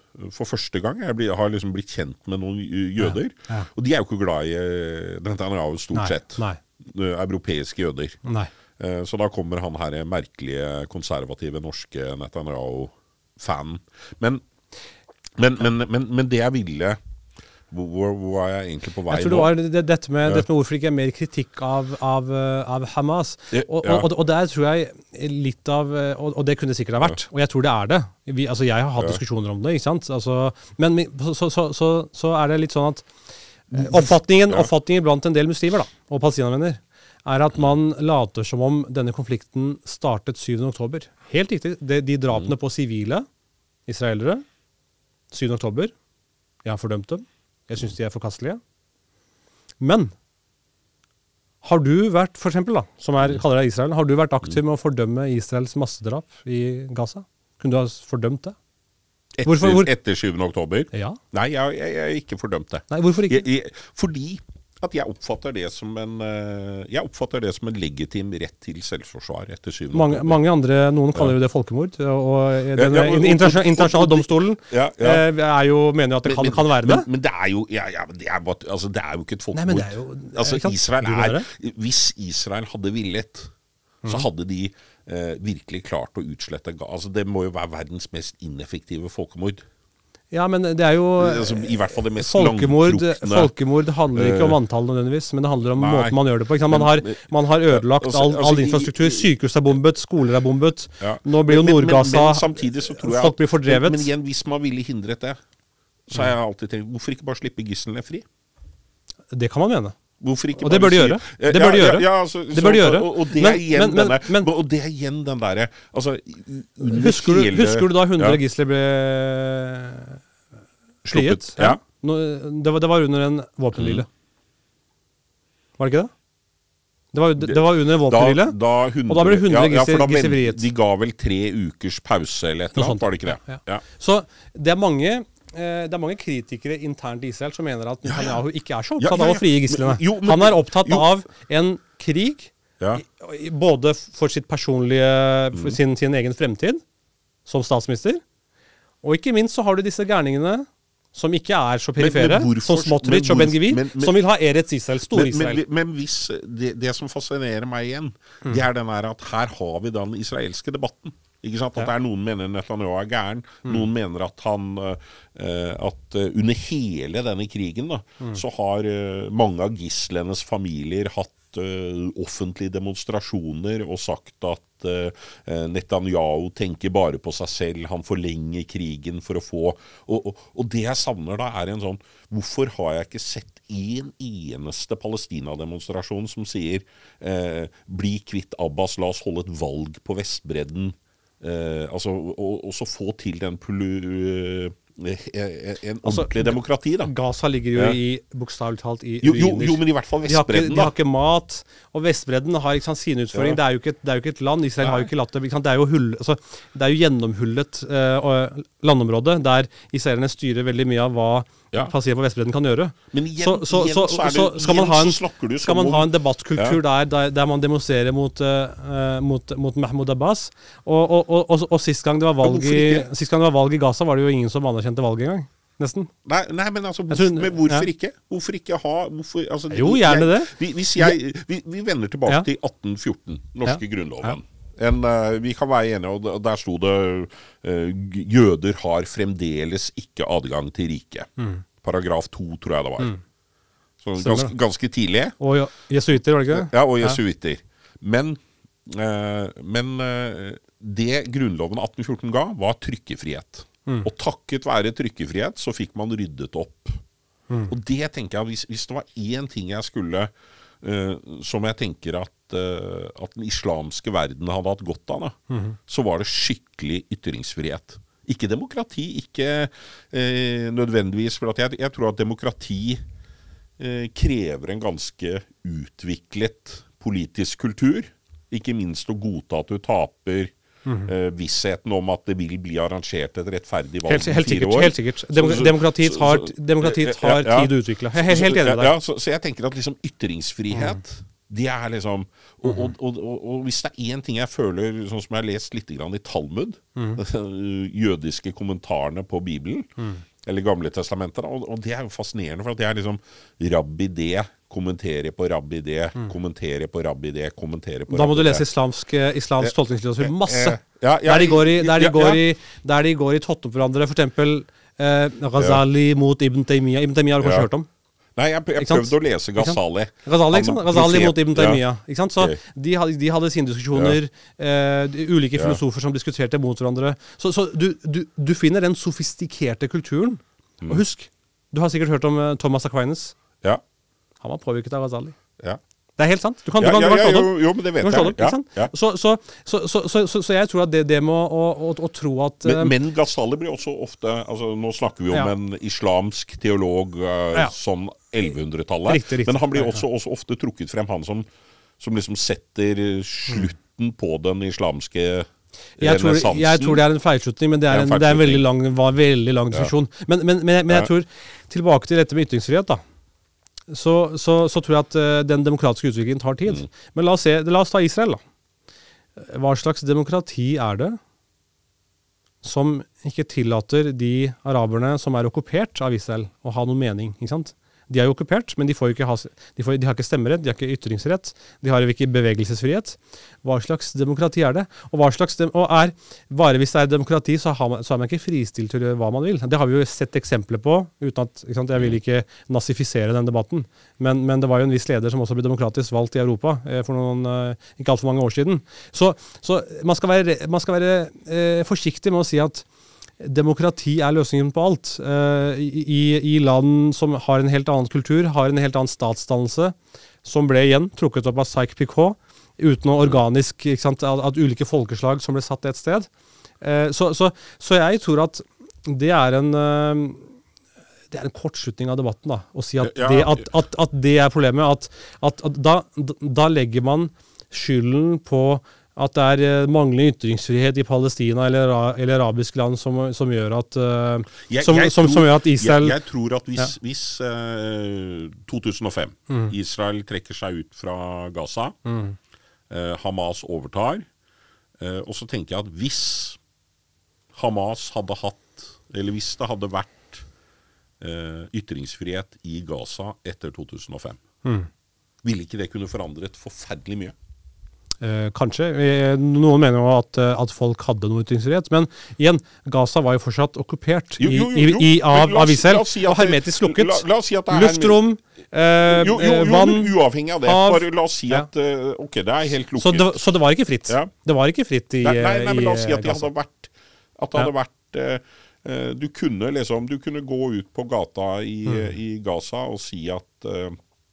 for første gang. Jeg blir, har liksom blitt kjent med noen jøder. Ja, ja. Og de er jo ikke glad i Netanyahu stort nei, sett. Nei. Europeiske jøder. Nei. Så da kommer han her merkelige, konservative, norske Netanyahu-fanen. Men, men, men, men, men det jeg ville... Hvor, hvor er jeg egentlig på vei nå? Jeg tror det var det, dette, med, dette med hvorfor ikke er mer kritikk av, av, av Hamas. Og, ja. og, og der tror jeg litt av, og, og det kunne det sikkert ha vært, og jeg tror det er det. Vi, altså jeg har hatt ja. diskusjoner om det, ikke sant? Altså, men så, så, så, så er det litt sånn at oppfatningen, ja. oppfatningen blant en del muslimer da, og palestinavenner er at man later som om denne konflikten startet syvende oktober. Helt riktig. De, de drapene mm. på sivile israelere, syvende oktober, jeg har fordømt dem. Jeg synes de er forkastelige. Men har du vært, for eksempel da, som er, kaller deg Israel, har du vært aktiv med å fordømme Israels massedrap i Gaza? Kunne du ha fordømt det? Etter, hvorfor, hvor? Etter syvende oktober? Ja. Nei, jeg, jeg, jeg har ikke fordømt det. Nei, hvorfor ikke? Jeg, jeg, fordi at jeg oppfatter det som en jeg oppfatter det som en legitim rett til selvforsvar etter syvende mange, oktober. Mange andre, noen kaller jo det folkemord, og den ja, ja, og, internasjonale, internasjonale domstolen ja, ja. er jo, mener jo at det kan, men, kan være det. Men, men det er jo ja, ja, det, er bare, altså, det er jo ikke et folkemord. Nei, men det er jo, altså, Israel er, hvis Israel hadde villet, mm. så hadde de eh, virkelig klart å utslette altså, det må jo være verdens mest ineffektive folkemord. Ja, men det er jo altså, i hvert fall det mest folkemord, folkemord handler ikke om antall nødvendigvis, men det handler om nei, måten man gjør det på. Man har, man har ødelagt all, all infrastruktur, sykehus er bombet, skoler er bombet, ja. Nå blir jo Nord-Gaza, folk blir fordrevet. Men, men igjen, hvis man ville hindret det, så har jeg alltid tenkt, hvorfor ikke bare slippe gisslene fri? Det kan man mene. Hvorfor ikke og det bør de gjøre. Det bør de gjøre. Ja, ja, altså, det bør de gjøre. Og, og, det er igjen men, men, denne, og det er igjen den der altså, husker, hele, du, husker du da hundre ja. gisler ble frigitt? Ja. Nå, det, var, det var under en våpenhvile. Mm. Var det ikke det? Det var, det, det var under en våpenhvile, og da ble hundre ja, gisler, ja, gisler frigitt. De ga vel tre ukers pause eller et eller annet, var det ikke det? Ja. Ja. Så det er mange... Det er mange kritikere internt i Israel som mener at Netanyahu ikke er så opptatt ja, ja, ja. av å frie gislene. Jo, men, han er opptatt jo. av en krig, ja. både for sitt personlige, for sin, sin egen fremtid som statsminister, og ikke minst så har du disse gærningene som ikke er så perifere, men, men som Smotrich og Ben-Gvir, som vil ha Eretz Israel, Stor-Israel. Men, men, men hvis det, det som fascinerer meg igjen, mm. det er den her at her har vi den israelske debatten. Ikke sant? At ja. det er noen mener Netanyahu er gæren, mm. noen mener at han uh, at uh, under hele denne krigen da, mm. så har uh, mange av gislenes familier hatt uh, offentlige demonstrasjoner og sagt at uh, Netanyahu tenker bare på seg selv, han forlenger krigen for å få og, og, og det jeg savner da er en sånn, hvorfor har jeg ikke sett en eneste Palestina-demonstrasjon som sier uh, bli kvitt Abbas, la oss holde et valg på Vestbredden. Uh, altså, og, og så få til den pulu, uh, en altså, ordentlig demokrati da. Gaza ligger jo ja. i, bokstavelig talt i jo, jo, jo, men i hvert fall Vestbredden de har, ikke, de har ikke mat, og Vestbredden har ikke sant, sin utføring, ja. det, er jo ikke et, det er jo ikke et land, Israel ja. har jo ikke latt det, det er jo, hull, altså, det er jo gjennomhullet uh, landområde, der israelerne styrer veldig mye av hva ja. Palestina på Vestbredden kan gjøre. Men igjen, så, så, igjen, så, så, er det, så skal, man ha, en, du, skal man ha en debattkultur ja. der, der, der man demonstrerer mot, uh, mot, mot Mahmoud Abbas, og, og, og, og, og sist, gang det var valg i, sist gang det var valg i Gaza, var det jo ingen som anerkjente valget engang. Nesten. Nei, nei, men altså, hvorfor, tror, men hvorfor ja. ikke? Hvorfor ikke ha hvorfor, altså, Jo, gjerne det. Jeg, hvis jeg, vi, vi vender tilbake ja. til atten fjorten, norske ja. grunnloven. Ja. En, uh, vi kan være enige, og der sto det uh, jøder har fremdeles ikke adgang til riket. Mm. Paragraf to, tror jeg det var. Mm. Så ganske, ganske tidlig. Og ja, jesuiter, var det ikke det? Ja, og jesuiter. Ja. Men, uh, men uh, det grunnloven atten fjorten ga, var trykkefrihet. Mm. Og takket være trykkefrihet, så fikk man ryddet opp. Mm. Og det tenker jeg, hvis, hvis det var en ting jeg skulle, uh, som jeg tenker at, uh, at den islamske verden hadde hatt godt av, da, mm. så var det skikkelig ytringsfrihet. Ikke demokrati, ikke uh, nødvendigvis, for at jeg, jeg tror at demokrati uh, krever en ganske utviklet politisk kultur. Ikke minst å godta at du taper, Mm-hmm. Uh, vissheten om at det vil bli arrangert et rettferdig valg helt, helt sikkert, helt sikkert. Dem så, demokratiet har, demokratiet har ja, ja, tid å utvikle. Helt, helt enig med deg. Ja, så, så jeg tenker at liksom ytringsfrihet, mm. Det er liksom og, og, og, og, og hvis det er en ting jeg føler, sånn som jeg har lest litt grann i Talmud, mm. jødiske kommentarene på Bibelen, mm. eller Gamle Testamenter, og, og det er jo fascinerende, for at det er liksom rabbi det, kommentere på rabbi det, mm. kommentere på rabbi det, kommentere på rabbi det. Da må du lese islamsk, islamsk tolkningslitteratur masse. Ja, ja, der de går i, der de ja, går ja. i, der de går i totten på hverandre, for eksempel eh, Ghazali ja. mot Ibn Taymiyyah. Ibn Taymiyyah har du kanskje ja. hørt om? Nei, jeg, jeg prøvde å lese Ghazali. Ghazali, ikke sant? Ghazali mot Ibn Taymiyyah. Ikke sant? Så okay. de, hadde, de hadde sine diskusjoner, ja. eh, ulike filosofer ja. som diskuterte mot hverandre. Så, så du, du, du finner den sofistikerte kulturen. Mm. Og husk, du har sikkert hørt om uh, Thomas Aquinas. Ja. Han var påvirket av Ghazali. Ja. Det er helt sant. Du kan, ja, du kan, ja, du kan ja, slå jo, jo, men det vet jeg. Opp, ja, ja. Så, så, så, så, så, så, så jeg tror at det, det med å, å, å tro at Men, men Ghazali blir også ofte altså, nå snakker vi om ja. en islamsk teolog uh, ja. sånn ellevehundretallet. Riktig, riktig. Men han blir også, også ofte trukket frem, han som, som liksom setter slutten på den islamske jeg tror, jeg tror det er en feilslutning, men det er en, det er en veldig lang, var veldig lang diskusjon. Ja. Men, men, men, men jeg tror, tilbake til dette med ytringsfrihet da, så, så, så tror jeg at uh, den demokratiske utviklingen tar tid. Mm. Men la oss, se, la oss ta Israel da. Hva slags demokrati er det som ikke tillater de araberne som er okkupert av Israel å ha noen mening, ikke sant? De er jo okkupert, men de, får ikke ha, de, får, de har ikke stemmerett, de har ikke ytringsrett, de har jo ikke bevegelsesfrihet. Hva slags demokrati er det? Og, hva slags dem, og er, bare hvis det er demokrati, så, har man, så er man ikke fristilt til hva man vil. Det har vi jo sett eksempler på, uten at, ikke sant, jeg vil ikke nazifisere den debatten, men, men det var jo en viss leder som også ble demokratisk valgt i Europa eh, for noen, eh, ikke alt for mange år siden. Så, så man skal være, man skal være eh, forsiktig med å si at demokrati er løsningen på alt. Uh, i, I land som har en helt annen kultur, har en helt annen statsdannelse, som ble igjen trukket opp av Sykes-Picot, uten noe organisk, ikke sant, at, at ulike folkeslag som ble satt et sted. Uh, så, så, så jeg tror at det er en uh, det er en kortslutning av debatten da, å si at, ja, det, at, at, at det er problemet, at, at, at da, da legger man skylden på at det er manglende ytringsfrihet i Palestina eller, eller arabiske land som, som, gjør at, uh, jeg, som, jeg som, tror, som gjør at Israel... Jeg, jeg tror at hvis, ja. hvis uh, to tusen og fem mm. Israel trekker seg ut fra Gaza, mm. uh, Hamas overtar, uh, og så tenker jeg at hvis Hamas hadde hatt, eller hvis det hadde vært uh, ytringsfrihet i Gaza etter to tusen og fem, mm. ville ikke det kunne forandret forferdelig mye? Eh, kanskje. Eh, noen mener jo at, at folk hadde noe ytringsfrihet, men igjen, Gaza var jo fortsatt okkupert i, jo, jo, jo, i, i, av, av Israel, si og hermetisk lukket. La, la si Luftrom, eh, jo, jo, jo, vann, uavhengig av det. Hav. Bare la oss si at ja. uh, ok, det er helt lukket. Så det, så det var ikke fritt? Ja. Det var ikke fritt i Gaza? Nei, nei, nei, men la oss si at det hadde vært, at det hadde ja. vært uh, du kunne liksom, du kunne gå ut på gata i, mm. i Gaza og si at uh,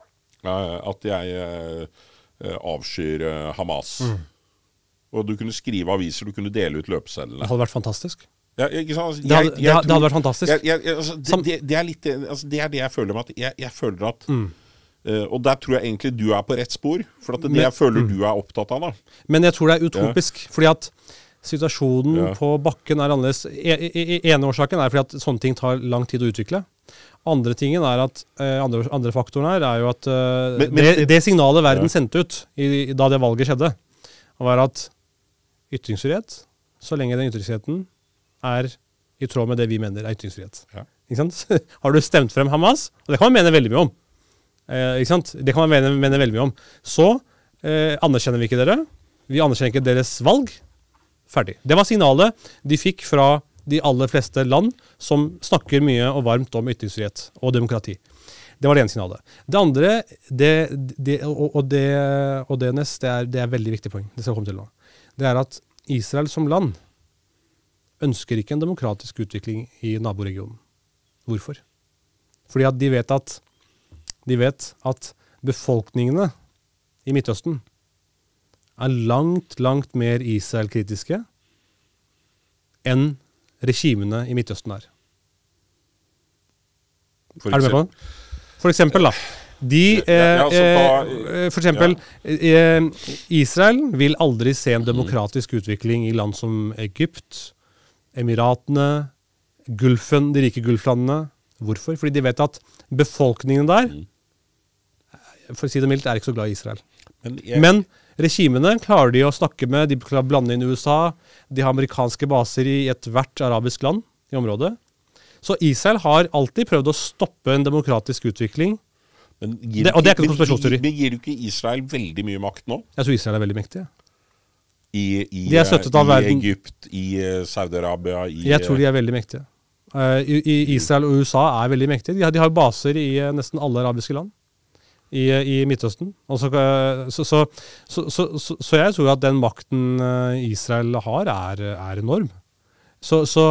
at jeg uh, avskyr uh, Hamas. Mm. Og du kunne skrive aviser, du kunne dele ut løpesedlene. Det hadde vært fantastisk. Ja, ikke sant? Altså, det, hadde, jeg, jeg tror, det hadde vært fantastisk. Jeg, jeg, altså, det, det, det, er litt, altså, det er det jeg føler med at jeg, jeg føler at mm. uh, og der tror jeg egentlig du er på rett spor, for at det er det jeg føler mm. du er opptatt av da. Men jeg tror det er utopisk, ja. fordi at situasjonen ja. på bakken er annerledes. E, e, ene årsaken er fordi at sånne ting tar lang tid å utvikle. Andre tingen er at, eh, andre, andre faktoren her er jo at eh, men, men, det, det signalet verden ja. sendte ut i, da det valget skjedde, var at ytringsfrihet, så lenge den ytringsfriheten er i tråd med det vi mener er ytringsfrihet. Ja. Ikke sant? Har du stemt frem Hamas, og det kan man mene veldig mye om, eh, ikke sant? Det kan man mene, mene veldig mye om, så eh, anerkjenner vi ikke dere, vi anerkjenner ikke deres valg, ferdig. Det var signalet de fikk fra de aller fleste land som snakker mye og varmt om ytringsfrihet og demokrati. Det var det ene signalet. Det andre, det, det, og, og, det, og det neste, det er, det er veldig viktig poeng, det skal komme til nå. Det er at Israel som land ønsker ikke en demokratisk utvikling i naboregionen. Hvorfor? Fordi at de vet at, de vet at befolkningene i Midtøsten er langt, langt mer Israel-kritiske enn regimene i Midtøsten er. Er du med på det? For eksempel da, de, eh, eh, for eksempel, eh, Israel vil aldri se en demokratisk utvikling i land som Egypt, Emiratene, Gulfen, de rike Gulflandene. Hvorfor? Fordi de vet at befolkningen der, for å si det mildt, er ikke så glad i Israel. Men, jeg... Men regimene klarer de å snakke med, de klarer å blande inn U S A, de har amerikanske baser i et hvert arabisk land i området. Så Israel har alltid prøvd å stoppe en demokratisk utvikling. Men gir, det, og det er ikke noen konspirasjonsteori. Men gir du ikke Israel veldig mye makt nå? Jeg tror Israel er veldig mektig. I, i, de er støttet av i verden. Egypt, i Saudi-Arabia i, Jeg tror de er veldig mektige. Uh, i, I Israel og U S A er veldig mektige. De har, de har baser i uh, nesten alle arabiske land. I, i Midtøsten. Så, så, så, så, så, så jeg tror at den makten Israel har, er, er enorm. Så, så,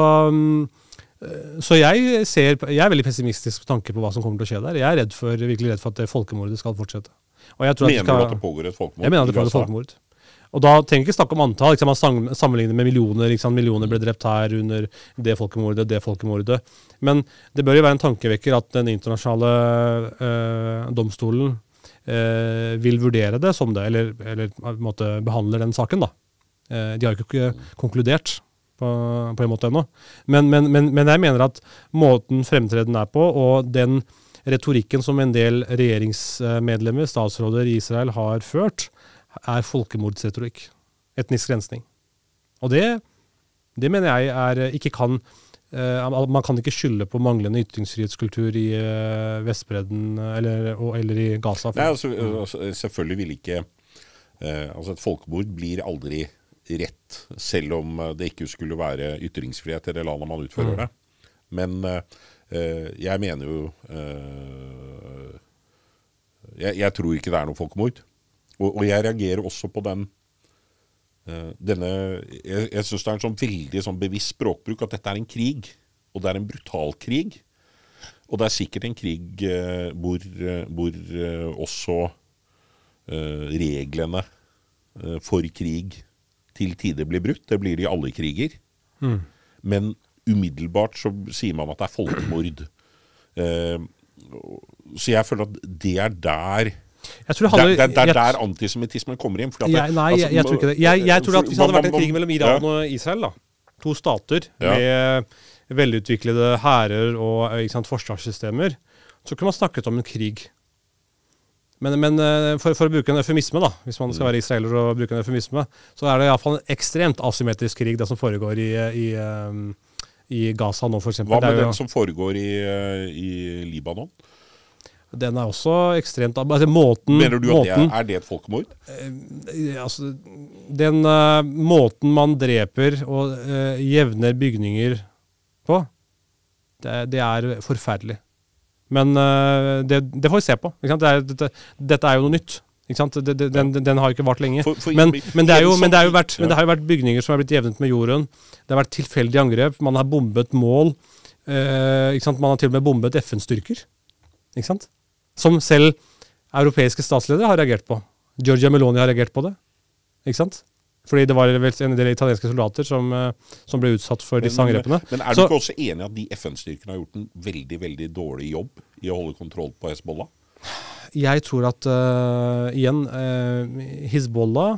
så jeg, ser, jeg er veldig pessimistisk på tanke på hva som kommer til å skje der. Jeg er redd for, virkelig redd for at det folkemordet skal fortsette. Og jeg tror mener at skal, du at det pågår et folkemord? Jeg mener at det pågår et folkemord. Og da trenger vi ikke snakke om antall. Liksom, man sammenligner med millioner. Liksom, millioner ble drept her under det folkemordet, det folkemordet. Men det bør jo være en tankevekker at den internasjonale øh, domstolen øh, vil vurdere det som det, eller, eller på en måte behandler den saken. Da. Eh, de har jo ikke konkludert på, på en måte ennå. Men, men, men, men jeg mener at måten fremtreden er på, og den retorikken som en del regjeringsmedlemmer, statsråder i Israel har ført, er folkemordsretorikk. Etnisk rensning. Og det, det mener jeg er, ikke kan, uh, man kan ikke skylde på manglende ytringsfrihetskultur i uh, Vestbredden eller, og, eller i Gaza. Nei, altså, altså, selvfølgelig vil ikke, uh, altså et folkemord blir aldri rett, selv om det ikke skulle være ytringsfrihet i det landet man utfører mm. det. Men uh, jeg mener jo, uh, jeg, jeg tror ikke det er noe folkemord. Og, og jeg reagerer også på den, uh, denne, jeg, jeg synes det er en sånn veldig sånn bevisst språkbruk at dette er en krig, og det er en brutal krig. Og det er sikkert en krig uh, hvor, uh, hvor uh, også uh, reglene uh, for krig til tider blir brutt. Det blir det i alle kriger. Mm. Men umiddelbart så sier man at det er folkemord. Uh, så jeg føler at det er der... Jeg tror det, handler, det, det, det er jeg, der antisemittismen kommer inn. For at det, jeg, nei, altså, jeg, jeg tror ikke det. Jeg, jeg tror at hvis det hadde vært en krig mellom Iran ja. og Israel, da, to stater ja. med velutviklede hærer og ikke sant, forsvarssystemer, så kunne man snakket om en krig. Men, men for, for å bruke en eufemisme, da, hvis man skal være israeler og bruke en eufemisme, så er det i hvert fall en ekstremt asymmetrisk krig, det som foregår i, i, i Gaza nå, for eksempel. Hva med jo, den som foregår i, i Libanon? Den er også ekstremt... Altså, måten, Mener du at måten, det er, er det et folkemord? Eh, altså, den uh, måten man dreper og uh, jevner bygninger på, det, det er forferdelig. Men uh, det, det får vi se på. Ikke sant? Det er, dette, dette er jo noe nytt. Ikke sant? Det, det, den, den har jo ikke vart lenge. For, for, men, men, det er jo, men, det er jo vært, ja. men det har jo vært bygninger som har blitt jevnet med jorden. Det har vært tilfeldige angrep. Man har bombet mål. Uh, ikke sant? Man har til og med bombet F N-styrker. Ikke sant? Som selv europeiske statsledere har reagert på. Giorgia Meloni har reagert på det. Ikke sant? Fordi det var vel en del italienske soldater som, som ble utsatt for disse angrepene. Men, men er du Så, ikke også enig at de F N-styrkene har gjort en veldig, veldig dårlig jobb i å holde kontroll på Hezbollah? Jeg tror at, uh, igjen, uh, Hezbollah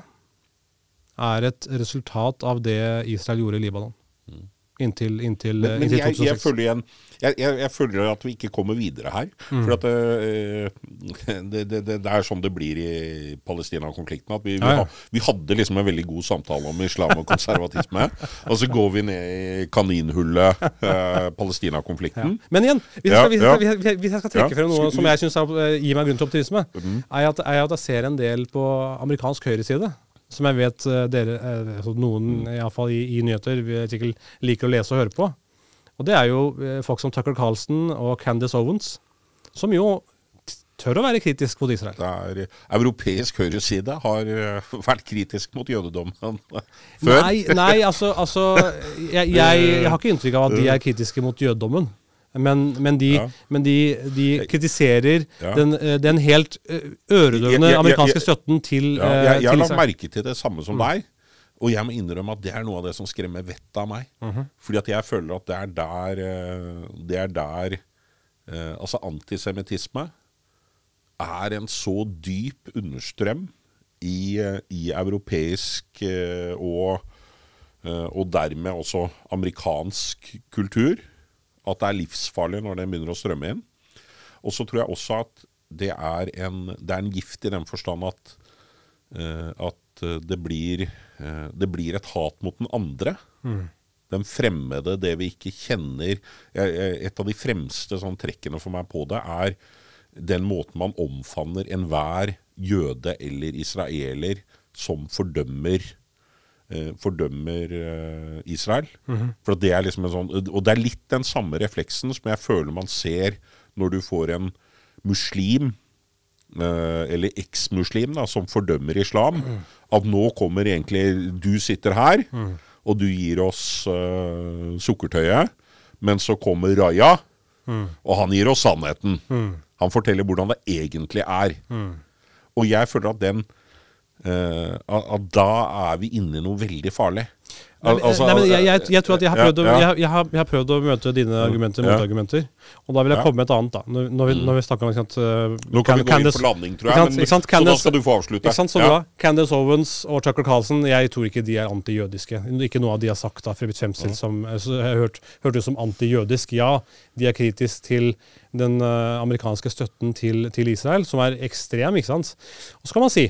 er et resultat av det Israel gjorde i Libanon. Mm. Inntil, inntil, men, men inntil jeg, jeg, føler igjen, jeg, jeg, jeg føler at vi ikke kommer videre her. Mm. For at det, det, det, det er sånn det blir i Palestina-konflikten. At vi, vi, ja, ja. vi hadde liksom en veldig god samtale om islam og konservatisme, og så går vi ned i kaninhullet eh, Palestina-konflikten. Ja. Men igjen, hvis jeg, skal, ja, ja. hvis jeg skal trekke ja. frem noe som jeg synes er, gir meg grunn til optimisme, mm. er, at, er at jeg ser en del på amerikansk høyreside. Som jeg vet dere, altså noen i, hvert fall i, i nyheter sikkert liker å lese og høre på. Og det er jo folk som Tucker Carlson og Candace Owens, som jo tør å være kritisk mot Israel. Det er, europeisk høyreside har vært kritisk mot jødedommen før. Nei, nei altså, altså jeg, jeg, jeg har ikke inntrykk av at de er kritiske mot jødedommen. Men, men, de, ja. men de, de kritiserer ja. den, den helt øredøvende amerikanske støtten til ja, Jeg, jeg har lagt merke til det samme som mm. deg, og jeg må innrømme at det er noe av det som skremmer vettet av meg. Mm -hmm. Fordi at jeg føler at det er der, det er der altså antisemittisme er en så dyp understrøm i, i europeisk og, og dermed også amerikansk kultur, at det er livsfarlig når den begynner å strømme inn. Og så tror jeg også at det er en, det er en gift i den forstand at uh, at det blir, uh, det blir et hat mot den andre. Mm. Den fremmede, det vi ikke kjenner. Et av de fremste sånn, trekkene for meg på det er den måten man omfavner enhver jøde eller israeler som fordømmer eh, fordømmer eh, Israel. Mm-hmm. For det er liksom en sånn, og det er litt den samme refleksen som jeg føler man ser når du får en muslim eh, eller eks-muslim da, som fordømmer islam. Mm. At nå kommer egentlig, du sitter her mm. og du gir oss uh, sukkertøyet, men så kommer Raja, mm. og han gir oss sannheten. Mm. Han forteller hvordan det egentlig er. Mm. Og jeg føler at den, uh, at da er vi inne i noe veldig farlig. Al altså, nei, men jeg, jeg, jeg tror at jeg har prøvd, ja, ja. å, jeg, jeg har, jeg har prøvd å møte dine argumenter, ja. motargumenter, og da vil jeg komme med et annet da. Når, når, vi, når vi snakker om sant, uh, Nå kan vi gå inn for landing, tror jeg, men, sant, Candace, så da skal du få avslutte. Ikke sant, så ja. bra. Candace Owens og Tucker Carlson, jeg tror ikke de er anti-jødiske. Ikke noe av de har sagt da, for blitt fremstilt som, så jeg har hørt, hørt det som anti-jødisk. Ja, de er kritisk til den uh, amerikanske støtten til, til Israel, som er ekstrem, ikke sant? Og så kan man si,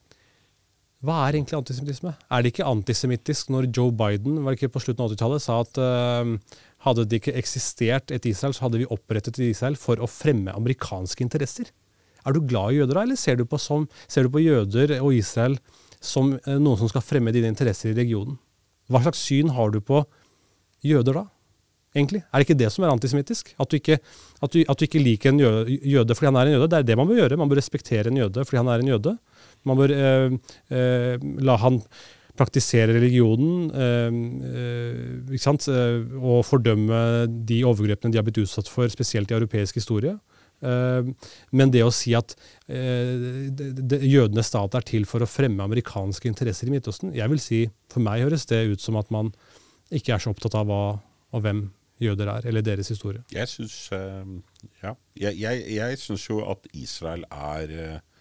hva er egentlig antisemittisme? Er det ikke antisemittisk når Joe Biden, var det ikke på slutten av åttitallet, sa at uh, hadde det ikke eksistert et Israel, så hadde vi opprettet Israel for å fremme amerikanske interesser? Er du glad i jøder da, eller ser du på, som, ser du på jøder og Israel som uh, noen som skal fremme dine interesser i regionen? Hva slags syn har du på jøder da? Egentlig. Er det ikke det som er antisemittisk? At du ikke, at du, at du ikke liker en jøde fordi han er en jøde? Det er det man bør gjøre. Man bør respektere en jøde fordi han er en jøde. Man bør eh, eh, la han praktisere religionen eh, eh, ikke sant? Og fordømme de overgrepene de har blitt utsatt for, spesielt i europeisk historie. Eh, men det å si at eh, de, de, jødenes stat er til for å fremme amerikanske interesser i Midtøsten, jeg vil si, for meg høres det ut som at man ikke er så opptatt av hva og hvem jøder er, eller deres historie. Jeg synes, uh, ja, jeg, jeg, jeg synes jo at Israel er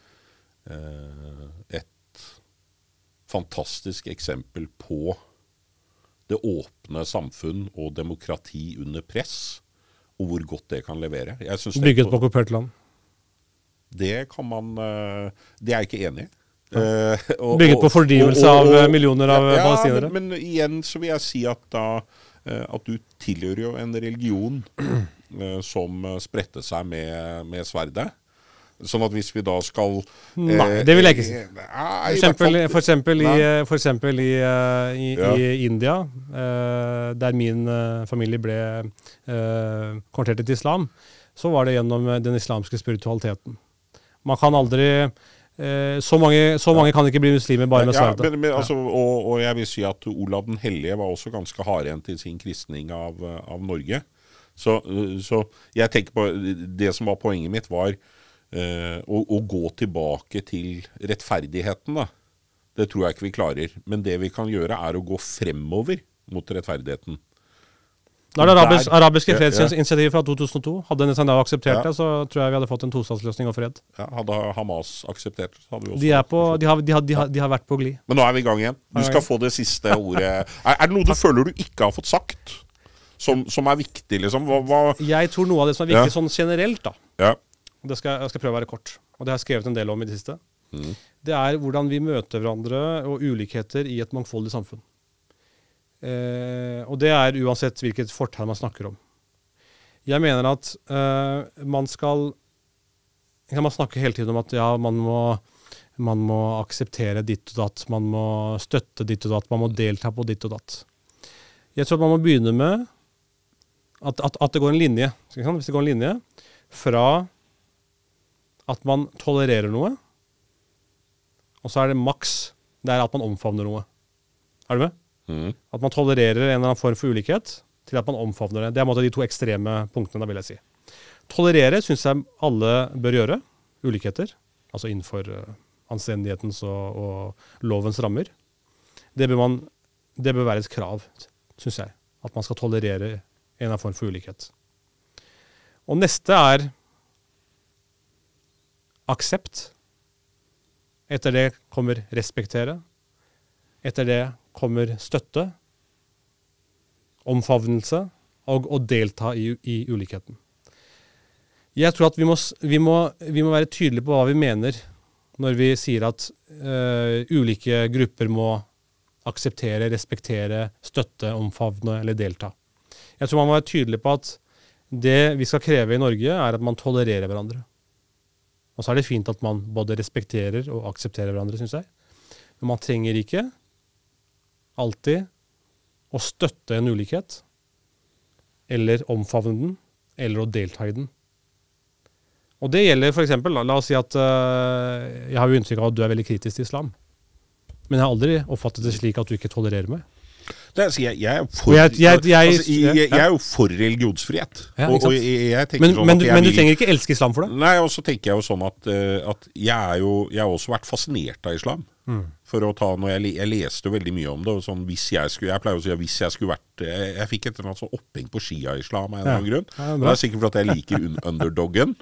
uh, et fantastisk eksempel på det åpne samfunn og demokrati under press, og hvor godt det kan levere. Jeg synes Bygget på okkupert land. Det kan man, uh, det er jeg ikke enig i. Uh, og, Bygget på fordrivelse og, og, og, av millioner av ja, palestinere. Men, men igjen så vil jeg si at da at du tilhører jo en religion uh, som spredte seg med, med sverdet. Sånn at hvis vi da skal... Eh, Nei, det vil jeg ikke si. Nei, for eksempel, for eksempel, i, for eksempel i, uh, i, ja. i India, uh, der min uh, familie ble uh, konvertert til islam, så var det gjennom den islamske spiritualiteten. Man kan aldri... Eh, så, mange, så mange kan ikke bli muslimer bare med sverdet. Ja, men, men, altså, og, og jeg vil si at Olav den Hellige var også ganske hardhendt i sin kristning av, av Norge. Så, så jeg tenker på, det som var poenget mitt var eh, å, å gå tilbake til rettferdigheten. Da. Det tror jeg ikke vi klarer. Men det vi kan gjøre er å gå fremover mot rettferdigheten. Da det arabisk, arabiske fredsinitiativet fra to tusen og to, hadde Netanyahu akseptert ja. det, så tror jeg vi hadde fått en tostatsløsning og fred. Ja, hadde Hamas akseptert det, hadde vi også. De, er på, de, har, de, har, de, har, de har vært på glid. Men nå er vi i gang igjen. Du skal få det siste ordet. Er, er det noe du føler du ikke har fått sagt, som, som er viktig, liksom? Hva, hva? Jeg tror noe av det som er viktig ja. sånn generelt, da. Ja. Det skal, jeg skal prøve å være kort, og det har jeg skrevet en del om i det siste. Mm. Det er hvordan vi møter hverandre og ulikheter i et mangfoldig samfunn. Eh, og det er uansett hvilket fortegn man snakker om. Jeg mener at eh, man skal man snakker hele tiden om at ja, man må, man må akseptere ditt og datt, man må støtte ditt og datt, man må delta på ditt og datt. Jeg tror at man må begynne med at, at, at det går en linje, hvis det går en linje fra at man tolererer noe, og så er det maks, det er at man omfavner noe. Er du med? Mm. At man tolererer en eller annen form for ulikhet til at man omfavner det. Det er en måte de to ekstreme punktene, da vil jeg si. Tolerere synes jeg alle bør gjøre, ulikheter, altså innenfor uh, anstendighetens og, og lovens rammer. Det bør, man, det bør være et krav, synes jeg, at man skal tolerere en eller annen form for ulikhet. Og neste er aksept. Etter det kommer respektere. Etter det kommer støtte, omfavnelse og å delta i, i ulikheten. Jeg tror at vi må, vi, må, vi må være tydelige på hva vi mener når vi sier at uh, ulike grupper må akseptere, respektere, støtte, omfavne eller delta. Jeg tror man må være tydelig på at det vi skal kreve i Norge er at man tolererer hverandre. Og så er det fint at man både respekterer og aksepterer hverandre, synes jeg. Men man trenger ikke alltid å støtte en ulikhet, eller omfavne den, eller å delta i den. Og det gjelder for eksempel, la, la oss si at uh, jeg har jo inntrykk av at du er veldig kritisk til islam. Men jeg har aldri oppfattet det slik at du ikke tolererer meg. Det, altså, jeg, jeg, er for, jeg, jeg, jeg, altså, jeg, jeg er jo for religionsfrihet. Ja, og, og jeg, jeg tenker men sånn men, at du, jeg men du vil, trenger ikke elske islam for det? Nei, og så tenker jeg jo sånn at, uh, at jeg er jo, jeg har også vært fascinert av islam. Mm. For å ta, når jeg, jeg leste jo veldig mye om det, og sånn, hvis jeg skulle, jeg pleier å si at hvis jeg skulle vært, jeg, jeg fikk et eller annet sånn oppheng på Shia-islam av en eller annen grunn. Ja, det er sikkert for at jeg liker un underdoggen.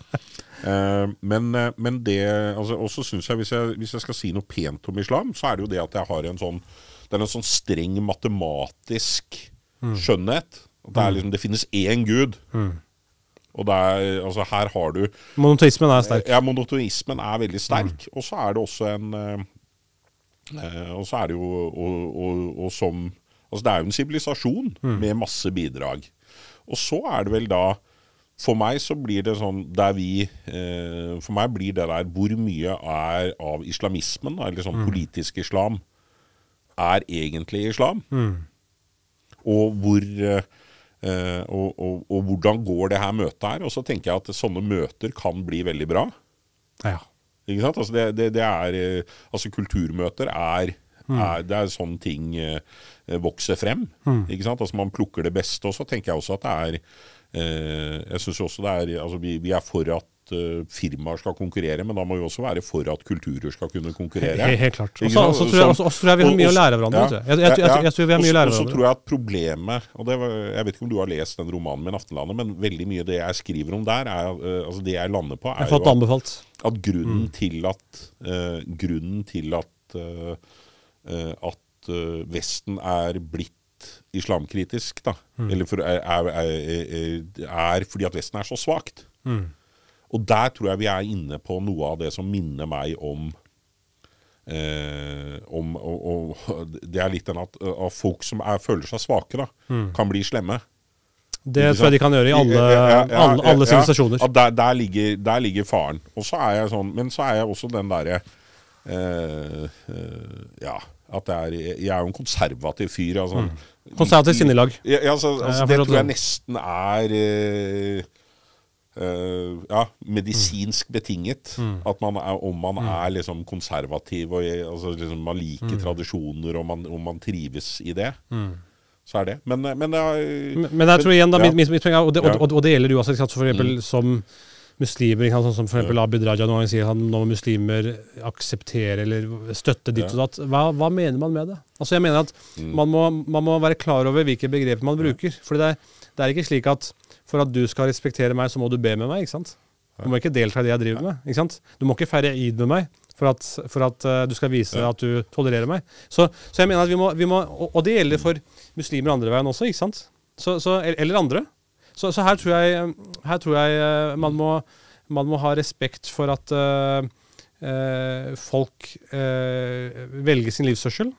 uh, men, uh, men det, altså, også synes jeg hvis, jeg, hvis jeg skal si noe pent om islam, så er det jo det at jeg har en sånn, det er en sånn streng matematisk mm. skjønnhet. At det, er liksom, det finnes én Gud. Mm. Og det er, altså her har du... Monoteismen er sterk. Ja, monoteismen er veldig sterk. Mm. Og så er det også en... Eh, og så er det jo... Og, og, og som, altså det er jo en sivilisasjon mm. med masse bidrag. Og så er det vel da... For meg så blir det sånn... Der vi... Eh, for meg blir det der hvor mye er av islamismen, eller sånn mm. politisk islam, er egentlig islam. Mm. Og hvor... Uh, og, og, og hvordan går det her møtet her? Og så tenker jeg at sånne møter kan bli veldig bra. Ja. Ikke sant? Altså det, det, det er, altså kulturmøter er, mm. er, det er sånne ting uh, vokser frem. Mm. Ikke sant? Altså man plukker det beste, og så tenker jeg også at det er, uh, jeg synes også det er, altså vi, vi er for at uh, firmaer skal konkurrere, men da må vi også være for at kulturer skal kunne konkurrere. Helt, helt klart. Og så tror, tror jeg vi har mye å lære av hverandre. Ja, jeg, jeg, jeg, jeg, jeg tror vi har mye å lære av hverandre. Og så tror jeg at problemet, og det var, jeg vet ikke om du har lest den romanen med Aftenlandet, men veldig mye det jeg skriver om der, er, uh, altså det jeg lander på, er jeg jo at, at grunnen mm. til at, uh, grunnen til at, uh, uh, at uh, Vesten er blitt islamkritisk, da, mm. eller for, er, er, er, er fordi at Vesten er så svagt. Mm. Og der tror jeg vi er inne på noe av det som minner meg om, eh, om og, og, det er litt den at, at folk som er, føler seg svake da, mm. kan bli slemme. Det tror jeg de kan gjøre i alle, ja, ja, ja, alle, alle sivilisasjoner. Ja, der, der, ligger, der ligger faren. Og så er jeg sånn, men så er jeg også den der, eh, eh, ja, at det er, jeg er jo en konservativ fyr. Altså, mm. Konservativ sinnelag. Ja, altså, altså, det tror jeg nesten er... Eh, Uh, ja, medisinsk betinget mm. at man er, om man mm. er liksom konservativ og altså liksom man liker mm. tradisjoner og man, om man trives i det mm. så er det men, men, det er, men, men jeg tror igjen da, ja. mitt, mitt, og, det, og, og, og det gjelder jo også for eksempel mm. som muslimer, sånn som for eksempel Abid Raja noen ganger sier at når muslimer aksepterer eller støtter ditt og datt, hva, hva mener man med det? Altså jeg mener at mm. man, må, man må være klar over hvilke begreper man bruker, for det er, det er ikke slik at for at du skal respektere meg, så må du be med meg, ikke sant? Du må ikke delta i det jeg driver med, ikke sant? Du må ikke feire Eid med meg for at, for at uh, du skal vise at du tolererer meg. Så, så jeg mener at vi må, vi må og, og det gjelder for muslimer andre veien også, ikke sant? Så, så, eller andre. Så, så her tror jeg, her tror jeg uh, man, må, man må ha respekt for at uh, uh, folk uh, velger sin livsførsel.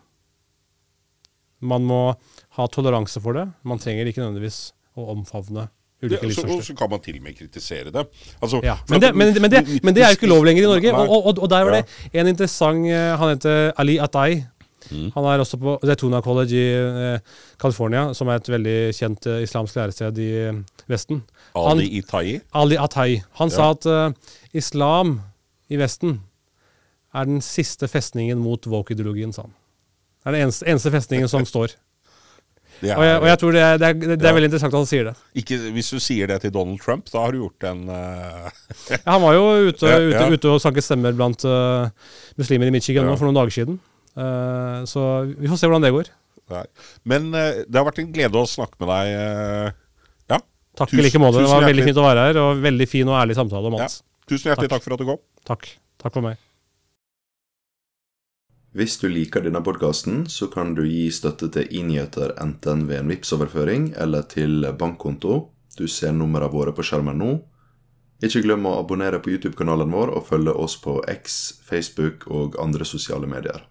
Man må ha toleranse for det. Man trenger ikke nødvendigvis å omfavne det, så, og så kan man til og med kritisere det. Altså, ja, men, det men, men, det, men det er jo ikke lov lenger i Norge. Og, og, og der var det en interessant, han heter Ali Atai. Mm. Han er også på Zaytuna College i eh, California, som er et veldig kjent eh, islamsk lærested i eh, Vesten. Han, Ali Atai? Ali Atai. Han ja. sa at uh, islam i Vesten er den siste festningen mot woke-ideologien, sa han. Det er den eneste, eneste festningen som står. Er, og, jeg, og jeg tror det er, det, er, det er ja. veldig interessant at han sier det. Ikke, hvis du sier det til Donald Trump, da har du gjort en... Uh... ja, han var jo ute, ja, ute, ja. ute og sanket stemmer blant uh, muslimer i Michigan ja. nå for noen dager siden. Uh, så vi får se hvordan det går. Nei. Men uh, det har vært en glede å snakke med deg. Uh, ja. Takk i like måte. Det var veldig fint å være her, og veldig fin og ærlig samtale om alt. Ja. Tusen hjertelig takk. takk for at du kom. Takk. Takk for meg. Hvis du liker denne podcasten, så kan du gi støtte til iNyheter enten ved en Vipps-overføring eller til bankkonto. Du ser nummerene våre på skjermen nå. Ikke glem å abonnere på YouTube-kanalen vår og følge oss på X, Facebook og andre sosiale medier.